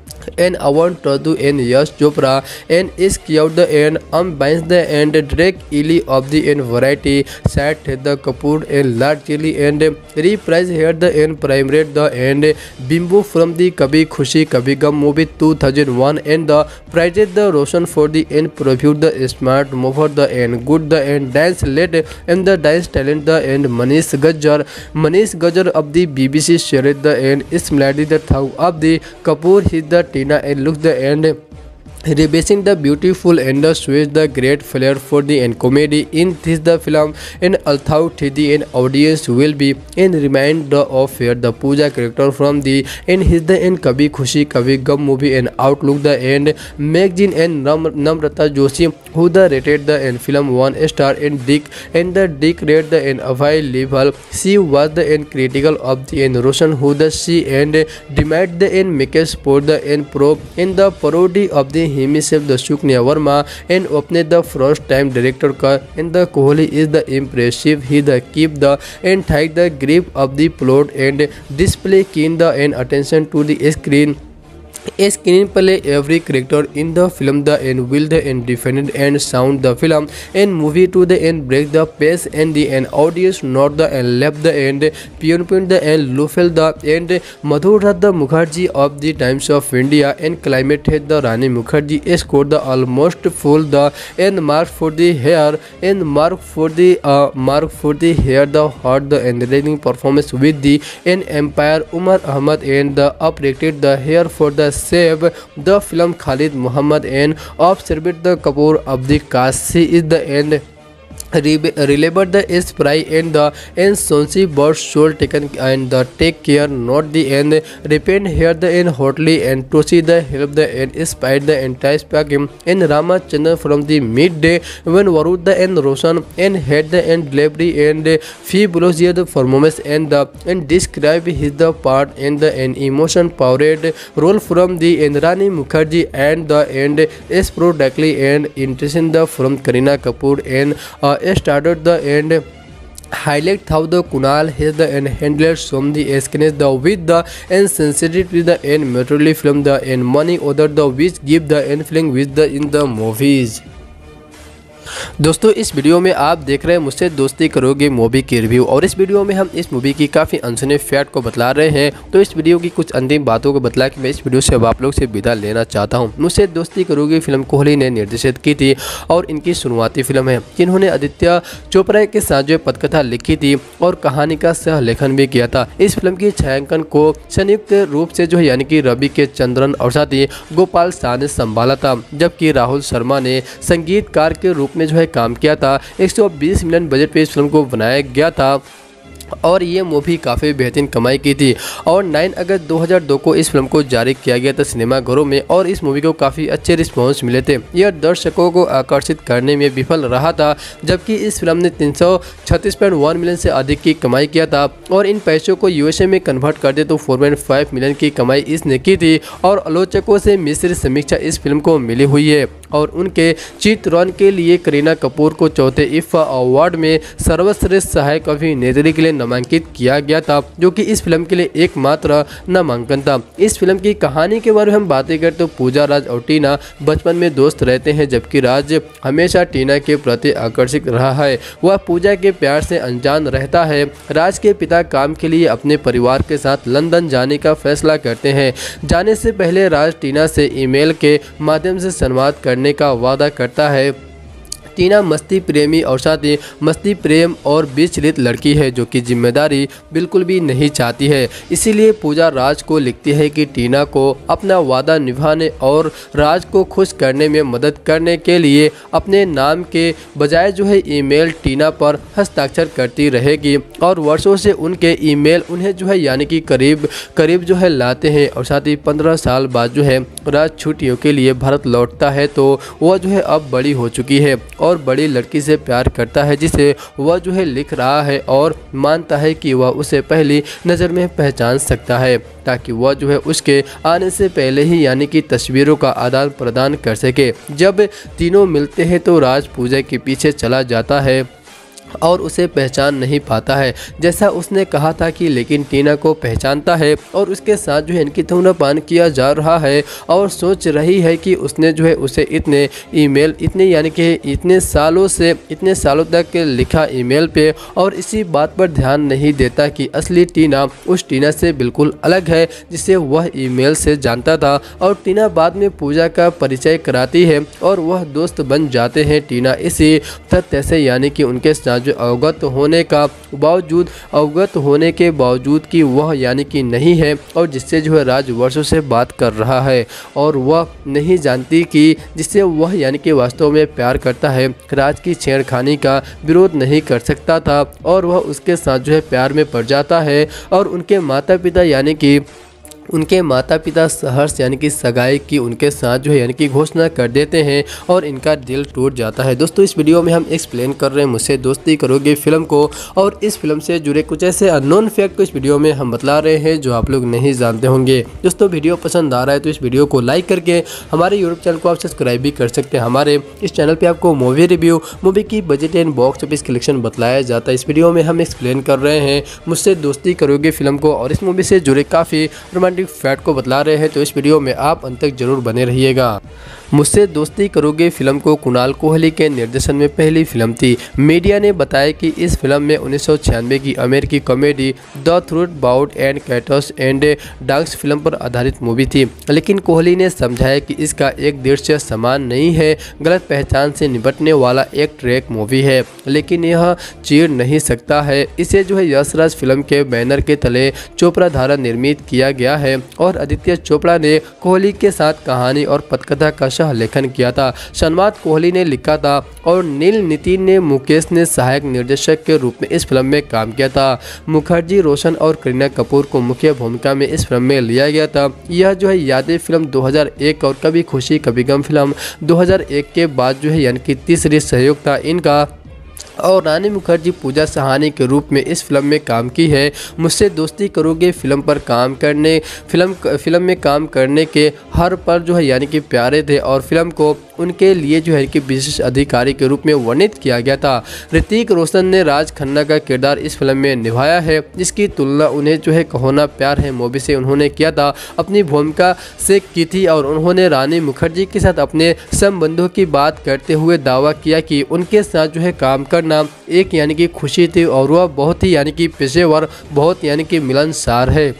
and I want to do and Yash Chopra and is out the end unbinds the end Drake Ely of the end variety sat the Kapoor and largely and reprise here the end primary the end Bimbo from the Kabhi Khushi Kabhi Gum movie two thousand one and the prized the Roshan for the end previewed the smart mover the end good the end dance led and the dance talent the end Manish Gajjar Manish Gajjar of the B B C shared the end is melody the thou of the Kapoor his the Tina and look the end rebasing the beautiful and the switch the great flair for the end comedy in this the film and although the end audience will be in remind the of where the Pooja character from the and his the end Kabhi Khushi Kabhi Gum movie and outlook the end magazine and Nam, Namrata Joshi who the rated the end film one star and Dick and the Dick rate the end available. She was the end critical of the end Roshan who the she and demand the end make sport the end pro in the parody of the himself the Shuknya Verma and opened the first time director ka and the Kohli is the impressive he the keep the and take the grip of the plot and display keen the and attention to the screen A screenplay every character in the film the end will the end defend and sound the film and movie to the end break the pace and the end audience not the end left the end pinpoint the end Lufel the end Madhur Radha Mukherjee of the Times of India and climate head the Rani Mukherjee scored the almost full the and mark for the hair and mark for the uh, mark for the hair the heart the entertaining performance with the and Empire Umar Ahmad and the uprated the hair for the save the film Khalid Muhammad and observed the Kapoor of the cast is the end relabor the spray and the and Sonsi birds should taken and the take care not the end repent here the end hotly and to see the help the end spied the entire pack him and Ramachandran from the midday when Varud the and Roshan and had the end delivery and fee below the performance and the and describe his the part and the and emotion powered role from the and Rani Mukherjee and the end is productly and interesting the from Kareena Kapoor and uh, started the end highlight how the Kunal has the and handled from the escanes the with the and sensitivity the and materially film the and money other the which give the and feeling with the in the movies। दोस्तों इस video में आप देख रहे हैं मुझसे दोस्ती करोगे मूवी की रिव्यू और इस वीडियो में हम इस मूवी की काफ़ी अनसुने फैक्ट को बतला रहे हैं। तो इस वीडियो की कुछ अंतिम बातों को बतला कि मैं इस वीडियो से अब आप लोग से विदा लेना चाहता हूं। मुझसे दोस्ती करोगे फिल्म कोहली ने निर्देशित की थी और इनकी शुरुआती फिल्म है जिन्होंने आदित्य चोपड़ा के साथ जो पटकथा लिखी थी और कहानी का सह लेखन भी किया था। इस फिल्म की छायांकन को संयुक्त रूप से जो है यानी कि रवि के चंद्रन और साथ ही गोपाल शाह ने संभाला था, जबकि राहुल शर्मा ने संगीतकार के रूप में जो है काम किया था। एक सौ बीस मिलियन बजट पे इस फिल्म को बनाया गया था और ये मूवी काफ़ी बेहतरीन कमाई की थी और नौ अगस्त दो हज़ार दो को इस फिल्म को जारी किया गया था सिनेमाघरों में और इस मूवी को काफ़ी अच्छे रिस्पॉन्स मिले थे। यह दर्शकों को आकर्षित करने में विफल रहा था, जबकि इस फिल्म ने तीन सौ छत्तीस पॉइंट वन मिलियन से अधिक की कमाई किया था और इन पैसों को यूएसए में कन्वर्ट कर दे तो चार पॉइंट पाँच मिलियन की कमाई इसने की थी और आलोचकों से मिश्रित समीक्षा इस फिल्म को मिली हुई है और उनके चित्रण के लिए करीना कपूर को चौथे इफ्फा अवार्ड में सर्वश्रेष्ठ सहायक अभिनेत्री के लिए नामांकित किया गया था, जो कि इस फिल्म के लिए एकमात्र नामांकन था। इस फिल्म की कहानी के बारे में हम बातें करें तो पूजा, राज और टीना बचपन में दोस्त रहते हैं, जबकि राज हमेशा टीना के प्रति आकर्षित रहा है। वह पूजा के प्यार से अनजान रहता है। राज के पिता काम के लिए अपने परिवार के साथ लंदन जाने का फैसला करते हैं। जाने से पहले राज टीना से ईमेल के माध्यम से संवाद करने का वादा करता है। टीना मस्ती प्रेमी और साथ ही मस्ती प्रेम और विचलित लड़की है जो कि जिम्मेदारी बिल्कुल भी नहीं चाहती है। इसीलिए पूजा राज को लिखती है कि टीना को अपना वादा निभाने और राज को खुश करने में मदद करने के लिए अपने नाम के बजाय जो है ईमेल टीना पर हस्ताक्षर करती रहेगी और वर्षों से उनके ईमेल उन्हें जो है यानी कि करीब करीब जो है लाते हैं। और साथ ही पंद्रह साल बाद जो है राज छुट्टियों के लिए भारत लौटता है तो वह जो है अब बड़ी हो चुकी है और बड़ी लड़की से प्यार करता है जिसे वह जो है लिख रहा है और मानता है कि वह उसे पहली नज़र में पहचान सकता है ताकि वह जो है उसके आने से पहले ही यानी कि तस्वीरों का आदान प्रदान कर सके। जब तीनों मिलते हैं तो राज पूजा के पीछे चला जाता है और उसे पहचान नहीं पाता है जैसा उसने कहा था कि, लेकिन टीना को पहचानता है और उसके साथ जो है इनकी धूम्रपान किया जा रहा है और सोच रही है कि उसने जो है उसे इतने ईमेल इतने यानी कि इतने सालों से इतने सालों तक लिखा ईमेल पे और इसी बात पर ध्यान नहीं देता कि असली टीना उस टीना से बिल्कुल अलग है जिसे वह ईमेल से जानता था। और टीना बाद में पूजा का परिचय कराती है और वह दोस्त बन जाते हैं। टीना इसी तथ्य से यानी कि उनके साथ जो अवगत होने का बावजूद अवगत होने के बावजूद कि वह यानी कि नहीं है और जिससे जो है राज वर्षों से बात कर रहा है और वह नहीं जानती कि जिससे वह यानी कि वास्तव में प्यार करता है राज की छेड़खानी का विरोध नहीं कर सकता था और वह उसके साथ जो है प्यार में पड़ जाता है और उनके माता पिता यानी कि उनके माता पिता सहर्ष यानी कि सगाई की उनके साथ जो है यानी कि घोषणा कर देते हैं और इनका दिल टूट जाता है। दोस्तों इस वीडियो में हम एक्सप्लेन कर रहे हैं मुझसे दोस्ती करोगे फिल्म को और इस फिल्म से जुड़े कुछ ऐसे अननोन फैक्ट को इस वीडियो में हम बतला रहे हैं जो आप लोग नहीं जानते होंगे। दोस्तों वीडियो पसंद आ रहा है तो इस वीडियो को लाइक करके हमारे यूट्यूब चैनल को आप सब्सक्राइब भी कर सकते हैं। हमारे इस चैनल पर आपको मूवी रिव्यू, मूवी की budget and box office collection बताया जाता है। इस वीडियो में हम एक्सप्लेन कर रहे हैं मुझसे दोस्ती करोगे फिल्म को और इस मूवी से जुड़े काफ़ी रोमांटिक रोमांटिक फैक्ट को बतला रहे हैं, तो इस वीडियो में आप अंत तक जरूर बने रहिएगा। मुझसे दोस्ती करोगे फिल्म को कुणाल कोहली के निर्देशन में पहली फिल्म थी। मीडिया ने बताया कि इस फिल्म में उन्नीस सौ छियानवे की अमेरिकी comedy the truth about and cats and dogs film पर आधारित मूवी थी, लेकिन कोहली ने समझाया कि इसका एक दृश्य समान नहीं है, गलत पहचान से निपटने वाला एक ट्रैक मूवी है, लेकिन यह चीर नहीं सकता है। इसे जो है यशराज फिल्म के बैनर के तले चोपड़ा द्वारा निर्मित किया गया है और आदित्य चोपड़ा ने कोहली के साथ कहानी और पटकथा का सह लेखन किया था। सनमाद कोहली ने लिखा था और नील नितिन ने मुकेश ने सहायक निर्देशक के रूप में इस फिल्म में काम किया था। मुखर्जी, रोशन और करीना कपूर को मुख्य भूमिका में इस फिल्म में लिया गया था। यह जो है यादें फिल्म दो हज़ार एक और कभी खुशी कभी गम फिल्म दो हज़ार एक के बाद जो है यानी कि तीसरी सहयोग था इनका, और रानी मुखर्जी पूजा सहानी के रूप में इस फिल्म में काम की है। मुझसे दोस्ती करोगे फिल्म पर काम करने फिल्म फिल्म में काम करने के हर पल जो है यानी कि प्यारे थे और फिल्म को उनके लिए जो है कि विशेष अधिकारी के रूप में वर्णित किया गया था। ऋतिक रोशन ने राज खन्ना का किरदार इस फिल्म में निभाया है, जिसकी तुलना उन्हें जो है कहो ना प्यार है मूवी से उन्होंने किया था अपनी भूमिका से की थी, और उन्होंने रानी मुखर्जी के साथ अपने संबंधों की बात करते हुए दावा किया कि उनके साथ जो है काम करना एक यानी कि खुशी थी और वह बहुत ही यानी कि पेशेवर, बहुत यानी कि मिलनसार है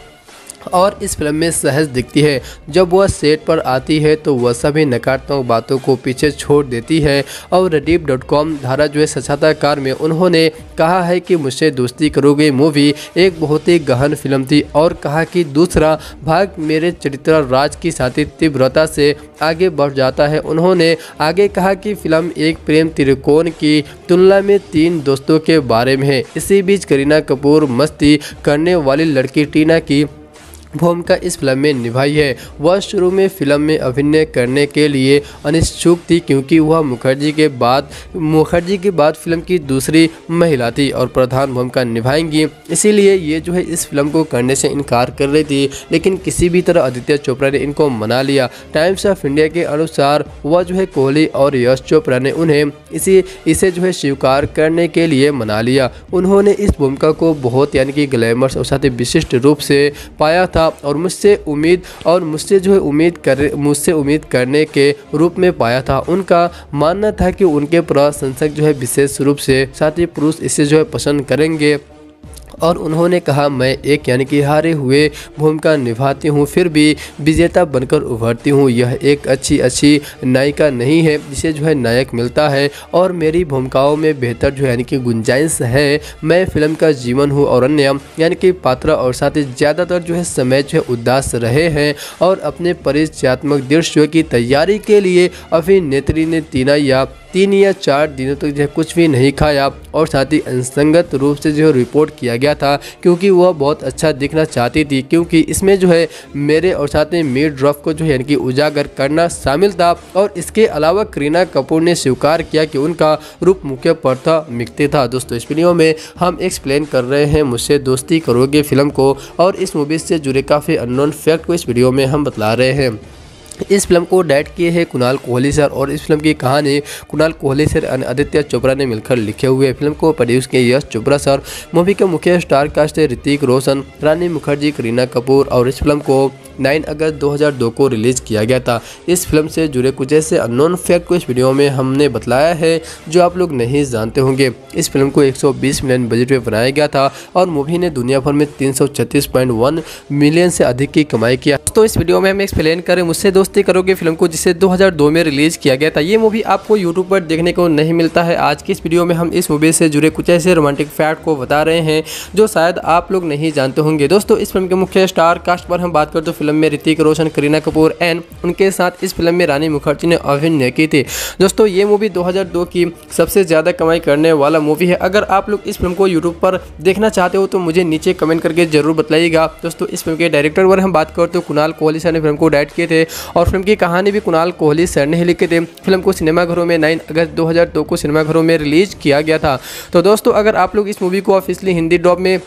और इस फिल्म में सहज दिखती है। जब वह सेट पर आती है तो वह सभी नकारात्मक बातों को पीछे छोड़ देती है। और रडीप डॉट कॉम धारा जो है साक्षात्कार में उन्होंने कहा है कि मुझसे दोस्ती करोगे मूवी एक बहुत ही गहन फिल्म थी और कहा कि दूसरा भाग मेरे चरित्र राज की साथी तीव्रता से आगे बढ़ जाता है। उन्होंने आगे कहा कि फिल्म एक प्रेम त्रिकोण की तुलना में तीन दोस्तों के बारे में है। इसी बीच करीना कपूर मस्ती करने वाली लड़की टीना की भूमिका इस फिल्म में निभाई है। वह शुरू में फिल्म में अभिनय करने के लिए अनिच्छुक थी क्योंकि वह मुखर्जी के बाद मुखर्जी के बाद फिल्म की दूसरी महिला थी और प्रधान भूमिका निभाएंगी, इसीलिए ये जो है इस फिल्म को करने से इनकार कर रही थी, लेकिन किसी भी तरह आदित्य चोपड़ा ने इनको मना लिया। टाइम्स ऑफ इंडिया के अनुसार वह जो है कोहली और यश चोपड़ा ने उन्हें इसी इसे जो है स्वीकार करने के लिए मना लिया। उन्होंने इस भूमिका को बहुत यानी कि ग्लैमरस और साथ ही विशिष्ट रूप से पाया था और मुझसे उम्मीद और मुझसे जो है उम्मीद कर मुझसे उम्मीद करने के रूप में पाया था। उनका मानना था कि उनके प्रशंसक जो है विशेष रूप से साथ ही पुरुष इसे जो है पसंद करेंगे, और उन्होंने कहा मैं एक यानी कि हारे हुए भूमिका निभाती हूँ फिर भी विजेता बनकर उभरती हूँ। यह एक अच्छी अच्छी नायिका नहीं है जिसे जो है नायक मिलता है और मेरी भूमिकाओं में बेहतर जो है यानी कि गुंजाइश है। मैं फिल्म का जीवन हूँ और अन्य यानी कि पात्र और साथ ही ज़्यादातर जो है समय जो है उदास रहे हैं और अपने परिचयात्मक दृश्यों की तैयारी के लिए अभिनेत्री ने तीन या तीन या चार दिनों तक जो है कुछ भी नहीं खाया और साथ ही असंगत रूप से जो है रिपोर्ट किया गया था क्योंकि वह बहुत अच्छा दिखना चाहती थी, क्योंकि इसमें जो है मेरे और साथ में मिड ड्रॉप को जो है यानी कि उजागर करना शामिल था। और इसके अलावा करीना कपूर ने स्वीकार किया कि उनका रूप मुख्य प्राथमिकता था। दोस्तों इस वीडियो में हम एक्सप्लेन कर रहे हैं मुझसे दोस्ती करोगे फिल्म को और इस मूवी से जुड़े काफ़ी अननोन फैक्ट को इस वीडियो में हम बतला रहे हैं। इस फिल्म को डायरेक्ट किए हैं कुणाल कोहली सर और इस फिल्म की कहानी कुणाल कोहली सर और आदित्य चोपड़ा ने मिलकर लिखे हुए। फिल्म को प्रोड्यूस किए यश चोपड़ा सर। मूवी के मुख्य स्टार कास्ट है ऋतिक रोशन, रानी मुखर्जी, करीना कपूर और इस फिल्म को नौ अगस्त दो हज़ार दो को रिलीज़ किया गया था। इस फिल्म से जुड़े कुछ ऐसे अननोन फैक्ट को इस वीडियो में हमने बतलाया है जो आप लोग नहीं जानते होंगे। इस फिल्म को एक सौ बीस मिलियन बजट में बनाया गया था और मूवी ने दुनिया भर में तीन सौ छत्तीस पॉइंट एक मिलियन से अधिक की कमाई किया। तो इस वीडियो में हम एक्सप्लेन करें मुझसे दोस्ती करोगे फिल्म को, जिसे दो हज़ार दो में रिलीज़ किया गया था। ये मूवी आपको यूट्यूब पर देखने को नहीं मिलता है। आज की इस वीडियो में हम इस मूवी से जुड़े कुछ ऐसे रोमांटिक फैक्ट को बता रहे हैं जो शायद आप लोग नहीं जानते होंगे। दोस्तों इस फिल्म के मुख्य स्टार कास्ट पर हम बात करें तो फिल्म में ऋतिक रोशन, करीना कपूर एंड उनके साथ इस फिल्म में रानी मुखर्जी ने अभिनय की थी। दोस्तों ये मूवी दो हज़ार दो की सबसे ज़्यादा कमाई करने वाला मूवी है। अगर आप लोग इस फिल्म को यूट्यूब पर देखना चाहते हो तो मुझे नीचे कमेंट करके जरूर बताइएगा। दोस्तों इस फिल्म के डायरेक्टर पर हम बात करते तो कुणाल कोहली सर ने फिल्म को डायरेक्ट किए थे और फिल्म की कहानी भी कुणाल कोहली सर ने ही लिखे थे। फिल्म को सिनेमाघरों में नौ अगस्त दो हज़ार दो को सिनेमाघरों में रिलीज किया गया था। तो दोस्तों अगर आप लोग इस मूवी को ऑफिशियली हिंदी डब में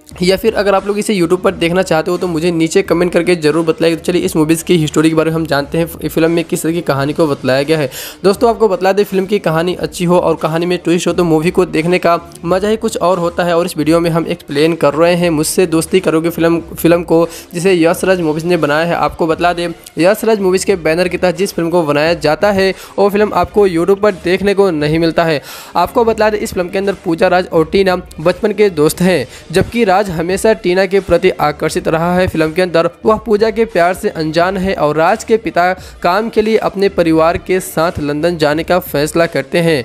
या फिर अगर आप लोग इसे यूट्यूब पर देखना चाहते हो तो मुझे नीचे कमेंट करके जरूर बताइए। तो चलिए इस मूवीज़ की हिस्टोरी के बारे में हम जानते हैं, फिल्म में किस तरह की कहानी को बतलाया गया है। दोस्तों आपको बतला दें, फिल्म की कहानी अच्छी हो और कहानी में ट्विस्ट हो तो मूवी को देखने का मज़ा ही कुछ और होता है। और इस वीडियो में हम एक्सप्लेन कर रहे हैं मुझसे दोस्ती करोगे फिल्म फिल्म को, जिसे यश राज मूवीज़ ने बनाया है। आपको बतला दें, यश राज मूवीज़ के बैनर के तहत जिस फिल्म को बनाया जाता है वो फिल्म आपको यूट्यूब पर देखने को नहीं मिलता है। आपको बतला दें, इस फिल्म के अंदर पूजा, राज और टीना बचपन के दोस्त हैं, जबकि राज हमेशा टीना के प्रति आकर्षित रहा है। फिल्म के अंदर वह पूजा के प्यार से अनजान है और राज के पिता काम के लिए अपने परिवार के साथ लंदन जाने का फैसला करते हैं।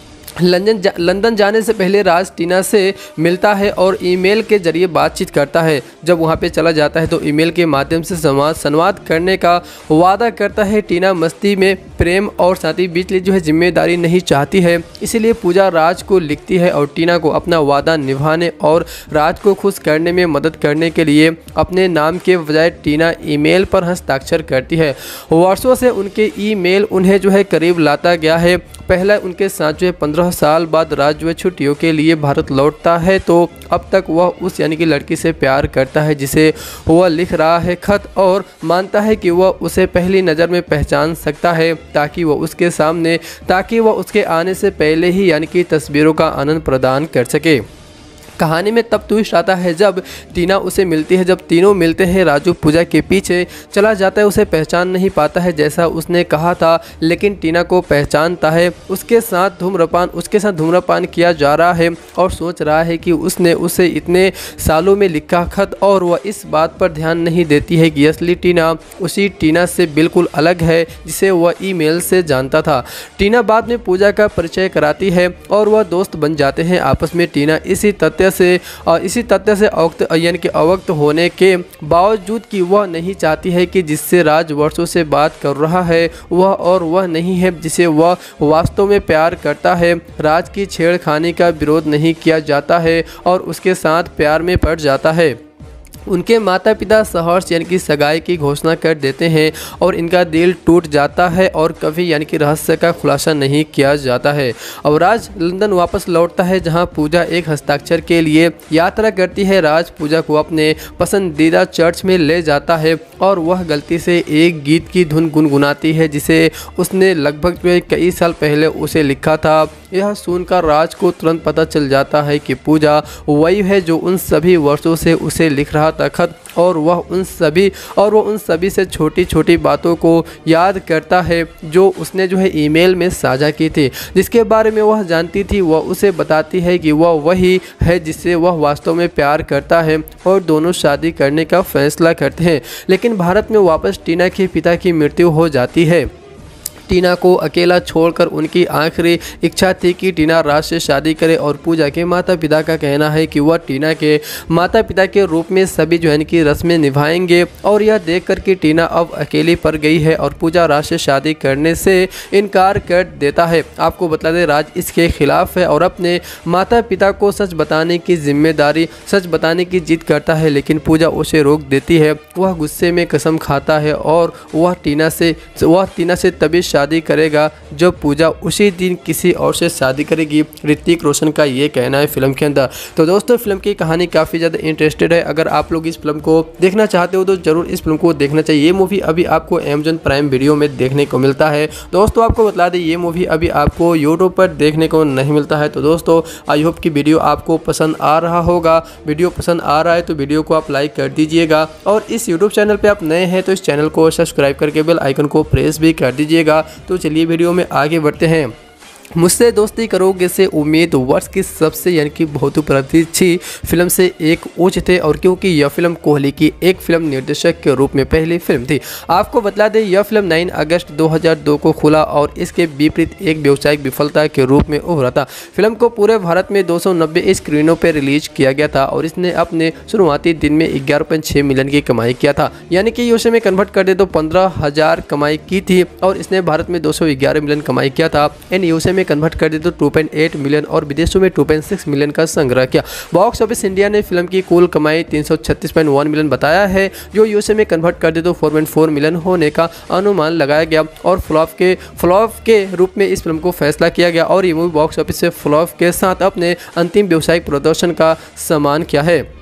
लंदन जा, लंदन जाने से पहले राज टीना से मिलता है और ईमेल के जरिए बातचीत करता है। जब वहां पे चला जाता है तो ईमेल के माध्यम से संवाद संवाद करने का वादा करता है। टीना मस्ती में प्रेम और साथ ही बीच जो है जिम्मेदारी नहीं चाहती है, इसीलिए पूजा राज को लिखती है और टीना को अपना वादा निभाने और राज को खुश करने में मदद करने के लिए अपने नाम के बजाय टीना ईमेल पर हस्ताक्षर करती है। वर्षों से उनके ईमेल उन्हें जो है करीब लाता गया है। पहला उनके साथ जो है पंद्रह साल बाद राज जो है छुट्टियों के लिए भारत लौटता है, तो अब तक वह उस यानी कि लड़की से प्यार करता है जिसे वह लिख रहा है खत, और मानता है कि वह उसे पहली नज़र में पहचान सकता है ताकि वह उसके सामने ताकि वह उसके आने से पहले ही यानी कि तस्वीरों का आनंद प्रदान कर सके। कहानी में तब ट्विस्ट आता है जब टीना उसे मिलती है। जब तीनों मिलते हैं, राजू पूजा के पीछे चला जाता है, उसे पहचान नहीं पाता है जैसा उसने कहा था, लेकिन टीना को पहचानता है। उसके साथ धूम्रपान उसके साथ धूम्रपान किया जा रहा है और सोच रहा है कि उसने उसे इतने सालों में लिखा खत, और वह इस बात पर ध्यान नहीं देती है कि असली टीना उसी टीना से बिल्कुल अलग है जिसे वह ईमेल से जानता था। टीना बाद में पूजा का परिचय कराती है और वह दोस्त बन जाते हैं आपस में। टीना इसी तथ्य से और इसी तथ्य से अवक्त यानी कि अवक्त होने के बावजूद कि वह नहीं चाहती है कि जिससे राज वर्षों से बात कर रहा है वह और वह नहीं है जिसे वह वास्तव में प्यार करता है। राज की छेड़खानी का विरोध नहीं किया जाता है और उसके साथ प्यार में पड़ जाता है। उनके माता पिता सहर्ष यानी कि सगाई की घोषणा कर देते हैं और इनका दिल टूट जाता है और कभी यानी कि रहस्य का खुलासा नहीं किया जाता है। अब राज लंदन वापस लौटता है जहां पूजा एक हस्ताक्षर के लिए यात्रा करती है। राज पूजा को अपने पसंदीदा चर्च में ले जाता है और वह गलती से एक गीत की धुन गुनगुनाती है जिसे उसने लगभग कई साल पहले उसे लिखा था। यह सुनकर राज को तुरंत पता चल जाता है कि पूजा वही है जो उन सभी वर्षों से उसे लिख रहा था खत, और वह उन सभी और वह उन सभी से छोटी छोटी बातों को याद करता है जो उसने जो है ईमेल में साझा की थी, जिसके बारे में वह जानती थी। वह उसे बताती है कि वह वही है जिससे वह वास्तव में प्यार करता है और दोनों शादी करने का फैसला करते हैं। लेकिन भारत में वापस टीना के पिता की मृत्यु हो जाती है। टीना को अकेला छोड़कर उनकी आखिरी इच्छा थी कि टीना राज से शादी करे, और पूजा के माता पिता का कहना है कि वह टीना के माता पिता के रूप में सभी जो है कि रस्में निभाएंगे। और यह देखकर कि टीना अब अकेली पड़ गई है और पूजा राज से शादी करने से इनकार कर देता है। आपको बता दें, राज इसके खिलाफ है और अपने माता पिता को सच बताने की जिम्मेदारी सच बताने की जिद करता है, लेकिन पूजा उसे रोक देती है। वह गुस्से में कसम खाता है और वह टीना से वह टीना से तभी शादी करेगा जब पूजा उसी दिन किसी और से शादी करेगी। ऋतिक रोशन का ये कहना है फिल्म के अंदर। तो दोस्तों, फिल्म की कहानी काफ़ी ज़्यादा इंटरेस्टेड है। अगर आप लोग इस फिल्म को देखना चाहते हो तो जरूर इस फिल्म को देखना चाहिए। ये मूवी अभी आपको अमेजॉन प्राइम वीडियो में देखने को मिलता है। दोस्तों, आपको बता दें, ये मूवी अभी आपको यूट्यूब पर देखने को नहीं मिलता है। तो दोस्तों, आई होप कि वीडियो आपको पसंद आ रहा होगा। वीडियो पसंद आ रहा है तो वीडियो को आप लाइक कर दीजिएगा, और इस यूट्यूब चैनल पर आप नए हैं तो इस चैनल को सब्सक्राइब करके बेल आइकन को प्रेस भी कर दीजिएगा। तो चलिए वीडियो में आगे बढ़ते हैं। मुझसे दोस्ती करोगे से उम्मीद वर्ष की सबसे यानी कि बहुत प्रतीक्षित फिल्म से एक ऊंच थे, और क्योंकि यह फिल्म कोहली की एक फिल्म निर्देशक के रूप में पहली फिल्म थी। आपको बतला दें, यह फिल्म नौ अगस्त दो हज़ार दो को खुला और इसके विपरीत एक व्यावसायिक विफलता के रूप में उभरा था। फिल्म को पूरे भारत में दो सौ नब्बे स्क्रीनों पर रिलीज किया गया था और इसने अपने शुरुआती दिन में ग्यारह पॉइंट छः मिलियन की कमाई किया था, यानी कि यूएसए में कन्वर्ट कर दे तो पंद्रह हज़ार कमाई की थी, और इसने भारत में दो सौ ग्यारह मिलियन कमाई किया था। एंड यूएसए में कन्वर्ट कर दे तो दो पॉइंट आठ मिलियन और विदेशों में दो पॉइंट छह मिलियन का संग्रह किया। बॉक्स ऑफिस इंडिया ने फिल्म की कुल कमाई तीन सौ छत्तीस पॉइंट एक मिलियन बताया है, जो यूएसए में कन्वर्ट कर दे तो चार पॉइंट चार मिलियन होने का अनुमान लगाया गया, और फ्लॉप के फ्लॉप के रूप में इस फिल्म को फैसला किया गया, और ये मूवी बॉक्स ऑफिस से फ्लॉप के साथ अपने अंतिम व्यावसायिक प्रदर्शन का सम्मान किया है।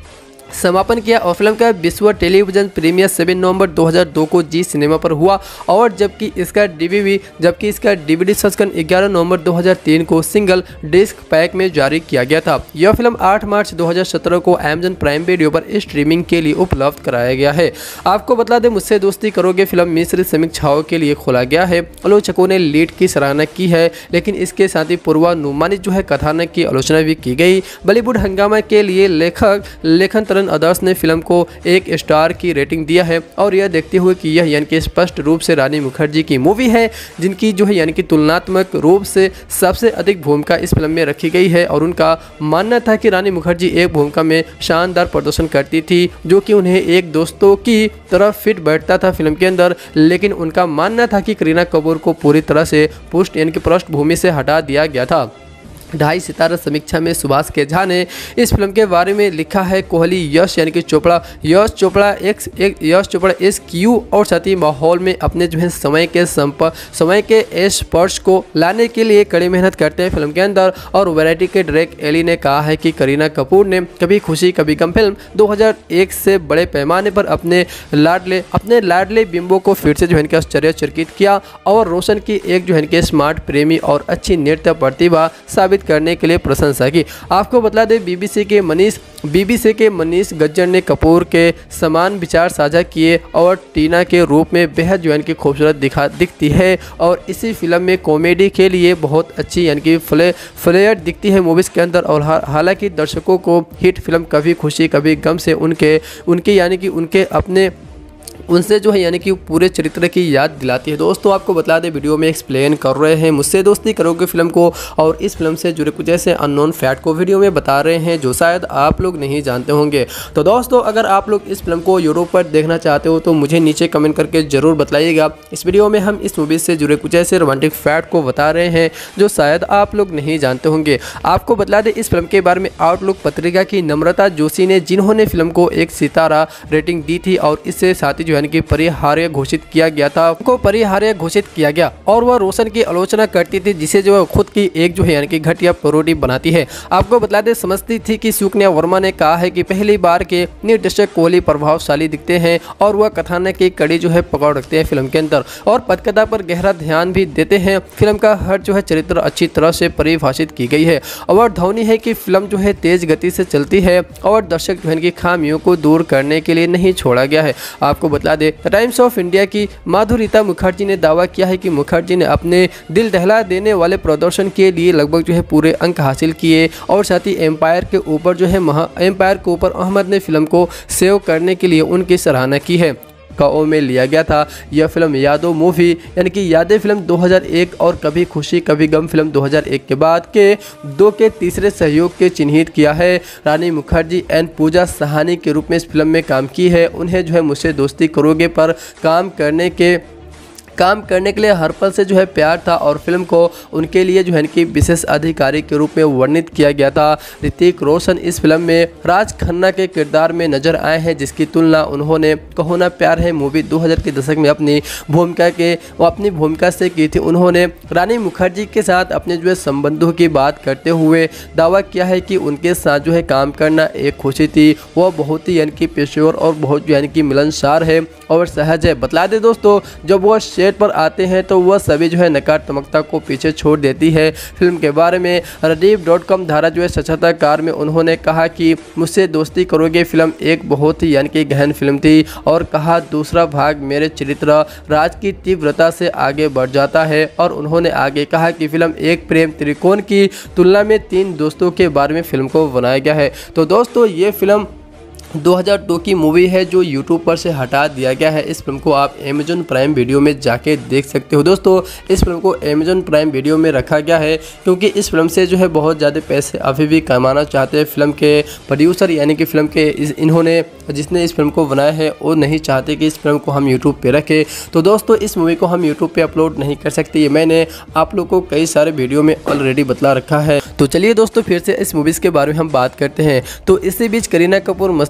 समापन किया और फिल्म का विश्व टेलीविजन प्रीमियर सात नवंबर दो हज़ार दो को जी सिनेमा पर हुआ और जबकि इसका डीवीडी जबकि इसका डीवीडी संस्करण ग्यारह नवंबर दो हज़ार तीन को सिंगल डिस्क पैक में जारी किया गया था। यह फिल्म आठ मार्च दो हज़ार सत्रह को अमेजन प्राइम वीडियो पर स्ट्रीमिंग के लिए उपलब्ध कराया गया है। आपको बता दें, मुझसे दोस्ती करोगे फिल्म मिश्रित समीक्षाओं के लिए खोला गया है। आलोचकों ने लीड की सराहना की है, लेकिन इसके साथ ही पूर्वानुमानित जो है कथानक की आलोचना भी की गई। बॉलीवुड हंगामा के लिए लेखक लेखन तरन आदर्श ने फिल्म को एक स्टार की रेटिंग दिया है और यह देखते हुए कि यह यानी कि स्पष्ट रूप से रानी मुखर्जी की मूवी है, जिनकी जो है यानी कि तुलनात्मक रूप से सबसे अधिक भूमिका इस फिल्म में रखी गई है। और उनका मानना था कि रानी मुखर्जी एक भूमिका में शानदार प्रदर्शन करती थी, जो कि उन्हें एक दोस्तों की तरह फिट बैठता था फिल्म के अंदर। लेकिन उनका मानना था कि करीना कपूर को पूरी तरह से पुष्ट यानी कि पृष्ठभूमि से हटा दिया गया था। ढाई सितारा समीक्षा में सुभाष के झा ने इस फिल्म के बारे में लिखा है, कोहली यश यानी कि चोपड़ा यश चोपड़ा एक्स एक यश चोपड़ा एस क्यू और साथ ही माहौल में अपने जो है समय के संपर्क समय के स्पर्श को लाने के लिए कड़ी मेहनत करते हैं फिल्म के अंदर। और वैरायटी के डायरेक्टर एली ने कहा है कि करीना कपूर ने कभी खुशी कभी गम फिल्म दो हज़ार एक से बड़े पैमाने पर अपने लाडले अपने लाडले बिंबो को फिर से जो है आश्चर्यचकित किया और रोशन की एक जो है स्मार्ट प्रेमी और अच्छी नृत्य प्रतिभा साबित करने के लिए प्रशंसा की। आपको बता दें, बीबीसी के मनीष बीबीसी के मनीष गज्जर ने कपूर के समान विचार साझा किए और टीना के रूप में बेहद जो की खूबसूरत दिखा दिखती है और इसी फिल्म में कॉमेडी के लिए बहुत अच्छी यानी कि फ्ले फ्लेयर दिखती है मूवीज़ के अंदर। और हालांकि दर्शकों को हिट फिल्म कभी खुशी कभी गम से उनके उनके यानी कि उनके अपने उनसे जो है यानी कि पूरे चरित्र की याद दिलाती है। दोस्तों, आपको बता दें, वीडियो में एक्सप्लेन कर रहे हैं मुझसे दोस्ती करोगे फिल्म को और इस फिल्म से जुड़े कुछ ऐसे अननोन फैक्ट को वीडियो में बता रहे हैं जो शायद आप लोग नहीं जानते होंगे। तो दोस्तों, अगर आप लोग इस फिल्म को यूट्यूब पर देखना चाहते हो तो मुझे नीचे कमेंट करके जरूर बताइएगा। इस वीडियो में हम इस मूवी से जुड़े कुछ ऐसे रोमांटिक फैक्ट को बता रहे हैं जो शायद आप लोग नहीं जानते होंगे। आपको बता दें, इस फिल्म के बारे में आउटलुक पत्रिका की नम्रता जोशी ने, जिन्होंने फिल्म को एक सितारा रेटिंग दी थी और इससे साथ ही जो यानी कि परिहार्य घोषित किया गया था को परिहार्य घोषित किया गया और वह रोशन की आलोचना करती थी, जिसे जो खुद की एक जो है यानी कि घटिया पैरोडी बनाती है। आपको बता दें, समझती थी कि सुकन्या वर्मा ने कहा है कि पहली बार के निर्देशक कोहली प्रभावशाली दिखते हैं और वह कथानक की कड़ी जो है पकड़ रखते हैं फिल्म के अंदर और पटकथा पर गहरा ध्यान भी देते हैं। फिल्म का हर जो है चरित्र अच्छी तरह से परिभाषित की गई है और ध्वनि है कि फिल्म जो है तेज गति से चलती है और दर्शक जो है की खामियों को दूर करने के लिए नहीं छोड़ा गया है। आपको बता दें, टाइम्स ऑफ इंडिया की माधुरिता मुखर्जी ने दावा किया है कि मुखर्जी ने अपने दिल दहला देने वाले प्रदर्शन के लिए लगभग जो है पूरे अंक हासिल किए और साथ ही एम्पायर के ऊपर जो है महा एम्पायर के ऊपर अहमद ने फिल्म को सेव करने के लिए उनकी सराहना की है। काओ में लिया गया था। यह फिल्म यादों मूवी यानी कि यादें फिल्म दो हज़ार एक और कभी खुशी कभी गम फिल्म दो हज़ार एक के बाद के दो के तीसरे सहयोग के चिन्हित किया है। रानी मुखर्जी एंड पूजा सहानी के रूप में इस फिल्म में काम की है। उन्हें जो है मुझसे दोस्ती करोगे पर काम करने के काम करने के लिए हर पल से जो है प्यार था और फिल्म को उनके लिए जो है कि विशेष अधिकारी के रूप में वर्णित किया गया था। ऋतिक रोशन इस फिल्म में राज खन्ना के किरदार में नजर आए हैं, जिसकी तुलना उन्होंने कहो ना प्यार है मूवी दो हज़ार के दशक में अपनी भूमिका के अपनी भूमिका से की थी। उन्होंने रानी मुखर्जी के साथ अपने जो है संबंधों की बात करते हुए दावा किया है कि उनके साथ जो है काम करना एक खुशी थी। वह बहुत ही यानी कि पेशेवर और बहुत यानी कि मिलनसार है और सहज है। बता दें दोस्तों, जब वह पर आते हैं तो वह सभी जो है नकारात्मकता को पीछे छोड़ देती है। फिल्म के बारे में रदीप डॉट कॉम धारा जो है साक्षात्कार में उन्होंने कहा कि मुझसे दोस्ती करोगे फिल्म एक बहुत ही यानी कि गहन फिल्म थी और कहा दूसरा भाग मेरे चरित्र राज की तीव्रता से आगे बढ़ जाता है। और उन्होंने आगे कहा कि फिल्म एक प्रेम त्रिकोण की तुलना में तीन दोस्तों के बारे में फिल्म को बनाया गया है। तो दोस्तों, ये फिल्म दो हज़ार दो की मूवी है जो यूट्यूब पर से हटा दिया गया है। इस फिल्म को आप अमेजन प्राइम वीडियो में जाके देख सकते हो। दोस्तों, इस फिल्म को अमेजन प्राइम वीडियो में रखा गया है क्योंकि इस फिल्म से जो है बहुत ज़्यादा पैसे अभी भी कमाना चाहते हैं। फिल्म के प्रोड्यूसर यानी कि फिल्म के इस इन्होंने जिसने इस फिल्म को बनाया है वो नहीं चाहते कि इस फिल्म को हम यूट्यूब पर रखें। तो दोस्तों, इस मूवी को हम यूट्यूब पर अपलोड नहीं कर सकते, ये मैंने आप लोग को कई सारे वीडियो में ऑलरेडी बतला रखा है। तो चलिए दोस्तों, फिर से इस मूवीज़ के बारे में हम बात करते हैं। तो इसी बीच करीना कपूर मस्ती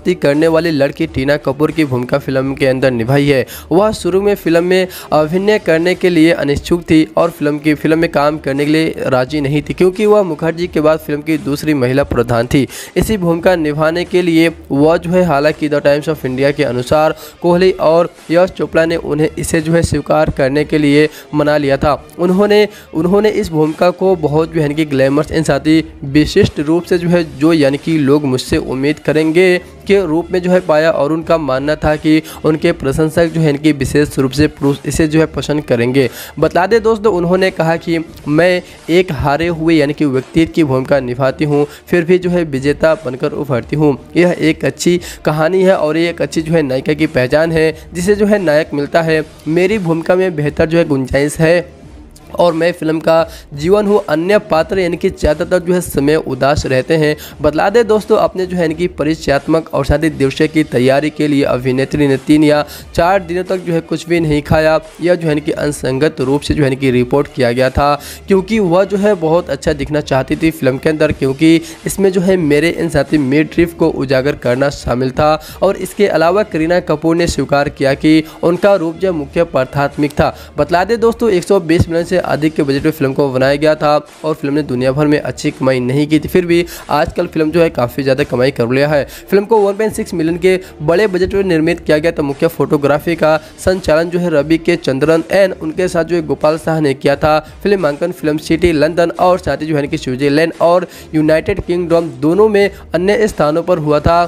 दोस्ती करने वाली लड़की टीना कपूर की भूमिका फिल्म के अंदर निभाई है। वह शुरू में फिल्म में अभिनय करने के लिए अनिच्छुक थी और फिल्म की फिल्म में काम करने के लिए राजी नहीं थी, क्योंकि वह मुखर्जी के बाद फिल्म की दूसरी महिला प्रधान थी। इसी भूमिका निभाने के लिए वह जो है, हालांकि द टाइम्स ऑफ इंडिया के अनुसार कोहली और यश चोपड़ा ने उन्हें इसे जो है स्वीकार करने के लिए मना लिया था। उन्होंने उन्होंने इस भूमिका को बहुत जो है कि ग्लैमरस एंड साथ ही विशिष्ट रूप से जो है जो यानी कि लोग मुझसे उम्मीद करेंगे के रूप में जो है पाया, और उनका मानना था कि उनके प्रशंसक जो है इनकी विशेष रूप से इसे जो है पसंद करेंगे। बता दें दोस्तों, उन्होंने कहा कि मैं एक हारे हुए यानी कि व्यक्ति की भूमिका निभाती हूँ, फिर भी जो है विजेता बनकर उभरती हूँ। यह एक अच्छी कहानी है और ये एक अच्छी जो है नायिका की पहचान है, जिसे जो है नायक मिलता है। मेरी भूमिका में बेहतर जो है गुंजाइश है और मैं फिल्म का जीवन हूँ। अन्य पात्र यानी कि ज़्यादातर जो है समय उदास रहते हैं। बतला दें दोस्तों, अपने जो है इनकी परिचयात्मक और शादी दिवस की तैयारी के लिए अभिनेत्री ने तीन या चार दिनों तक जो है कुछ भी नहीं खाया। यह जो है इनकी असंगत रूप से जो है इनकी रिपोर्ट किया गया था, क्योंकि वह जो है बहुत अच्छा दिखना चाहती थी फिल्म के अंदर, क्योंकि इसमें जो है मेरे इन साथी मिड ट्रिप को उजागर करना शामिल था। और इसके अलावा करीना कपूर ने स्वीकार किया कि उनका रूप जो मुख्य प्राथमिक था। बतला दें दोस्तों, एक सौ बीस मिलियन से अधिक के बजट में फिल्म को बनाया गया था और फिल्म ने दुनिया भर में अच्छी कमाई नहीं की थी, फिर भी आजकल फिल्म जो है काफ़ी ज़्यादा कमाई कर लिया है। फिल्म को एक पॉइंट छह मिलियन के बड़े बजट में निर्मित किया गया था। मुख्य फोटोग्राफी का संचालन जो है रवि के चंद्रन एंड उनके साथ जो है गोपाल शाह ने किया था। फिल्मांकन फिल्म सिटी लंदन और साथ ही जो है कि स्विट्जरलैंड और यूनाइटेड किंगडम दोनों में अन्य स्थानों पर हुआ था।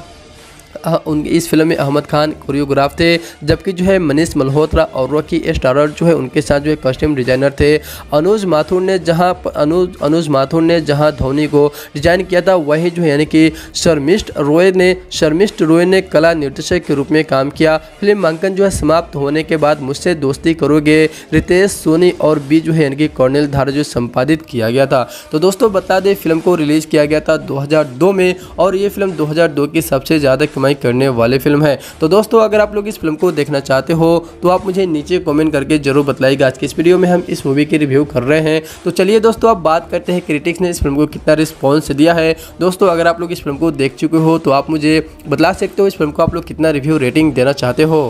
उन इस फिल्म में अहमद खान कोरियोग्राफ थे, जबकि जो है मनीष मल्होत्रा और रॉकी स्टारर जो है उनके साथ जो है कस्ट्यूम डिजाइनर थे। अनुज माथुर ने जहां अनुज अनुज माथुर ने जहां धोनी को डिजाइन किया था, वहीं जो है यानी कि शर्मिष्ठ रॉय ने शर्मिष्ठ रॉय ने कला निर्देशक के रूप में काम किया। फिल्मांकन जो है समाप्त होने के बाद मुझसे दोस्ती करोगे रितेश सोनी और बी जो है यानी कि कर्नल धारा जो संपादित किया गया था। तो दोस्तों बता दें, फिल्म को रिलीज किया गया था दो हज़ार दो में और ये फिल्म दो हज़ार दो की सबसे ज़्यादा कमाई करने वाली फिल्म है। तो दोस्तों, अगर आप लोग इस फिल्म को देखना चाहते हो तो आप मुझे नीचे कमेंट करके जरूर बताइएगा। आज की इस वीडियो में हम इस मूवी की रिव्यू कर रहे हैं। तो चलिए दोस्तों, अब बात करते हैं क्रिटिक्स ने इस फिल्म को कितना रिस्पॉन्स दिया है। दोस्तों, अगर आप लोग इस फिल्म को देख चुके हो तो आप मुझे बता सकते हो इस फिल्म को आप लोग कितना रिव्यू रेटिंग देना चाहते हो।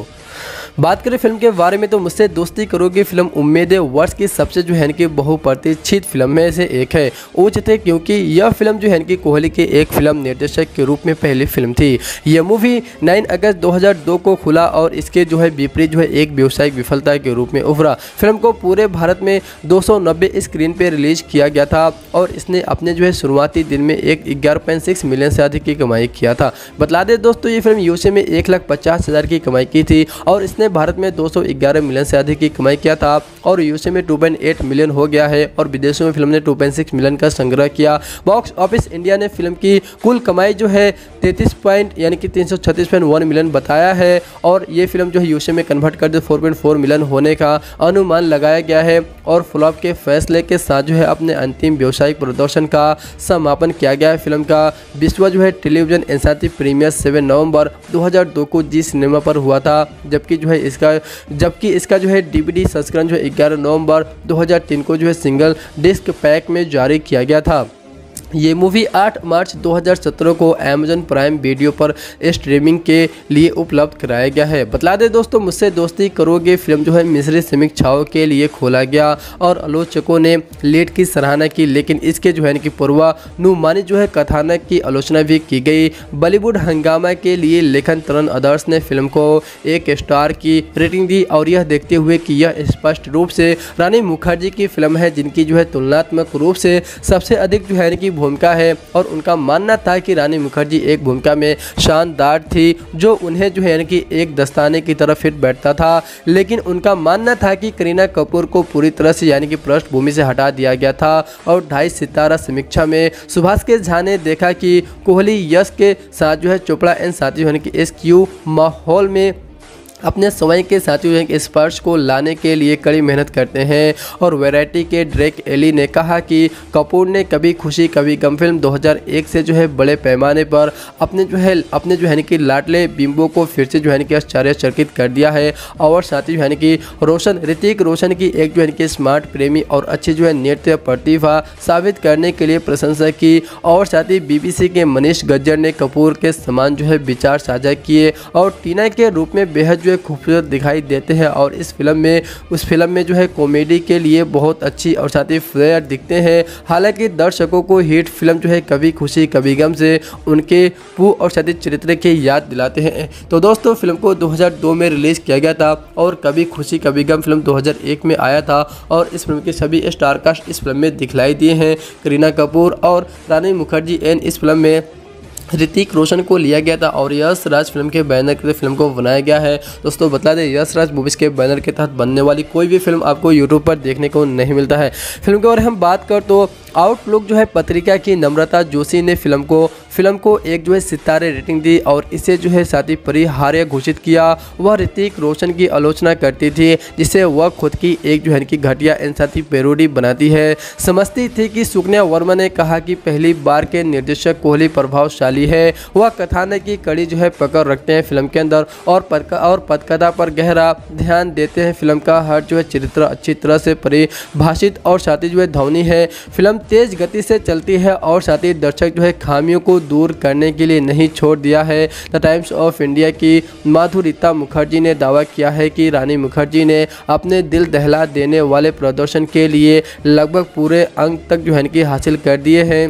बात करें फिल्म के बारे में तो मुझसे दोस्ती करोगे फिल्म उम्मीदें वर्ष की सबसे जो है कि बहुप्रतीक्षित फिल्म में से एक है। उचित है क्योंकि यह फिल्म जो है कि कोहली के एक फिल्म निर्देशक के रूप में पहली फिल्म थी। यह मूवी नौ अगस्त दो हज़ार दो को खुला और इसके जो है विपरीत जो है एक व्यावसायिक विफलता के रूप में उभरा। फिल्म को पूरे भारत में दो सौ नब्बे स्क्रीन पर रिलीज किया गया था और इसने अपने जो है शुरुआती दिन में एक ग्यारह पॉइंट छह मिलियन से अधिक की कमाई किया था। बतला दें दोस्तों, ये फिल्म यूएसए में एक लाख पचास हज़ार की कमाई की थी और इसने भारत में दो सौ ग्यारह मिलियन से अधिक की कमाई किया था और यूएसए में दो पॉइंट आठ मिलियन हो गया है और विदेशों में फिल्म ने दो पॉइंट छह मिलियन का संग्रह किया। बॉक्स ऑफिस इंडिया ने फिल्म की कुल कमाई जो है तैंतीस पॉइंट यानी कि तीन सौ छत्तीस पॉइंट एक मिलियन बताया है और ये फिल्म जो है यूएसए में कन्वर्ट कर दे चार पॉइंट चार मिलियन होने का अनुमान लगाया गया है और फ्लॉप के फैसले के साथ जो है अपने अंतिम व्यावसायिक प्रदर्शन का समापन किया गया है। फिल्म का विश्व जो है टेलीविजन एंसाती प्रीमियर सात नवंबर दो हज़ार दो को जी सिनेमा पर हुआ था, जबकि जो है इसका जबकि इसका जो है डीवीडी संस्करण जो है ग्यारह नवंबर दो हज़ार तीन को जो है सिंगल डिस्क पैक में जारी किया गया था। ये मूवी आठ मार्च दो हज़ार सत्रह को अमेजन प्राइम वीडियो पर स्ट्रीमिंग के लिए उपलब्ध कराया गया है। बतला दें दोस्तों, मुझसे दोस्ती करोगे फिल्म जो है मिश्रित समीक्षाओं के लिए खोला गया और आलोचकों ने लीड की सराहना की, लेकिन इसके जो है कि पूर्वानुमानित जो है कथानक की आलोचना भी की गई। बॉलीवुड हंगामा के लिए लेखन तरण आदर्श ने फिल्म को एक स्टार की रेटिंग दी और यह देखते हुए कि यह स्पष्ट रूप से रानी मुखर्जी की फिल्म है, जिनकी जो है तुलनात्मक रूप से सबसे अधिक जो है कि भूमिका है और उनका मानना था कि रानी मुखर्जी एक भूमिका में शानदार थी जो उन्हें जो है यानी कि एक दस्ताने की तरह फिट बैठता था, लेकिन उनका मानना था कि करीना कपूर को पूरी तरह से यानी कि पृष्ठभूमि से हटा दिया गया था। और ढाई सितारा समीक्षा में सुभाष के झा ने देखा कि कोहली यश के साथ जो है चोपड़ा एंड साथी यानी कि एस क्यू माहौल में अपने समय के साथियों के स्पर्श को लाने के लिए कड़ी मेहनत करते हैं। और वैरायटी के ड्रेक एली ने कहा कि कपूर ने कभी खुशी कभी गम फिल्म दो हज़ार एक से जो है बड़े पैमाने पर अपने जो है अपने जो है कि लाडले बिंबो को फिर से जो है कि आश्चर्यचकित कर दिया है। और साथ ही जो है कि रोशन ऋतिक रोशन की एक जो है कि स्मार्ट प्रेमी और अच्छी जो है नृत्य प्रतिभा साबित करने के लिए प्रशंसा की। और साथ ही बीबीसी के मनीष गज्जर ने कपूर के समान जो है विचार साझा किए और टीना के रूप में बेहद खूबसूरत दिखाई देते हैं। और इस फिल्म में उस फिल्म में जो है कॉमेडी के लिए बहुत अच्छी और साथ ही फ्लेयर दिखते हैं। हालांकि दर्शकों को हिट फिल्म जो है कभी खुशी कभी गम से उनके पू और साथ ही चरित्र की याद दिलाते हैं। तो दोस्तों फिल्म को दो हज़ार दो में रिलीज़ किया गया था और कभी खुशी कभी गम फिल्म दो हज़ार एक में आया था। और इस फिल्म के सभी स्टार कास्ट इस फिल्म में दिखलाई दिए हैं। करीना कपूर और रानी मुखर्जी एंड इस फिल्म में ऋतिक रोशन को लिया गया था और यश राज फिल्म के बैनर के फिल्म को बनाया गया है। दोस्तों बता दें यश राज मूवीज़ के बैनर के तहत बनने वाली कोई भी फिल्म आपको यूट्यूब पर देखने को नहीं मिलता है। फिल्म के बारे में हम बात कर तो आउटलुक जो है पत्रिका की नम्रता जोशी ने फिल्म को फिल्म को एक जो है सितारे रेटिंग दी और इसे जो है साथी परिहार्य घोषित किया। वह ऋतिक रोशन की आलोचना करती थी जिसे वह खुद की एक जो है कि घटिया एंड साथी पैरोडी बनाती है। समझती थी कि सुकन्या वर्मा ने कहा कि पहली बार के निर्देशक कोहली प्रभावशाली है। वह कथानक की कड़ी जो है पकड़ रखते हैं फिल्म के अंदर और पद और पदकथा पर गहरा ध्यान देते हैं। फिल्म का हर जो है चरित्र अच्छी तरह से परिभाषित और साथ ही जो है ध्वनि है। फिल्म तेज गति से चलती है और साथ ही दर्शक जो है खामियों को दूर करने के लिए नहीं छोड़ दिया है। द टाइम्स ऑफ इंडिया की माधुरिता मुखर्जी ने दावा किया है कि रानी मुखर्जी ने अपने दिल दहला देने वाले प्रदर्शन के लिए लगभग पूरे अंक तक जो है कि हासिल कर दिए हैं।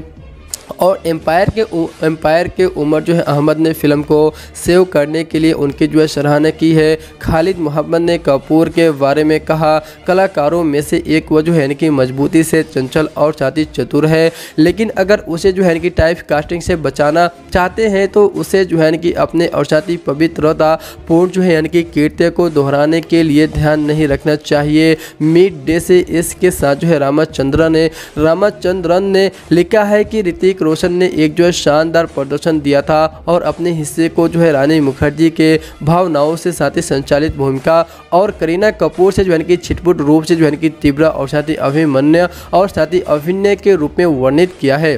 और एम्पायर के एम्पायर के उमर जो है अहमद ने फिल्म को सेव करने के लिए उनकी जो है सराहना की है। खालिद मोहम्मद ने कपूर के बारे में कहा कलाकारों में से एक वो जो है कि मजबूती से चंचल और साथ ही चतुर है, लेकिन अगर उसे जो है कि टाइप कास्टिंग से बचाना चाहते हैं तो उसे जो है कि अपने और साथ ही पवित्रता पूर्ण जो है यानी कि कीर्ति को दोहराने के लिए ध्यान नहीं रखना चाहिए। मिड डे से इसके साथ जो है रामचंद्रन ने रामचंद्रन ने लिखा है कि ऋतिक रोशन ने एक जो है शानदार प्रदर्शन दिया था और अपने हिस्से को जो है रानी मुखर्जी के भावनाओं से साथ ही संचालित भूमिका और करीना कपूर से जो है कि छिटपुट रूप से जो है कि तीव्र और साथ ही अभिमन्यु और साथ ही अभिनय के रूप में वर्णित किया है।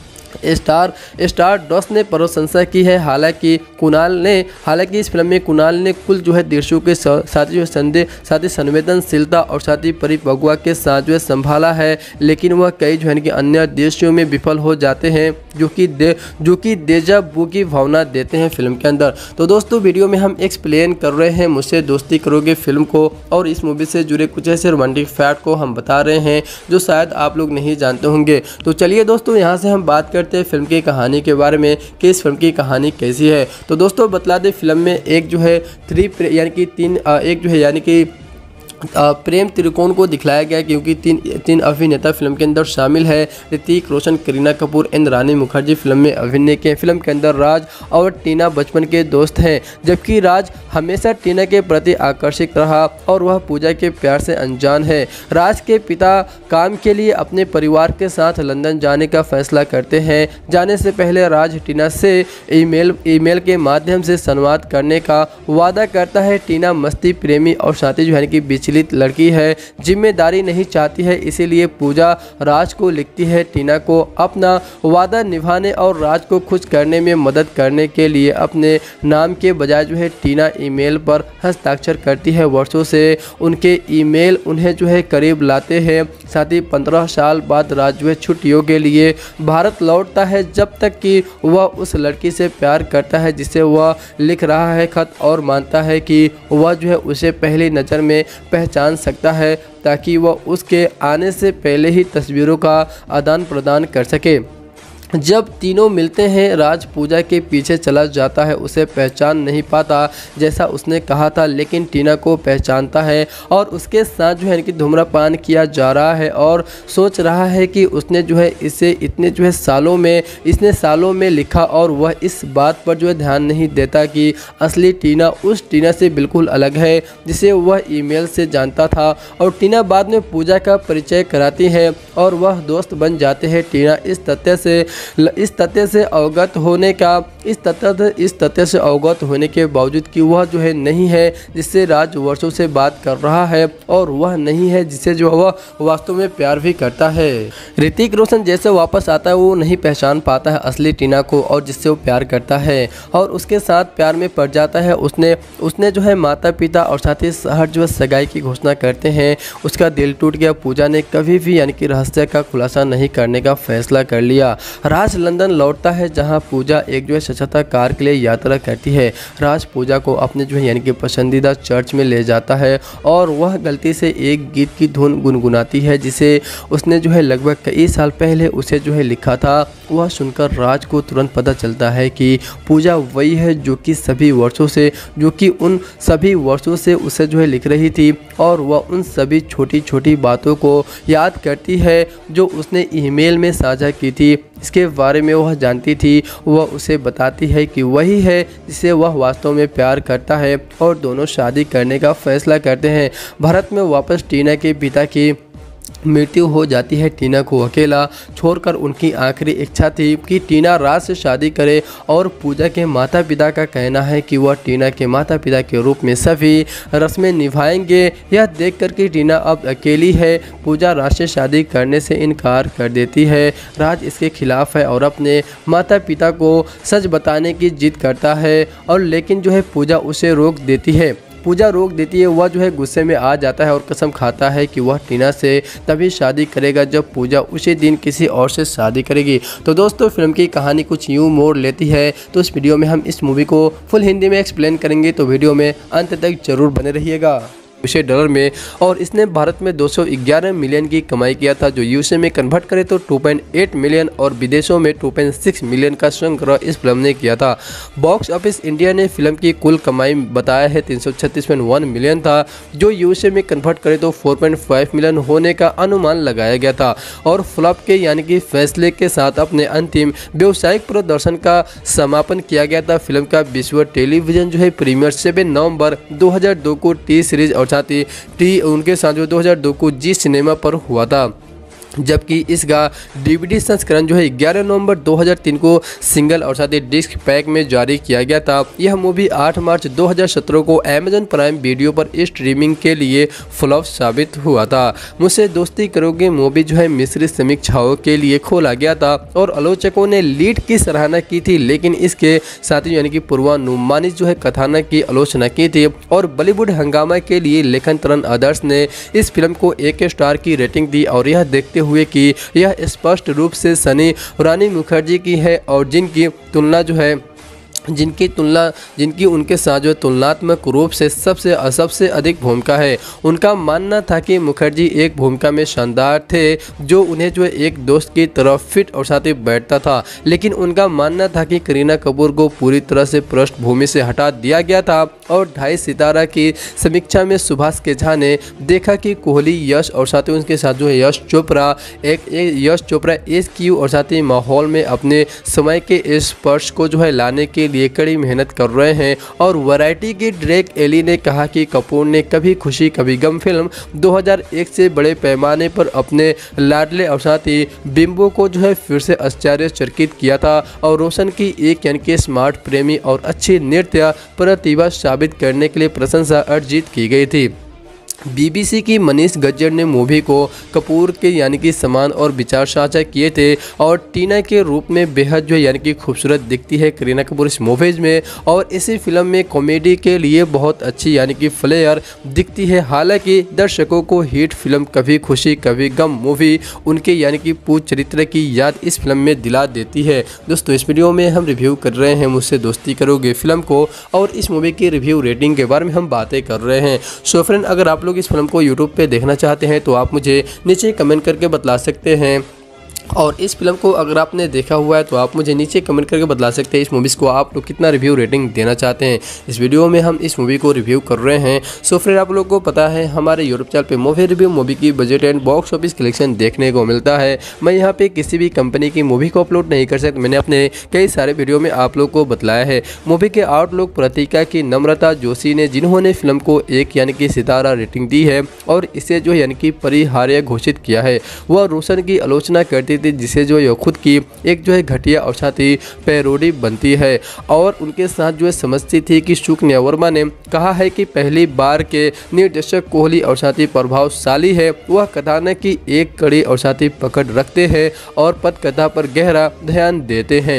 स्टार स्टार डॉस ने प्रशंसा की है। हालांकि कुणाल ने हालांकि इस फिल्म में कुणाल ने कुल जो है दृश्यों के साथ जो संदेह साथ ही संवेदनशीलता और साथ ही परिपक्वता के साथ जो है संभाला है, लेकिन वह कई जो है कि अन्य दृश्यों में विफल हो जाते हैं जो कि दे जो कि देजा बू की भावना देते हैं फिल्म के अंदर। तो दोस्तों वीडियो में हम एक्सप्लेन कर रहे हैं मुझसे दोस्ती करोगे फिल्म को और इस मूवी से जुड़े कुछ ऐसे रोमांटिक फैक्ट को हम बता रहे हैं जो शायद आप लोग नहीं जानते होंगे। तो चलिए दोस्तों यहाँ से हम बात करते फिल्म की कहानी के बारे में कि इस फिल्म की कहानी कैसी है। तो दोस्तों बतला दें फिल्म में एक जो है थ्री यानी कि तीन एक जो है यानी कि प्रेम त्रिकोण को दिखलाया गया क्योंकि तीन तीन अभिनेता फिल्म के अंदर शामिल है। ऋतिक रोशन, करीना कपूर एंड रानी मुखर्जी फिल्म में अभिनय के। फिल्म के अंदर राज और टीना बचपन के दोस्त हैं, जबकि राज हमेशा टीना के प्रति आकर्षित रहा और वह पूजा के प्यार से अनजान है। राज के पिता काम के लिए अपने परिवार के साथ लंदन जाने का फैसला करते हैं। जाने से पहले राज टीना से ईमेल ईमेल के माध्यम से संवाद करने का वादा करता है। टीना मस्ती प्रेमी और साथी जो है कि बिचली लड़की है, जिम्मेदारी नहीं चाहती है, इसीलिए पूजा राज को लिखती है टीना को अपना वादा निभाने और राज को खुश करने में मदद करने के लिए अपने नाम के बजाय जो है टीना ईमेल पर हस्ताक्षर करती है। वर्षों से उनके ईमेल उन्हें जो है करीब लाते हैं। साथ ही पंद्रह साल बाद राज जो है छुट्टियों के लिए भारत लौटता है, जब तक कि वह उस लड़की से प्यार करता है जिसे वह लिख रहा है खत और मानता है कि वह जो है उसे पहली नज़र में पहचान सकता है ताकि वह उसके आने से पहले ही तस्वीरों का आदान प्रदान कर सके। जब तीनों मिलते हैं राज पूजा के पीछे चला जाता है, उसे पहचान नहीं पाता जैसा उसने कहा था, लेकिन टीना को पहचानता है और उसके साथ जो है कि धूम्रपान किया जा रहा है और सोच रहा है कि उसने जो है इसे इतने जो है सालों में इसने सालों में लिखा और वह इस बात पर जो है ध्यान नहीं देता कि असली टीना उस टीना से बिल्कुल अलग है जिसे वह ईमेल से जानता था। और टीना बाद में पूजा का परिचय कराती है और वह दोस्त बन जाते हैं। टीना इस तथ्य से इस तथ्य से अवगत होने का इस तथ्य इस तथ्य से अवगत होने के बावजूद कि वह जो है नहीं है जिससे राज वर्षों से बात कर रहा है और वह नहीं है जिसे जो वह वास्तव में प्यार भी करता है। ऋतिक रोशन जैसे वापस आता है वो नहीं पहचान पाता है असली टीना को और जिससे वो प्यार करता है और उसके साथ प्यार में पड़ जाता है। उसने उसने जो है माता पिता और साथ ही शहर जो सगाई की घोषणा करते हैं। उसका दिल टूट गया। पूजा ने कभी भी यानी कि रहस्य का खुलासा नहीं करने का फैसला कर लिया। राज लंदन लौटता है जहां पूजा एक जो है स्वच्छता कार के लिए यात्रा करती है। राज पूजा को अपने जो है यानी कि पसंदीदा चर्च में ले जाता है और वह गलती से एक गीत की धुन गुनगुनाती है जिसे उसने जो है लगभग कई साल पहले उसे जो है लिखा था। वह सुनकर राज को तुरंत पता चलता है कि पूजा वही है जो कि सभी वर्षों से जो कि उन सभी वर्षों से उसे जो है लिख रही थी और वह उन सभी छोटी छोटी बातों को याद करती है जो उसने ईमेल में साझा की थी। इसके बारे में वह जानती थी। वह उसे बताती है कि वही है जिसे वह वास्तव में प्यार करता है और दोनों शादी करने का फैसला करते हैं। भारत में वापस टीना के पिता की मृत्यु हो जाती है। टीना को अकेला छोड़कर उनकी आखिरी इच्छा थी कि टीना राज से शादी करे और पूजा के माता पिता का कहना है कि वह टीना के माता पिता के रूप में सभी रस्में निभाएंगे। यह देखकर कि टीना अब अकेली है पूजा राज से शादी करने से इनकार कर देती है। राज इसके खिलाफ है और अपने माता पिता को सच बताने की जिद करता है और लेकिन जो है पूजा उसे रोक देती है पूजा रोक देती है। वह जो है गुस्से में आ जाता है और कसम खाता है कि वह टीना से तभी शादी करेगा जब पूजा उसी दिन किसी और से शादी करेगी। तो दोस्तों फिल्म की कहानी कुछ यूँ मोड़ लेती है। तो इस वीडियो में हम इस मूवी को फुल हिंदी में एक्सप्लेन करेंगे, तो वीडियो में अंत तक जरूर बने रहिएगा। विशे डॉलर में और इसने भारत में दो सौ ग्यारह मिलियन की कमाई किया था, जो यूएसए में कन्वर्ट करे तो दो पॉइंट आठ मिलियन और विदेशों में दो पॉइंट छह मिलियन का संग्रह इस फिल्म ने किया था। बॉक्स ऑफिस इंडिया ने फिल्म की कुल कमाई बताया है तीन सौ छत्तीस पॉइंट एक मिलियन था, जो यूएसए में कन्वर्ट करे तो चार पॉइंट पाँच मिलियन होने का अनुमान लगाया गया था और फ्लॉप के यानी कि फैसले के साथ अपने अंतिम व्यावसायिक प्रदर्शन का समापन किया गया था। फिल्म का विश्व टेलीविजन जो है प्रीमियर सात नवंबर दो हज़ार दो को टी सीरीज और साथ ही टी उनके साथ जो दो हज़ार दो को जी सिनेमा पर हुआ था, जबकि इसका डीवीडी संस्करण जो है ग्यारह नवंबर दो हज़ार तीन को सिंगल और साथ ही डिस्क पैक में जारी किया गया था। यह मूवी आठ मार्च दो हज़ार सत्रह को अमेजन प्राइम वीडियो पर स्ट्रीमिंग के लिए फ्लॉप साबित हुआ था। मुझसे दोस्ती करोगे मूवी जो है मिश्रित समीक्षाओं के लिए खोला गया था और आलोचकों ने लीड की सराहना की थी, लेकिन इसके साथ ही यानी कि पूर्वानुमानित जो है कथानक की आलोचना की थी और बॉलीवुड हंगामा के लिए लेखन तरन आदर्श ने इस फिल्म को एक स्टार की रेटिंग दी और यह देखते हुए कि यह स्पष्ट रूप से सनी रानी मुखर्जी की है और जिनकी तुलना जो है जिनकी तुलना जिनकी उनके साथ जो तुलनात्मक रूप से सबसे सबसे अधिक भूमिका है। उनका मानना था कि मुखर्जी एक भूमिका में शानदार थे, जो उन्हें जो एक दोस्त की तरह फिट और साथ ही बैठता था, लेकिन उनका मानना था कि करीना कपूर को पूरी तरह से पृष्ठभूमि से हटा दिया गया था। और ढाई सितारा की समीक्षा में सुभाष के झा ने देखा कि कोहली, यश और साथ ही उनके साथ जो है यश चोपड़ा एक, एक यश चोपड़ा एस क्यू और साथ ही माहौल में अपने समय के स्पर्श को जो है लाने के लिए कड़ी मेहनत कर रहे हैं। और वैरायटी की ड्रेक एली ने कहा कि कपूर ने कभी खुशी कभी गम फिल्म दो हज़ार एक से बड़े पैमाने पर अपने लाडले और साथ ही बिंबो को जो है फिर से आश्चर्यचकित किया था और रोशन की एक यानी कि स्मार्ट प्रेमी और अच्छी नृत्य प्रतिभा साबित करने के लिए प्रशंसा अर्जित की गई थी। बीबीसी की मनीष गज्जर ने मूवी को कपूर के यानी कि समान और विचार साझा किए थे और टीना के रूप में बेहद जो यानी कि खूबसूरत दिखती है करीना कपूर इस मूवीज में और इसी फिल्म में कॉमेडी के लिए बहुत अच्छी यानी कि फ्लेयर दिखती है। हालांकि दर्शकों को हिट फिल्म कभी खुशी कभी गम मूवी उनके यानी कि पूर्ण चरित्र की याद इस फिल्म में दिला देती है। दोस्तों इस वीडियो में हम रिव्यू कर रहे हैं मुझसे दोस्ती करोगे फिल्म को और इस मूवी की रिव्यू रेटिंग के बारे में हम बातें कर रहे हैं। सो फ्रेंड, अगर आप लोग इस फिल्म को यूट्यूब पे देखना चाहते हैं तो आप मुझे नीचे कमेंट करके बतला सकते हैं और इस फिल्म को अगर आपने देखा हुआ है तो आप मुझे नीचे कमेंट करके बता सकते हैं इस मूवीज़ को आप लोग कितना रिव्यू रेटिंग देना चाहते हैं। इस वीडियो में हम इस मूवी को रिव्यू कर रहे हैं। सो फिर आप लोगों को पता है हमारे यूट्यूब चैनल पे मूवी रिव्यू मूवी की budget and box office collection देखने को मिलता है। मैं यहाँ पे किसी भी कंपनी की मूवी को अपलोड नहीं कर सकता। मैंने अपने कई सारे वीडियो में आप लोग को बतलाया है। मूवी के आउटलुक प्रतिका की नम्रता जोशी ने, जिन्होंने फिल्म को एक यानी कि सितारा रेटिंग दी है और इसे जो यानी कि परिहार्य घोषित किया है, वह रोशन की आलोचना कर करती थी, जिसे जो है खुद की एक जो है घटिया और साथ ही पैरोडी बनती है। और उनके साथ जो है समझती थी कि शुक्निया वर्मा ने कहा है कि पहली बार के निर्देशक कोहली और साथ ही प्रभावशाली है, वह कथानक की एक कड़ी और साथ ही पकड़ रखते हैं और पटकथा पर गहरा ध्यान देते हैं।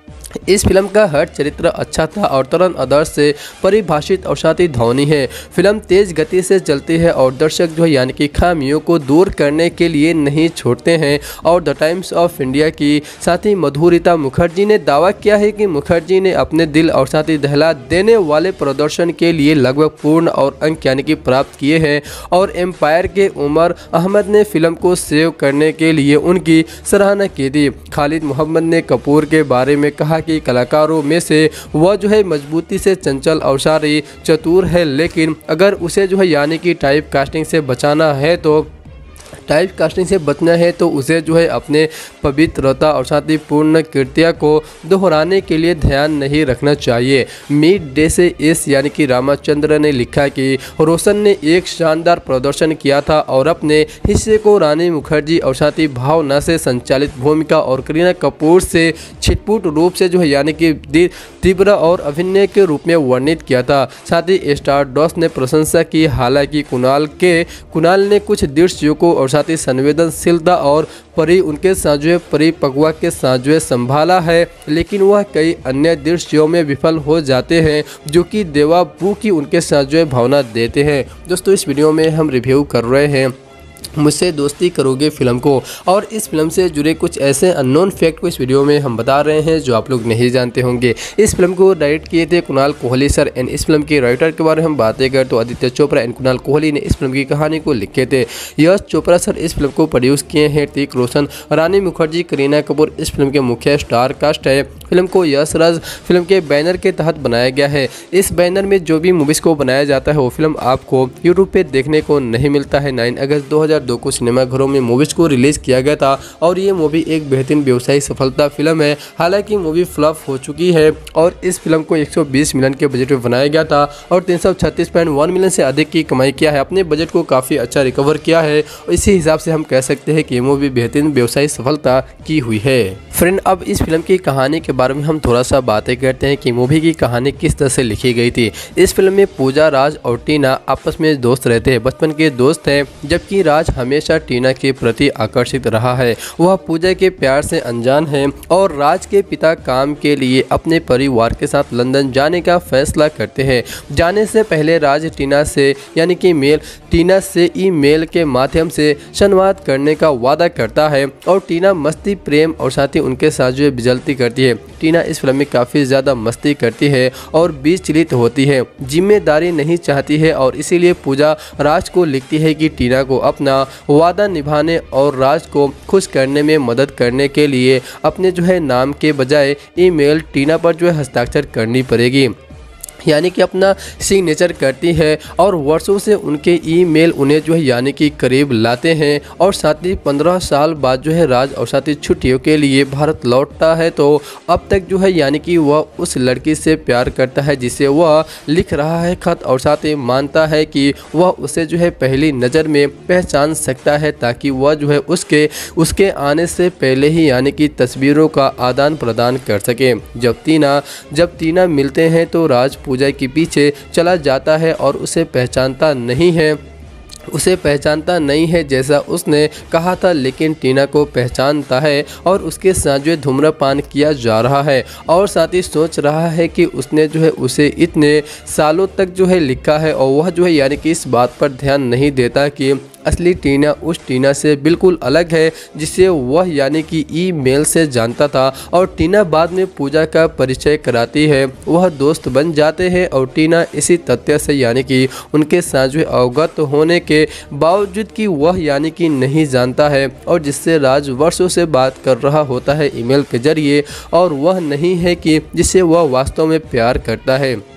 इस फिल्म का हर चरित्र अच्छा था और तरन आदर्श से परिभाषित और साथ ही ध्वनि है। फिल्म तेज गति से चलती है और दर्शक जो है यानी कि खामियों को दूर करने के लिए नहीं छोड़ते हैं। और द टाइम्स ऑफ इंडिया की साथ ही मधुरिता मुखर्जी ने दावा किया है कि मुखर्जी ने अपने दिल और साथ ही दहला देने वाले प्रदर्शन के लिए लगभग पूर्ण और अंक यानी कि प्राप्त किए हैं। और एम्पायर के उमर अहमद ने फिल्म को सेव करने के लिए उनकी सराहना की थी। खालिद मोहम्मद ने कपूर के बारे में कहा कि कलाकारों में से वह जो है मजबूती से चंचल और सारी चतुर है, लेकिन अगर उसे जो है यानी कि टाइप कास्टिंग से बचाना है तो टाइप कास्टिंग से बचना है तो उसे जो है अपने पवित्रता और साथ ही पूर्ण कृत्या को दोहराने के लिए ध्यान नहीं रखना चाहिए। मिड डे से इस यानी कि रामचंद्र ने लिखा कि रोशन ने एक शानदार प्रदर्शन किया था और अपने हिस्से को रानी मुखर्जी और साथ ही भावना से संचालित भूमिका और करीना कपूर से छिटपुट रूप से जो है यानी कि तीव्र और अभिनय के रूप में वर्णित किया था। साथ ही स्टारडस्ट ने प्रशंसा की, हालांकि कुणाल के कुणाल ने कुछ दृश्यों को और साथ ही संवेदनशीलता और परी उनके साझे परिपक्वा के साझे संभाला है, लेकिन वह कई अन्य दृश्यों में विफल हो जाते हैं जो कि देवाबू की उनके साझे भावना देते हैं। दोस्तों, इस वीडियो में हम रिव्यू कर रहे हैं मुझसे दोस्ती करोगे फिल्म को, और इस फिल्म से जुड़े कुछ ऐसे अननोन फैक्ट को इस वीडियो में हम बता रहे हैं जो आप लोग नहीं जानते होंगे। इस फिल्म को डायरेक्ट किए थे कुणाल कोहली सर एंड इस फिल्म के राइटर के बारे में हम बातें करें तो आदित्य चोपड़ा एंड कुणाल कोहली ने इस फिल्म की कहानी को लिखे थे। यश चोपड़ा सर इस फिल्म को प्रोड्यूस किए हैं। ऋतिक रोशन, रानी मुखर्जी, करीना कपूर इस फिल्म के मुख्य स्टार कास्ट है। फिल्म को यश राज फिल्म के बैनर के तहत बनाया गया है। इस बैनर में जो भी मूवीज़ को बनाया जाता है वो फिल्म आपको यूट्यूब पे देखने को नहीं मिलता है। नाइन अगस्त दो हज़ार दो को सिनेमाघरों में मूवीज़ को रिलीज़ किया गया था और ये मूवी एक बेहतरीन व्यवसायिक सफलता फिल्म है। हालांकि मूवी फ्लॉप हो चुकी है और इस फिल्म को एक सौ बीस मिलियन के बजट में बनाया गया था और तीन सौ छत्तीस पॉइंट वन मिलियन से अधिक की कमाई किया है। अपने बजट को काफ़ी अच्छा रिकवर किया है और इसी हिसाब से हम कह सकते हैं कि ये मूवी बेहतरीन व्यवसायिक सफलता की हुई है। फ्रेंड, अब इस फिल्म की कहानी के बारे में हम थोड़ा सा बातें करते हैं कि मूवी की कहानी किस तरह से लिखी गई थी। इस फिल्म में पूजा, राज और टीना आपस में दोस्त रहते हैं, बचपन के दोस्त हैं, जबकि राज हमेशा टीना के प्रति आकर्षित रहा है। वह पूजा के प्यार से अनजान है और राज के पिता काम के लिए अपने परिवार के साथ लंदन जाने का फैसला करते हैं। जाने से पहले राज टीना से यानी कि मेल टीना से ईमेल के माध्यम से संवाद करने का वादा करता है और टीना मस्ती, प्रेम और साथ ही उनके साथ जो बिजलती करती है। टीना इस फिल्म में काफ़ी ज़्यादा मस्ती करती है और विचलित होती है, जिम्मेदारी नहीं चाहती है और इसीलिए पूजा राज को लिखती है कि टीना को अपना वादा निभाने और राज को खुश करने में मदद करने के लिए अपने जो है नाम के बजाय ईमेल टीना पर जो है हस्ताक्षर करनी पड़ेगी, यानी कि अपना सिग्नेचर करती है। और वर्षों से उनके ईमेल उन्हें जो है यानी कि करीब लाते हैं और साथ ही पंद्रह साल बाद जो है राज और साथ ही छुट्टियों के लिए भारत लौटता है तो अब तक जो है यानी कि वह उस लड़की से प्यार करता है जिसे वह लिख रहा है खत, और साथ ही मानता है कि वह उसे जो है पहली नज़र में पहचान सकता है ताकि वह जो है उसके उसके आने से पहले ही यानी कि तस्वीरों का आदान प्रदान कर सके। जब तीना जब तीना मिलते हैं तो राज पूजा के पीछे चला जाता है और उसे पहचानता नहीं है उसे पहचानता नहीं है जैसा उसने कहा था, लेकिन टीना को पहचानता है और उसके साथ जो धूम्रपान किया जा रहा है और साथ ही सोच रहा है कि उसने जो है उसे इतने सालों तक जो है लिखा है और वह जो है यानी कि इस बात पर ध्यान नहीं देता कि असली टीना उस टीना से बिल्कुल अलग है जिसे वह यानी कि ईमेल से जानता था। और टीना बाद में पूजा का परिचय कराती है, वह दोस्त बन जाते हैं और टीना इसी तथ्य से यानी कि उनके साथ जो अवगत होने के बावजूद कि वह यानी कि नहीं जानता है और जिससे राज वर्षों से बात कर रहा होता है ईमेल के जरिए, और वह नहीं है कि जिसे वह वास्तव में प्यार करता है।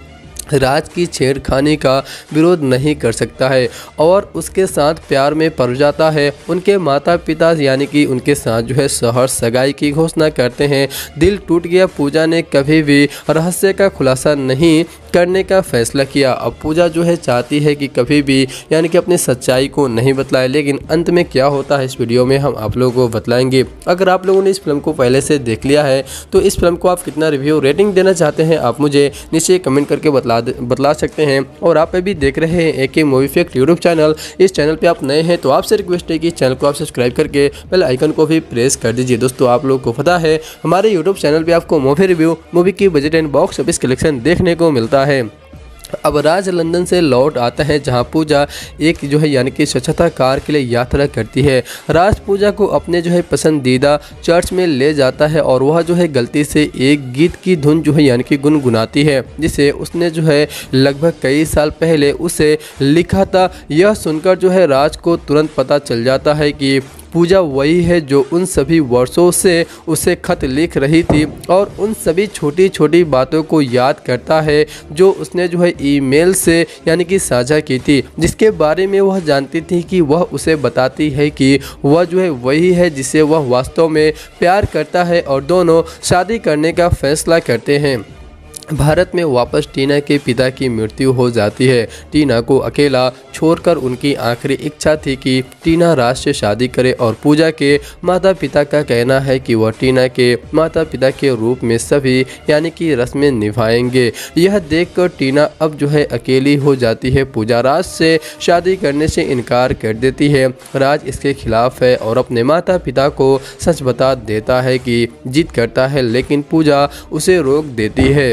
राज की छेड़खानी का विरोध नहीं कर सकता है और उसके साथ प्यार में पड़ जाता है। उनके माता पिता यानी कि उनके साथ जो है सहर्ष सगाई की घोषणा करते हैं। दिल टूट गया। पूजा ने कभी भी रहस्य का खुलासा नहीं करने का फैसला किया। अब पूजा जो है चाहती है कि कभी भी यानी कि अपनी सच्चाई को नहीं बतलाए, लेकिन अंत में क्या होता है इस वीडियो में हम आप लोगों को बतलाएंगे। अगर आप लोगों ने इस फिल्म को पहले से देख लिया है तो इस फिल्म को आप कितना रिव्यू रेटिंग देना चाहते हैं आप मुझे नीचे कमेंट करके बतला बतला सकते हैं। और आप अभी देख रहे हैं एके मूवी फैक्ट यूट्यूब चैनल। इस चैनल पे आप नए हैं तो आपसे रिक्वेस्ट है कि चैनल को आप सब्सक्राइब करके बेल आइकन को भी प्रेस कर दीजिए। दोस्तों आप लोगों को पता है हमारे यूट्यूब चैनल पे आपको मूवी रिव्यू, मूवी की budget and box office collection देखने को मिलता है। अब राज लंदन से लौट आता है जहां पूजा एक जो है यानी कि स्वच्छता कार के लिए यात्रा करती है। राज पूजा को अपने जो है पसंदीदा चर्च में ले जाता है और वह जो है गलती से एक गीत की धुन जो है यानी कि गुनगुनाती है, जिसे उसने जो है लगभग कई साल पहले उसे लिखा था। यह सुनकर जो है राज को तुरंत पता चल जाता है कि पूजा वही है जो उन सभी वर्षों से उसे खत लिख रही थी और उन सभी छोटी छोटी बातों को याद करता है जो उसने जो है ईमेल से यानी कि साझा की थी, जिसके बारे में वह जानती थी कि वह उसे बताती है कि वह जो है वही है जिसे वह वास्तव में प्यार करता है और दोनों शादी करने का फैसला करते हैं। भारत में वापस टीना के पिता की मृत्यु हो जाती है। टीना को अकेला छोड़कर उनकी आखिरी इच्छा थी कि टीना राज से शादी करे और पूजा के माता पिता का कहना है कि वह टीना के माता पिता के रूप में सभी यानी कि रस्में निभाएंगे। यह देखकर टीना अब जो है अकेली हो जाती है। पूजा राज से शादी करने से इनकार कर देती है। राज इसके खिलाफ है और अपने माता पिता को सच बता देता है कि जिद करता है, लेकिन पूजा उसे रोक देती है।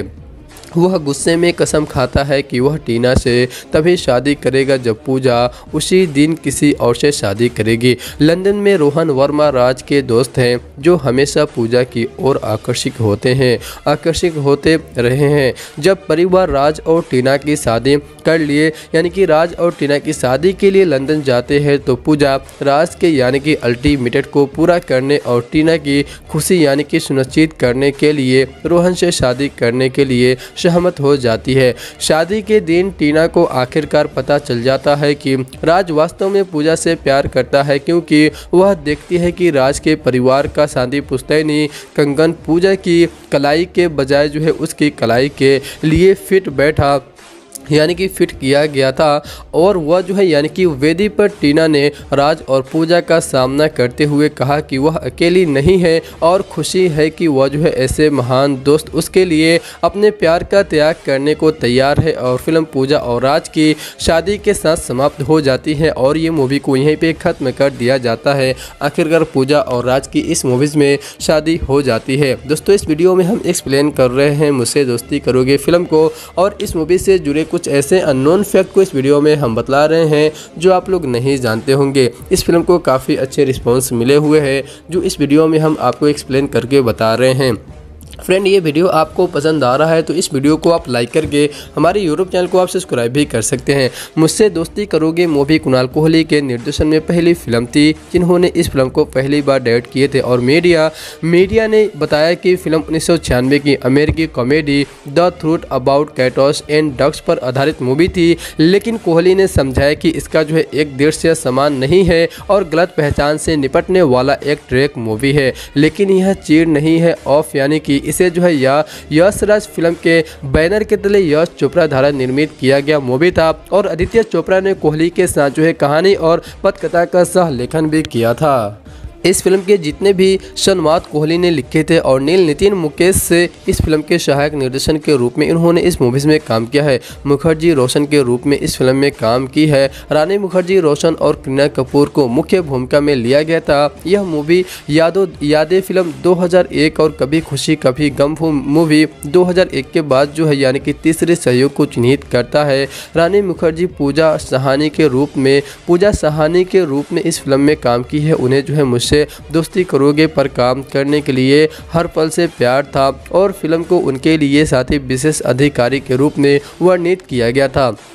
वह गुस्से में कसम खाता है कि वह टीना से तभी शादी करेगा जब पूजा उसी दिन किसी और से शादी करेगी। लंदन में रोहन वर्मा राज के दोस्त हैं जो हमेशा पूजा की ओर आकर्षित होते हैं आकर्षित होते रहे हैं। जब परिवार राज और टीना की शादी कर लिए यानी कि राज और टीना की शादी के लिए लंदन जाते हैं तो पूजा राज के यानी कि अल्टीमेट को पूरा करने और टीना की खुशी यानी कि सुनिश्चित करने के लिए रोहन से शादी करने के लिए सहमत हो जाती है। शादी के दिन टीना को आखिरकार पता चल जाता है कि राज वास्तव में पूजा से प्यार करता है, क्योंकि वह देखती है कि राज के परिवार का शादी पुश्तैनी कंगन पूजा की कलाई के बजाय जो है उसकी कलाई के लिए फिट बैठा यानी कि फिट किया गया था और वह जो है यानी कि वेदी पर टीना ने राज और पूजा का सामना करते हुए कहा कि वह अकेली नहीं है और खुशी है कि वह जो है ऐसे महान दोस्त उसके लिए अपने प्यार का त्याग करने को तैयार है। और फिल्म पूजा और राज की शादी के साथ समाप्त हो जाती है और ये मूवी को यहीं पे ख़त्म कर दिया जाता है। आखिरकार पूजा और राज की इस मूवीज़ में शादी हो जाती है। दोस्तों इस वीडियो में हम एक्सप्लेन कर रहे हैं मुझसे दोस्ती करोगे फिल्म को और इस मूवी से जुड़े कुछ ऐसे अननोन फैक्ट को इस वीडियो में हम बतला रहे हैं जो आप लोग नहीं जानते होंगे। इस फिल्म को काफ़ी अच्छे रिस्पांस मिले हुए हैं जो इस वीडियो में हम आपको एक्सप्लेन करके बता रहे हैं। फ्रेंड ये वीडियो आपको पसंद आ रहा है तो इस वीडियो को आप लाइक करके हमारे यूट्यूब चैनल को आप सब्सक्राइब भी कर सकते हैं। मुझसे दोस्ती करोगे मूवी कुणाल कोहली के निर्देशन में पहली फिल्म थी जिन्होंने इस फिल्म को पहली बार डायरेक्ट किए थे और मीडिया मीडिया ने बताया कि फिल्म उन्नीस सौ छियानवे की अमेरिकी comedy the truth about cats and ducks पर आधारित मूवी थी, लेकिन कोहली ने समझाया कि इसका जो है एक दृश्य समान नहीं है और गलत पहचान से निपटने वाला एक ट्रैक मूवी है, लेकिन यह चीर नहीं है ऑफ यानी कि इसे जो है या यश राज फिल्म के बैनर के तले यश चोपड़ा द्वारा निर्मित किया गया मूवी था और आदित्य चोपड़ा ने कोहली के साथ जो है कहानी और पटकथा का सह लेखन भी किया था। इस फिल्म के जितने भी संवाद कोहली ने लिखे थे और नील नितिन मुकेश से इस फिल्म के सहायक निर्देशन के रूप में इन्होंने इस मूवीज़ में काम किया है। मुखर्जी रोशन के रूप में इस फिल्म में काम की है। रानी मुखर्जी रोशन और करीना कपूर को मुख्य भूमिका में लिया गया था। यह मूवी यादों यादें फिल्म दो हज़ार एक और कभी खुशी कभी गम मूवी दो हज़ार एक के बाद जो है यानी कि तीसरे सहयोग को चिन्हित करता है। रानी मुखर्जी पूजा साहनी के रूप में पूजा साहनी के रूप में इस फिल्म में काम की है। उन्हें जो है मुझसे दोस्ती करोगे पर काम करने के लिए हर पल से प्यार था और फिल्म को उनके लिए साथी विशेष अधिकारी के रूप में वर्णित किया गया था।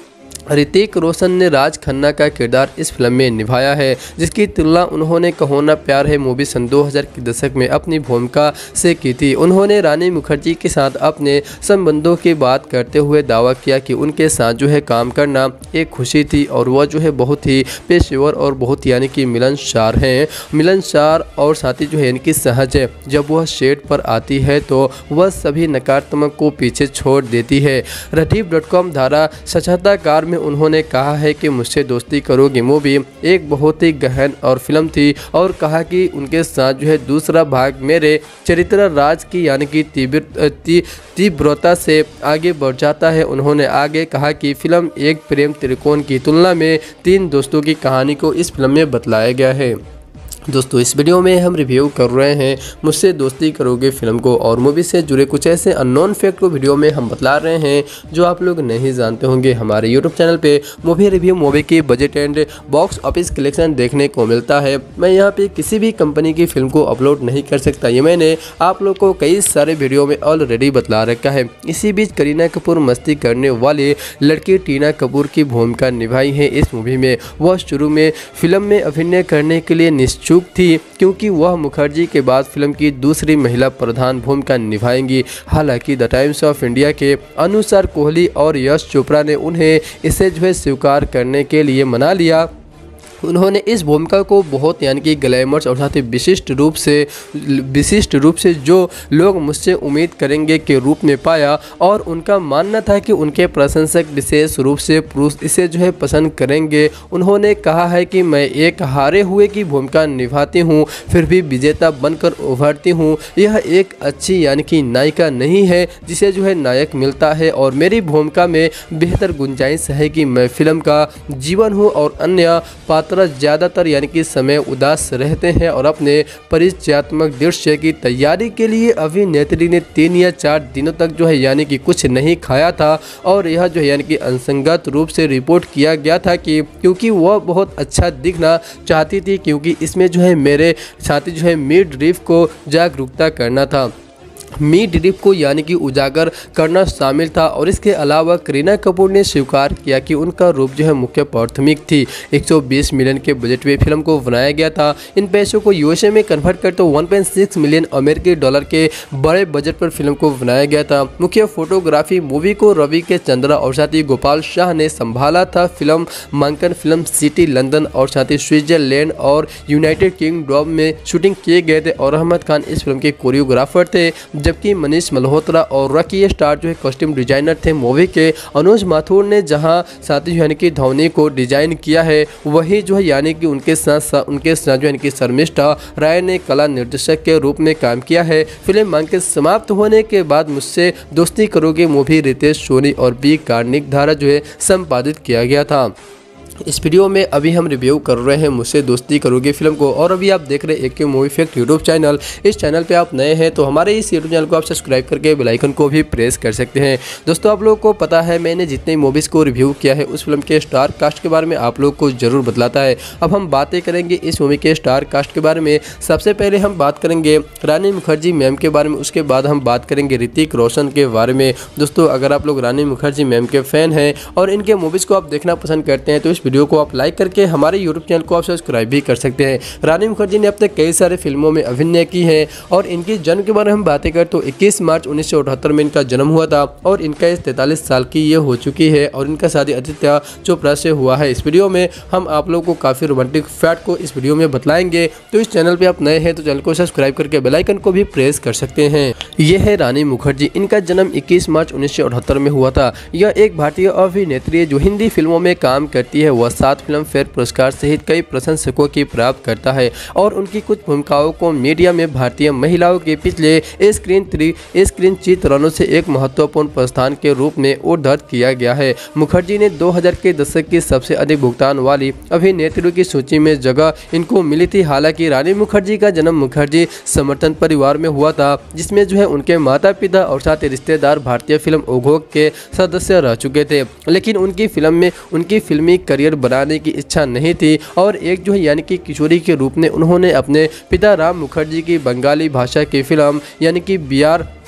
ऋतिक रोशन ने राज खन्ना का किरदार इस फिल्म में निभाया है, जिसकी तुलना उन्होंने कहो ना प्यार है मूवी सन दो हज़ार के दशक में अपनी भूमिका से की थी। उन्होंने रानी मुखर्जी के साथ अपने संबंधों की बात करते हुए दावा किया कि उनके साथ जो है काम करना एक खुशी थी और वह जो है बहुत ही पेशेवर और बहुत यानी कि मिलनसार हैं मिलनसार और साथ ही जो है यानी कि सहज है। जब वह सेट पर आती है तो वह सभी नकारात्मक को पीछे छोड़ देती है। रदीफ डॉट कॉम धारा साक्षात्कार में उन्होंने कहा है कि मुझसे दोस्ती करोगी मूवी एक बहुत ही गहन और फिल्म थी और कहा कि उनके साथ जो है दूसरा भाग मेरे चरित्र राज की यानी कि तीव्र तीव्रता से आगे बढ़ जाता है। उन्होंने आगे कहा कि फिल्म एक प्रेम त्रिकोण की तुलना में तीन दोस्तों की कहानी को इस फिल्म में बतलाया गया है। दोस्तों इस वीडियो में हम रिव्यू कर रहे हैं मुझसे दोस्ती करोगे फिल्म को और मूवी से जुड़े कुछ ऐसे अननोन फैक्ट को वीडियो में हम बतला रहे हैं जो आप लोग नहीं जानते होंगे। हमारे यूट्यूब चैनल पे मूवी रिव्यू मूवी की budget and box office collection देखने को मिलता है। मैं यहाँ पे किसी भी कंपनी की फिल्म को अपलोड नहीं कर सकता, ये मैंने आप लोग को कई सारे वीडियो में ऑलरेडी बतला रखा है। इसी बीच करीना कपूर मस्ती करने वाली लड़की टीना कपूर की भूमिका निभाई है इस मूवी में। वह शुरू में फिल्म में अभिनय करने के लिए निश्चुप थी क्योंकि वह मुखर्जी के बाद फिल्म की दूसरी महिला प्रधान भूमिका निभाएंगी। हालांकि द टाइम्स ऑफ इंडिया के अनुसार कोहली और यश चोपड़ा ने उन्हें इसे जो है स्वीकार करने के लिए मना लिया। उन्होंने इस भूमिका को बहुत यानी कि ग्लैमरस और साथ ही विशिष्ट रूप से विशिष्ट रूप से जो लोग मुझसे उम्मीद करेंगे के रूप में पाया और उनका मानना था कि उनके प्रशंसक विशेष रूप से पुरुष इसे जो है पसंद करेंगे। उन्होंने कहा है कि मैं एक हारे हुए की भूमिका निभाती हूँ फिर भी विजेता बनकर उभरती हूँ। यह एक अच्छी यानी कि नायिका नहीं है जिसे जो है नायक मिलता है और मेरी भूमिका में बेहतर गुंजाइश है कि मैं फिल्म का जीवन हूँ और अन्य पात्र ज़्यादातर यानी कि समय उदास रहते हैं और अपने परिचयात्मक दृश्य की तैयारी के लिए अभिनेत्री ने तीन या चार दिनों तक जो है यानी कि कुछ नहीं खाया था और यह जो है यानी कि असंगत रूप से रिपोर्ट किया गया था कि क्योंकि वह बहुत अच्छा दिखना चाहती थी क्योंकि इसमें जो है मेरे साथी जो है मिडवाइफ को जागरूकता करना था मिडवाइफ को यानी कि उजागर करना शामिल था। और इसके अलावा करीना कपूर ने स्वीकार किया कि उनका रूप जो है मुख्य प्राथमिक थी। एक सौ बीस मिलियन के बजट में फिल्म को बनाया गया था। इन पैसों को यूएसए में कन्वर्ट कर तो एक पॉइंट छह मिलियन अमेरिकी डॉलर के बड़े बजट पर फिल्म को बनाया गया था। मुख्य फोटोग्राफी मूवी को रवि के चंद्रा और साथ ही गोपाल शाह ने संभाला था। फिल्म मांकन फिल्म सिटी लंदन और साथ ही स्विट्जरलैंड और यूनाइटेड किंगडम में शूटिंग किए गए थे और अहमद खान इस फिल्म के कोरियोग्राफर थे, जबकि मनीष मल्होत्रा और रॉकी स्टार जो है कॉस्ट्यूम डिजाइनर थे। मूवी के अनुज माथुर ने जहां साथी यानी कि धोनी को डिजाइन किया है वही जो है यानी कि उनके साथ उनके साथ जो यानी कि शर्मिष्ठा राय ने कला निर्देशक के रूप में काम किया है। फिल्म मांग के समाप्त होने के बाद मुझसे दोस्ती करोगे मूवी रितेश सोनी और बी कार्निक द्वारा जो है संपादित किया गया था। इस वीडियो में अभी हम रिव्यू कर रहे हैं मुझसे दोस्ती करोगे फिल्म को और अभी आप देख रहे हैं एके मूवी फैक्ट यूट्यूब चैनल। इस चैनल पे आप नए हैं तो हमारे इस यूट्यूब चैनल को आप सब्सक्राइब करके बेल आइकन को भी प्रेस कर सकते हैं। दोस्तों आप लोगों को पता है मैंने जितने मूवीज़ को रिव्यू किया है उस फिल्म के स्टार कास्ट के बारे में आप लोग को जरूर बतलाता है। अब हम बातें करेंगे इस मूवी के स्टार कास्ट के बारे में। सबसे पहले हम बात करेंगे रानी मुखर्जी मैम के बारे में, उसके बाद हम बात करेंगे ऋतिक रोशन के बारे में। दोस्तों अगर आप लोग रानी मुखर्जी मैम के फैन हैं और इनके मूवीज़ को आप देखना पसंद करते हैं तो इस वीडियो को आप लाइक करके हमारे यूट्यूब चैनल को आप सब्सक्राइब भी कर सकते हैं। रानी मुखर्जी ने अब तक कई सारे फिल्मों में अभिनय की है और इनके जन्म के बारे में हम बातें करें तो इक्कीस मार्च उन्नीस सौ अठहत्तर में इनका जन्म हुआ था और इनका इस तैंतालीस साल की ये हो चुकी है और इनका शादी आदित्य चोपड़ा से हुआ है। इस वीडियो में हम आप लोगों को काफ़ी रोमांटिक फैक्ट को इस वीडियो में बतलाएंगे, तो इस चैनल पर आप नए हैं तो चैनल को सब्सक्राइब करके बेल आइकन को भी प्रेस कर सकते हैं। ये है रानी मुखर्जी, इनका जन्म इक्कीस मार्च उन्नीस सौ अठहत्तर में हुआ था। यह एक भारतीय अभिनेत्री है जो हिंदी फिल्मों में काम करती है। वह सात फिल्म फेयर पुरस्कार सहित कई प्रशंसकों की प्राप्त करता है और उनकी कुछ भूमिकाओं को मीडिया में भारतीय महिलाओं के पिछले स्क्रीन थ्री स्क्रीन चित्रणों से एक महत्वपूर्ण प्रस्थान के रूप में उद्धृत किया गया है। मुखर्जी ने दो हज़ार के दशक की सबसे अधिक भुगतान वाली अभिनेत्रियों की सूची में जगह इनको मिली थी। हालांकि रानी मुखर्जी का जन्म मुखर्जी समर्थन परिवार में हुआ था जिसमें जो है उनके माता पिता और साथ ही रिश्तेदार भारतीय फिल्म उद्योग के सदस्य रह चुके थे, लेकिन उनकी फिल्म में उनकी फिल्मी करियर बनाने की इच्छा नहीं थी और एक जो है यानी कि किशोरी के रूप में उन्होंने अपने पिता राम मुखर्जी की बंगाली भाषा की फिल्म यानी कि बिहार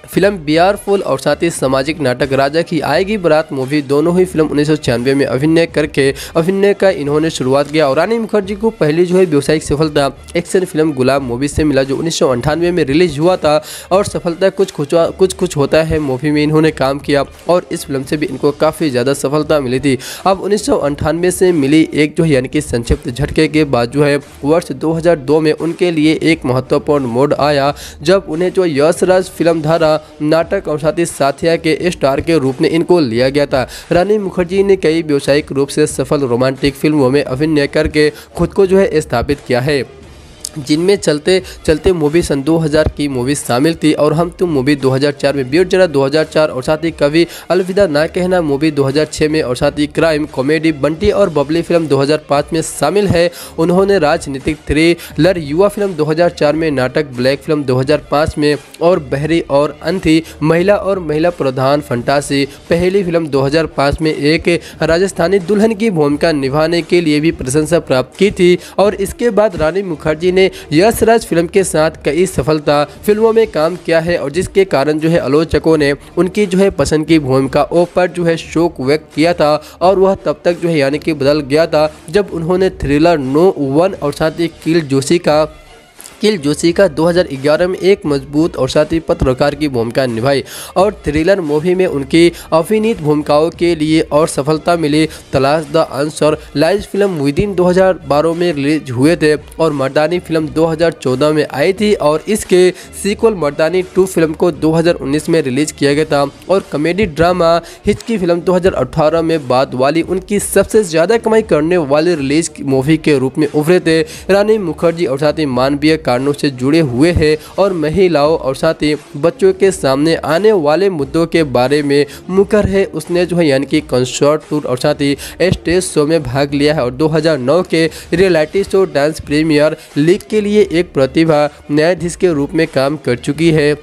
फिल्म बी आर फुल और साथ ही सामाजिक नाटक राजा की आएगी बारात मूवी, दोनों ही फिल्म उन्नीस सौ छियानवे में अभिनय करके अभिनय का इन्होंने शुरुआत किया। और रानी मुखर्जी को पहली जो है व्यावसायिक सफलता एक्शन फिल्म गुलाम मूवी से मिला, जो उन्नीस सौ अंठानवे में रिलीज हुआ था। और सफलता कुछ कुछ कुछ कुछ होता है मूवी में इन्होंने काम किया और इस फिल्म से भी इनको काफ़ी ज़्यादा सफलता मिली थी। अब उन्नीस सौ अंठानवे से मिली एक जो है यानी कि संक्षिप्त झटके के बाद जो है वर्ष दो हज़ार दो में उनके लिए एक महत्वपूर्ण मोड़ आया, जब उन्हें जो यश राज फिल्म धारा नाटक और साथ ही साथिया के स्टार के रूप में इनको लिया गया था। रानी मुखर्जी ने कई व्यावसायिक रूप से सफल रोमांटिक फिल्मों में अभिनय करके खुद को जो है स्थापित किया है, जिनमें चलते चलते मूवी सन दो हज़ार की मूवी शामिल थी और हम तुम मूवी दो हज़ार चार में, बीर जरा दो हज़ार चार और साथ ही कभी अलविदा ना कहना मूवी दो हज़ार छह में और साथ ही क्राइम कॉमेडी बंटी और बबली फिल्म दो हज़ार पाँच में शामिल है। उन्होंने राजनीतिक थ्रिलर युवा फिल्म दो हज़ार चार में, नाटक ब्लैक फिल्म दो हज़ार पाँच में और बहरी और अंथी महिला और महिला प्रधान फंटासी पहली फिल्म दो हज़ार पाँच में एक राजस्थानी दुल्हन की भूमिका निभाने के लिए भी प्रशंसा प्राप्त की थी। और इसके बाद रानी मुखर्जी ने यश राज फिल्म के साथ कई सफलता फिल्मों में काम किया है और जिसके कारण जो है आलोचकों ने उनकी जो है पसंद की भूमिकाओं पर जो है शोक व्यक्त किया था। और वह तब तक जो है यानी कि बदल गया था जब उन्होंने थ्रिलर नो वन और साथ ही किल जोशी का किल जोशी का दो हज़ार ग्यारह में एक मजबूत और साथ ही पत्रकार की भूमिका निभाई और थ्रिलर मूवी में उनकी अभिनीत भूमिकाओं के लिए और सफलता मिली। Talaash the answer lies film within दो हज़ार बारह में रिलीज हुए थे और मर्दानी फिल्म दो हज़ार चौदह में आई थी और इसके सीक्वल मर्दानी टू फिल्म को दो हज़ार उन्नीस में रिलीज किया गया था। और कॉमेडी ड्रामा हिचकी फिल्म दो हज़ार अठारह में बाद वाली उनकी सबसे ज़्यादा कमाई करने वाली रिलीज मूवी के रूप में उभरे थे। रानी मुखर्जी और साथ ही मानवीय कारणों से जुड़े हुए हैं और महिलाओं और साथ ही बच्चों के सामने आने वाले मुद्दों के बारे में मुखर है। उसने जो है यानी कि कंसर्ट टूर और साथ ही स्टेज शो में भाग लिया है और दो हज़ार नौ के reality show dance premier league के लिए एक प्रतिभा न्यायाधीश के रूप में काम कर चुकी है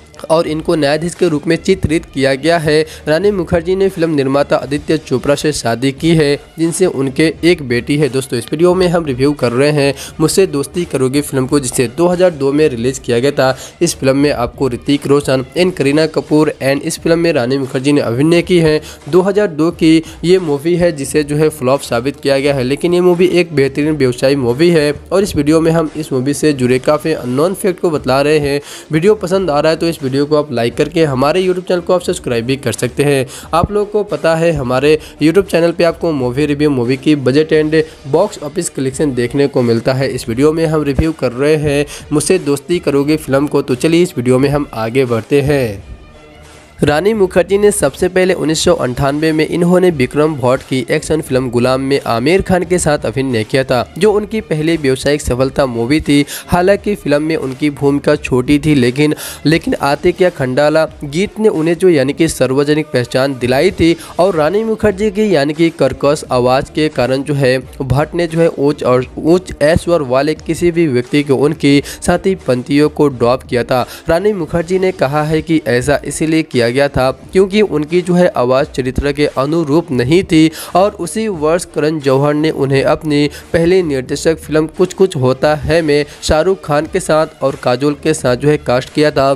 और इनको न्यायाधीश के रूप में चित्रित किया गया है। रानी मुखर्जी ने फिल्म निर्माता आदित्य चोपड़ा से शादी की है, जिनसे उनके एक बेटी है। दोस्तों, इस वीडियो में हम रिव्यू कर रहे हैं मुझसे दोस्ती करोगे फिल्म को, जिसे दो हज़ार दो में रिलीज किया गया था। इस फिल्म में आपको ऋतिक रोशन एंड करीना कपूर एंड इस फिल्म में रानी मुखर्जी ने अभिनय की है। दो हज़ार दो की ये मूवी है जिसे जो है फ्लॉप साबित किया गया है, लेकिन ये मूवी एक बेहतरीन व्यवसायी मूवी है। और इस वीडियो में हम इस मूवी से जुड़े काफ़ी अननोन फैक्ट को बतला रहे हैं। वीडियो पसंद आ रहा है तो इस वीडियो को आप लाइक करके हमारे यूट्यूब चैनल को आप सब्सक्राइब भी कर सकते हैं। आप लोगों को पता है हमारे यूट्यूब चैनल पे आपको मूवी रिव्यू, मूवी की budget and box office collection देखने को मिलता है। इस वीडियो में हम रिव्यू कर रहे हैं मुझसे दोस्ती करोगे फिल्म को, तो चलिए इस वीडियो में हम आगे बढ़ते हैं। रानी मुखर्जी ने सबसे पहले उन्नीस सौ अंठानवे में इन्होंने विक्रम भट्ट की एक्शन फिल्म गुलाम में आमिर खान के साथ अभिनय किया था, जो उनकी पहली व्यावसायिक सफलता मूवी थी। हालांकि फिल्म में उनकी भूमिका छोटी थी, लेकिन लेकिन आतिक या खंडाला गीत ने उन्हें जो यानी कि सार्वजनिक पहचान दिलाई थी। और रानी मुखर्जी की यानी कि कर्कश आवाज़ के कारण जो है भट्ट ने जो है उच्च और उच्च ऐश्वर वाले किसी भी व्यक्ति को उनकी साथी पंक्तियों को ड्रॉप किया था। रानी मुखर्जी ने कहा है कि ऐसा इसीलिए किया गया था क्योंकि उनकी जो है आवाज़ चरित्र के अनुरूप नहीं थी। और उसी वर्ष करण जौहर ने उन्हें अपनी पहली निर्देशक फिल्म कुछ कुछ होता है में शाहरुख खान के साथ और काजोल के साथ जो है कास्ट किया था।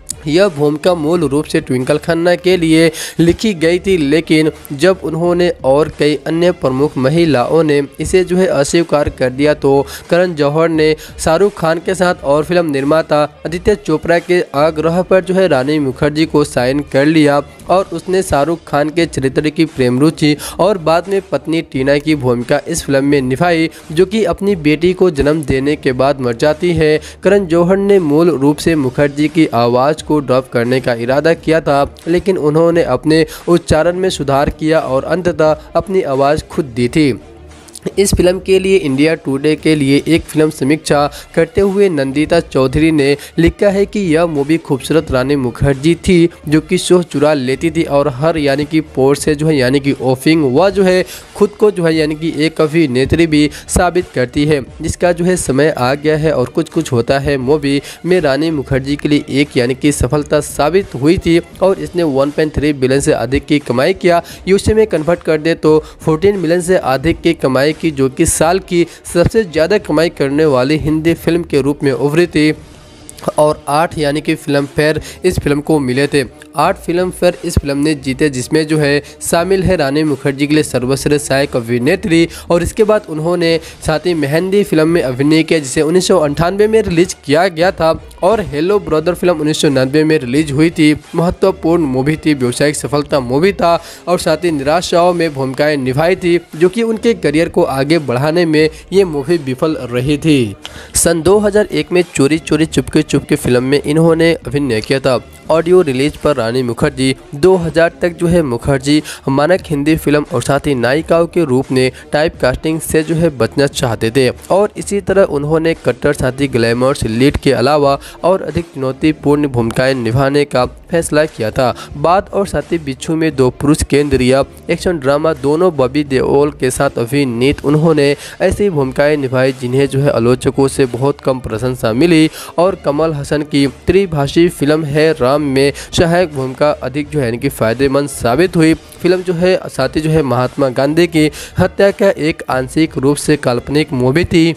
यह भूमिका मूल रूप से ट्विंकल खन्ना के लिए लिखी गई थी, लेकिन जब उन्होंने और कई अन्य प्रमुख महिलाओं ने इसे जो है अस्वीकार कर दिया तो करण जौहर ने शाहरुख खान के साथ और फिल्म निर्माता आदित्य चोपड़ा के आग्रह पर जो है रानी मुखर्जी को साइन कर लिया। और उसने शाहरुख खान के चरित्र की प्रेम रुचि और बाद में पत्नी टीना की भूमिका इस फिल्म में निभाई, जो कि अपनी बेटी को जन्म देने के बाद मर जाती है। करण जौहर ने मूल रूप से मुखर्जी की आवाज़ को ड्रॉप करने का इरादा किया था, लेकिन उन्होंने अपने उच्चारण में सुधार किया और अंततः अपनी आवाज़ खुद दी थी। इस फिल्म के लिए इंडिया टुडे के लिए एक फिल्म समीक्षा करते हुए नंदिता चौधरी ने लिखा है कि यह मूवी खूबसूरत रानी मुखर्जी थी, जो कि शो चुरा लेती थी और हर यानी कि पोर से जो है यानी कि ओफिंग वह जो है खुद को जो है यानी कि एक अभिनेत्री भी साबित करती है, जिसका जो है समय आ गया है। और कुछ कुछ होता है मूवी में रानी मुखर्जी के लिए एक यानी कि सफलता साबित हुई थी और इसने वन पॉइंट थ्री बिलियन से अधिक की कमाई किया। यूएसए में कन्वर्ट कर दे तो फोर्टीन मिलियन से अधिक की कमाई की, जो कि साल की सबसे ज़्यादा कमाई करने वाली हिंदी फिल्म के रूप में उभरी थी। और आठ यानी कि फिल्म फेयर इस फिल्म को मिले थे। आठ फिल्म फेयर इस फिल्म ने जीते, जिसमें जो है शामिल है रानी मुखर्जी के लिए सर्वश्रेष्ठ सहायक अभिनेत्री, और इसके बाद उन्होंने साथ ही मेहंदी फिल्म में अभिनय किया जिसे उन्नीस सौ अंठानवे में रिलीज किया गया था, और हेलो ब्रदर फिल्म उन्नीस सौ नब्बे में रिलीज हुई थी। महत्वपूर्ण मूवी थी, व्यवसायिक सफलता मूवी था, और साथ ही निराशाओं में भूमिकाएं निभाई थी, जो कि उनके करियर को आगे बढ़ाने में ये मूवी विफल रही थी। सन दो हज़ार एक में चोरी चोरी चुपके चुपके फिल्म में इन्होंने अभिनय किया था। ऑडियो रिलीज पर रानी मुखर्जी दो हज़ार तक जो है मुखर्जी मानक हिंदी फिल्म और साथ ही नायिकाओं के रूप में टाइप कास्टिंग से जो है बचना चाहते थे, और इसी तरह उन्होंने कट्टर साथी ग्लैमर्स लीड के अलावा और अधिक चुनौतीपूर्ण भूमिकाएं निभाने का फैसला किया था। बाद और साथी बिच्छू में दो पुरुष केंद्रीय एक्शन ड्रामा दोनों बॉबी देओल के साथ अभिनीत उन्होंने ऐसी भूमिकाएं निभाई जिन्हें जो है आलोचकों से बहुत कम प्रशंसा मिली, और कमल हसन की त्रिभाषी फिल्म है राम में सहायक भूमिका अधिक जो है यानी कि फायदेमंद साबित हुई। फिल्म जो है साथ ही जो है महात्मा गांधी की हत्या का एक आंशिक रूप से काल्पनिक मूवी थी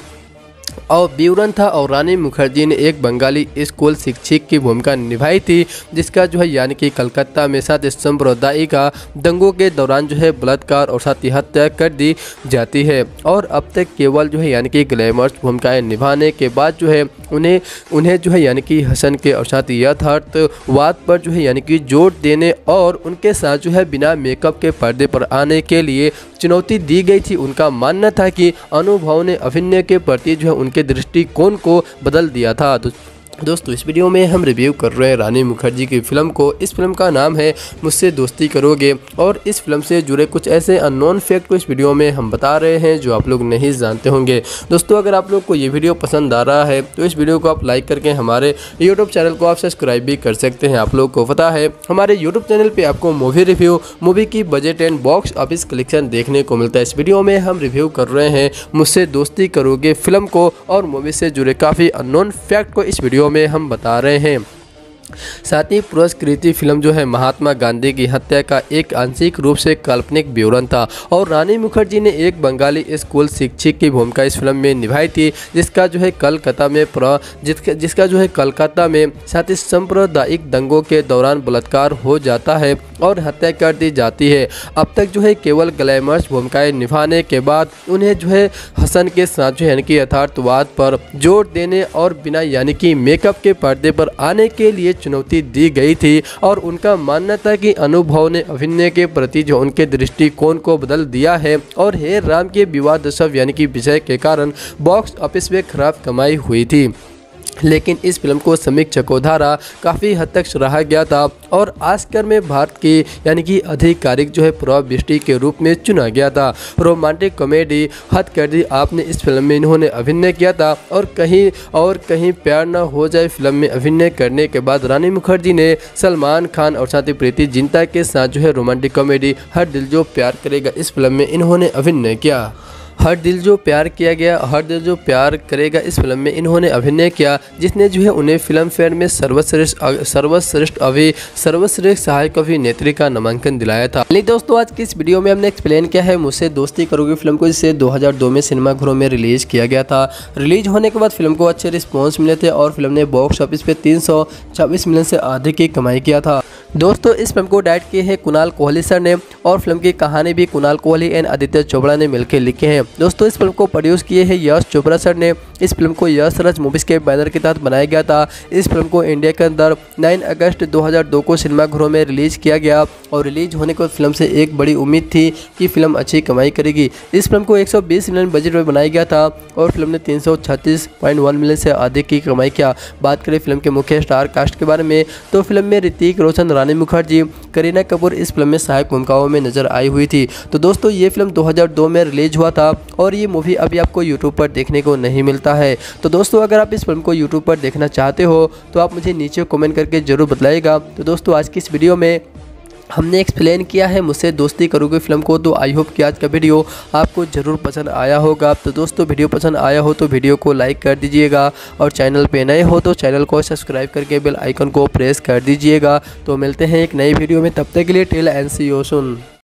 और विवरण था, और रानी मुखर्जी ने एक बंगाली स्कूल शिक्षक की भूमिका निभाई थी, जिसका जो है यानी कि कलकत्ता में साथ सांप्रदायिक दंगों के दौरान जो है बलात्कार और साथ ही हत्या कर दी जाती है। और अब तक केवल जो है यानी कि ग्लैमर्स भूमिकाएं निभाने के बाद जो है उन्हें उन्हें जो है यानी कि हसन के और साथ यथार्थवाद पर जो है यानी कि जोर देने और उनके साथ जो है बिना मेकअप के पर्दे पर आने के लिए चुनौती दी गई थी। उनका मानना था कि अनुभव ने अभिनय के प्रति जो है उनके दृष्टिकोण को बदल दिया था। दोस्तों इस वीडियो में हम रिव्यू कर रहे हैं रानी मुखर्जी की फिल्म को। इस फिल्म का नाम है मुझसे दोस्ती करोगे, और इस फिल्म से जुड़े कुछ ऐसे अननोन फैक्ट को इस वीडियो में हम बता रहे हैं जो आप लोग नहीं जानते होंगे। दोस्तों अगर आप लोग को ये वीडियो पसंद आ रहा है तो इस वीडियो को आप लाइक करके हमारे यूट्यूब चैनल को आप सब्सक्राइब भी कर सकते हैं। आप लोग को पता है हमारे यूट्यूब चैनल पर आपको मूवी रिव्यू, मूवी की budget and box office collection देखने को मिलता है। इस वीडियो में हम रिव्यू कर रहे हैं मुझसे दोस्ती करोगे फिल्म को, और मूवी से जुड़े काफ़ी अननोन फैक्ट को इस वीडियो में हम बता रहे हैं। साथ ही पुरस्कृति फिल्म जो है महात्मा गांधी की हत्या का एक आंशिक रूप से काल्पनिक विवरण था, और रानी मुखर्जी ने एक बंगाली स्कूल शिक्षक की भूमिका इस फिल्म में निभाई थी, जिसका जो है कलकत्ता में प्र जिसका जिसका जो है कलकत्ता में साथ ही सांप्रदायिक दंगों के दौरान बलात्कार हो जाता है और हत्या कर दी जाती है। अब तक जो है केवल ग्लैमर्स भूमिकाएं निभाने के बाद उन्हें जो है हसन के साथ जो यानी कि यथार्थवाद पर जोर देने और बिना यानी कि मेकअप के पर्दे पर आने के लिए चुनौती दी गई थी, और उनका मानना था कि अनुभव ने अभिनय के प्रति जो उनके दृष्टिकोण को बदल दिया है, और हे राम के विवाद दशव यानी कि विजय के कारण बॉक्स ऑफिस में खराब कमाई हुई थी। लेकिन इस फिल्म को समीक्षकों द्वारा काफ़ी हद तक सराहा गया था, और ऑस्कर में भारत की यानी कि आधिकारिक जो है प्रविष्टि के रूप में चुना गया था। रोमांटिक कॉमेडी हद कर दी आपने इस फिल्म में इन्होंने अभिनय किया था, और कहीं और कहीं प्यार न हो जाए फिल्म में अभिनय करने के बाद रानी मुखर्जी ने सलमान खान और साथ ही प्रीति जिंटा के साथ जो है रोमांटिक कॉमेडी हर दिल जो प्यार करेगा इस फिल्म में इन्होंने अभिनय किया। हर दिल जो प्यार किया गया हर दिल जो प्यार करेगा इस फिल्म में इन्होंने अभिनय किया, जिसने जो है उन्हें फिल्म फेयर में सर्वश्रेष्ठ सर्वश्रेष्ठ अभि सर्वश्रेष्ठ सहायक अभिनेत्री का नामांकन दिलाया था। चलिए दोस्तों आज की इस वीडियो में हमने एक्सप्लेन किया है मुझसे दोस्ती करोगे फिल्म को, जिसे दो हज़ार दो में सिनेमाघरों में रिलीज किया गया था। रिलीज होने के बाद फिल्म को अच्छे रिस्पॉन्स मिले थे, और फिल्म ने बॉक्स ऑफिस पे तीन सौ छब्बीस मिलियन से अधिक की कमाई किया था। दोस्तों इस फिल्म को डायरेक्ट किए हैं कुणाल कोहली सर ने, और फिल्म की कहानी भी कुणाल कोहली एंड आदित्य चोपड़ा ने मिलकर लिखे हैं। दोस्तों इस फिल्म को प्रोड्यूस किए हैं यश चोपड़ा सर ने। इस फिल्म को यश राज मूवीज के बैनर के तहत बनाया गया था। इस फिल्म को इंडिया के अंदर नौ अगस्त दो हज़ार दो को सिनेमाघरों में रिलीज किया गया, और रिलीज होने के बाद फिल्म से एक बड़ी उम्मीद थी कि फिल्म अच्छी कमाई करेगी। इस फिल्म को एक सौ बीस मिलियन बजट में बनाया गया था, और फिल्म ने तीन सौ छत्तीस पॉइंट वन मिलियन से अधिक की कमाई किया। बात करें फिल्म के मुख्य स्टार कास्ट के बारे में, तो फिल्म में ऋतिक रोशन, रानी मुखर्जी, करीना कपूर इस फिल्म में सहायक भूमिकाओं में नजर आई हुई थी। तो दोस्तों ये फिल्म दो हज़ार दो में रिलीज हुआ था, और ये मूवी अभी आपको यूट्यूब पर देखने को नहीं मिलता है। तो दोस्तों अगर आप इस फिल्म को यूट्यूब पर देखना चाहते हो तो आप मुझे नीचे कमेंट करके जरूर बताइएगा। तो दोस्तों आज की इस वीडियो में हमने एक्सप्लेन किया है मुझसे दोस्ती करोगे फिल्म को। तो आई होप कि आज का वीडियो आपको ज़रूर पसंद आया होगा। तो दोस्तों वीडियो पसंद आया हो तो वीडियो को लाइक कर दीजिएगा, और चैनल पे नए हो तो चैनल को सब्सक्राइब करके बेल आइकन को प्रेस कर दीजिएगा। तो मिलते हैं एक नई वीडियो में, तब तक के लिए till end see you soon.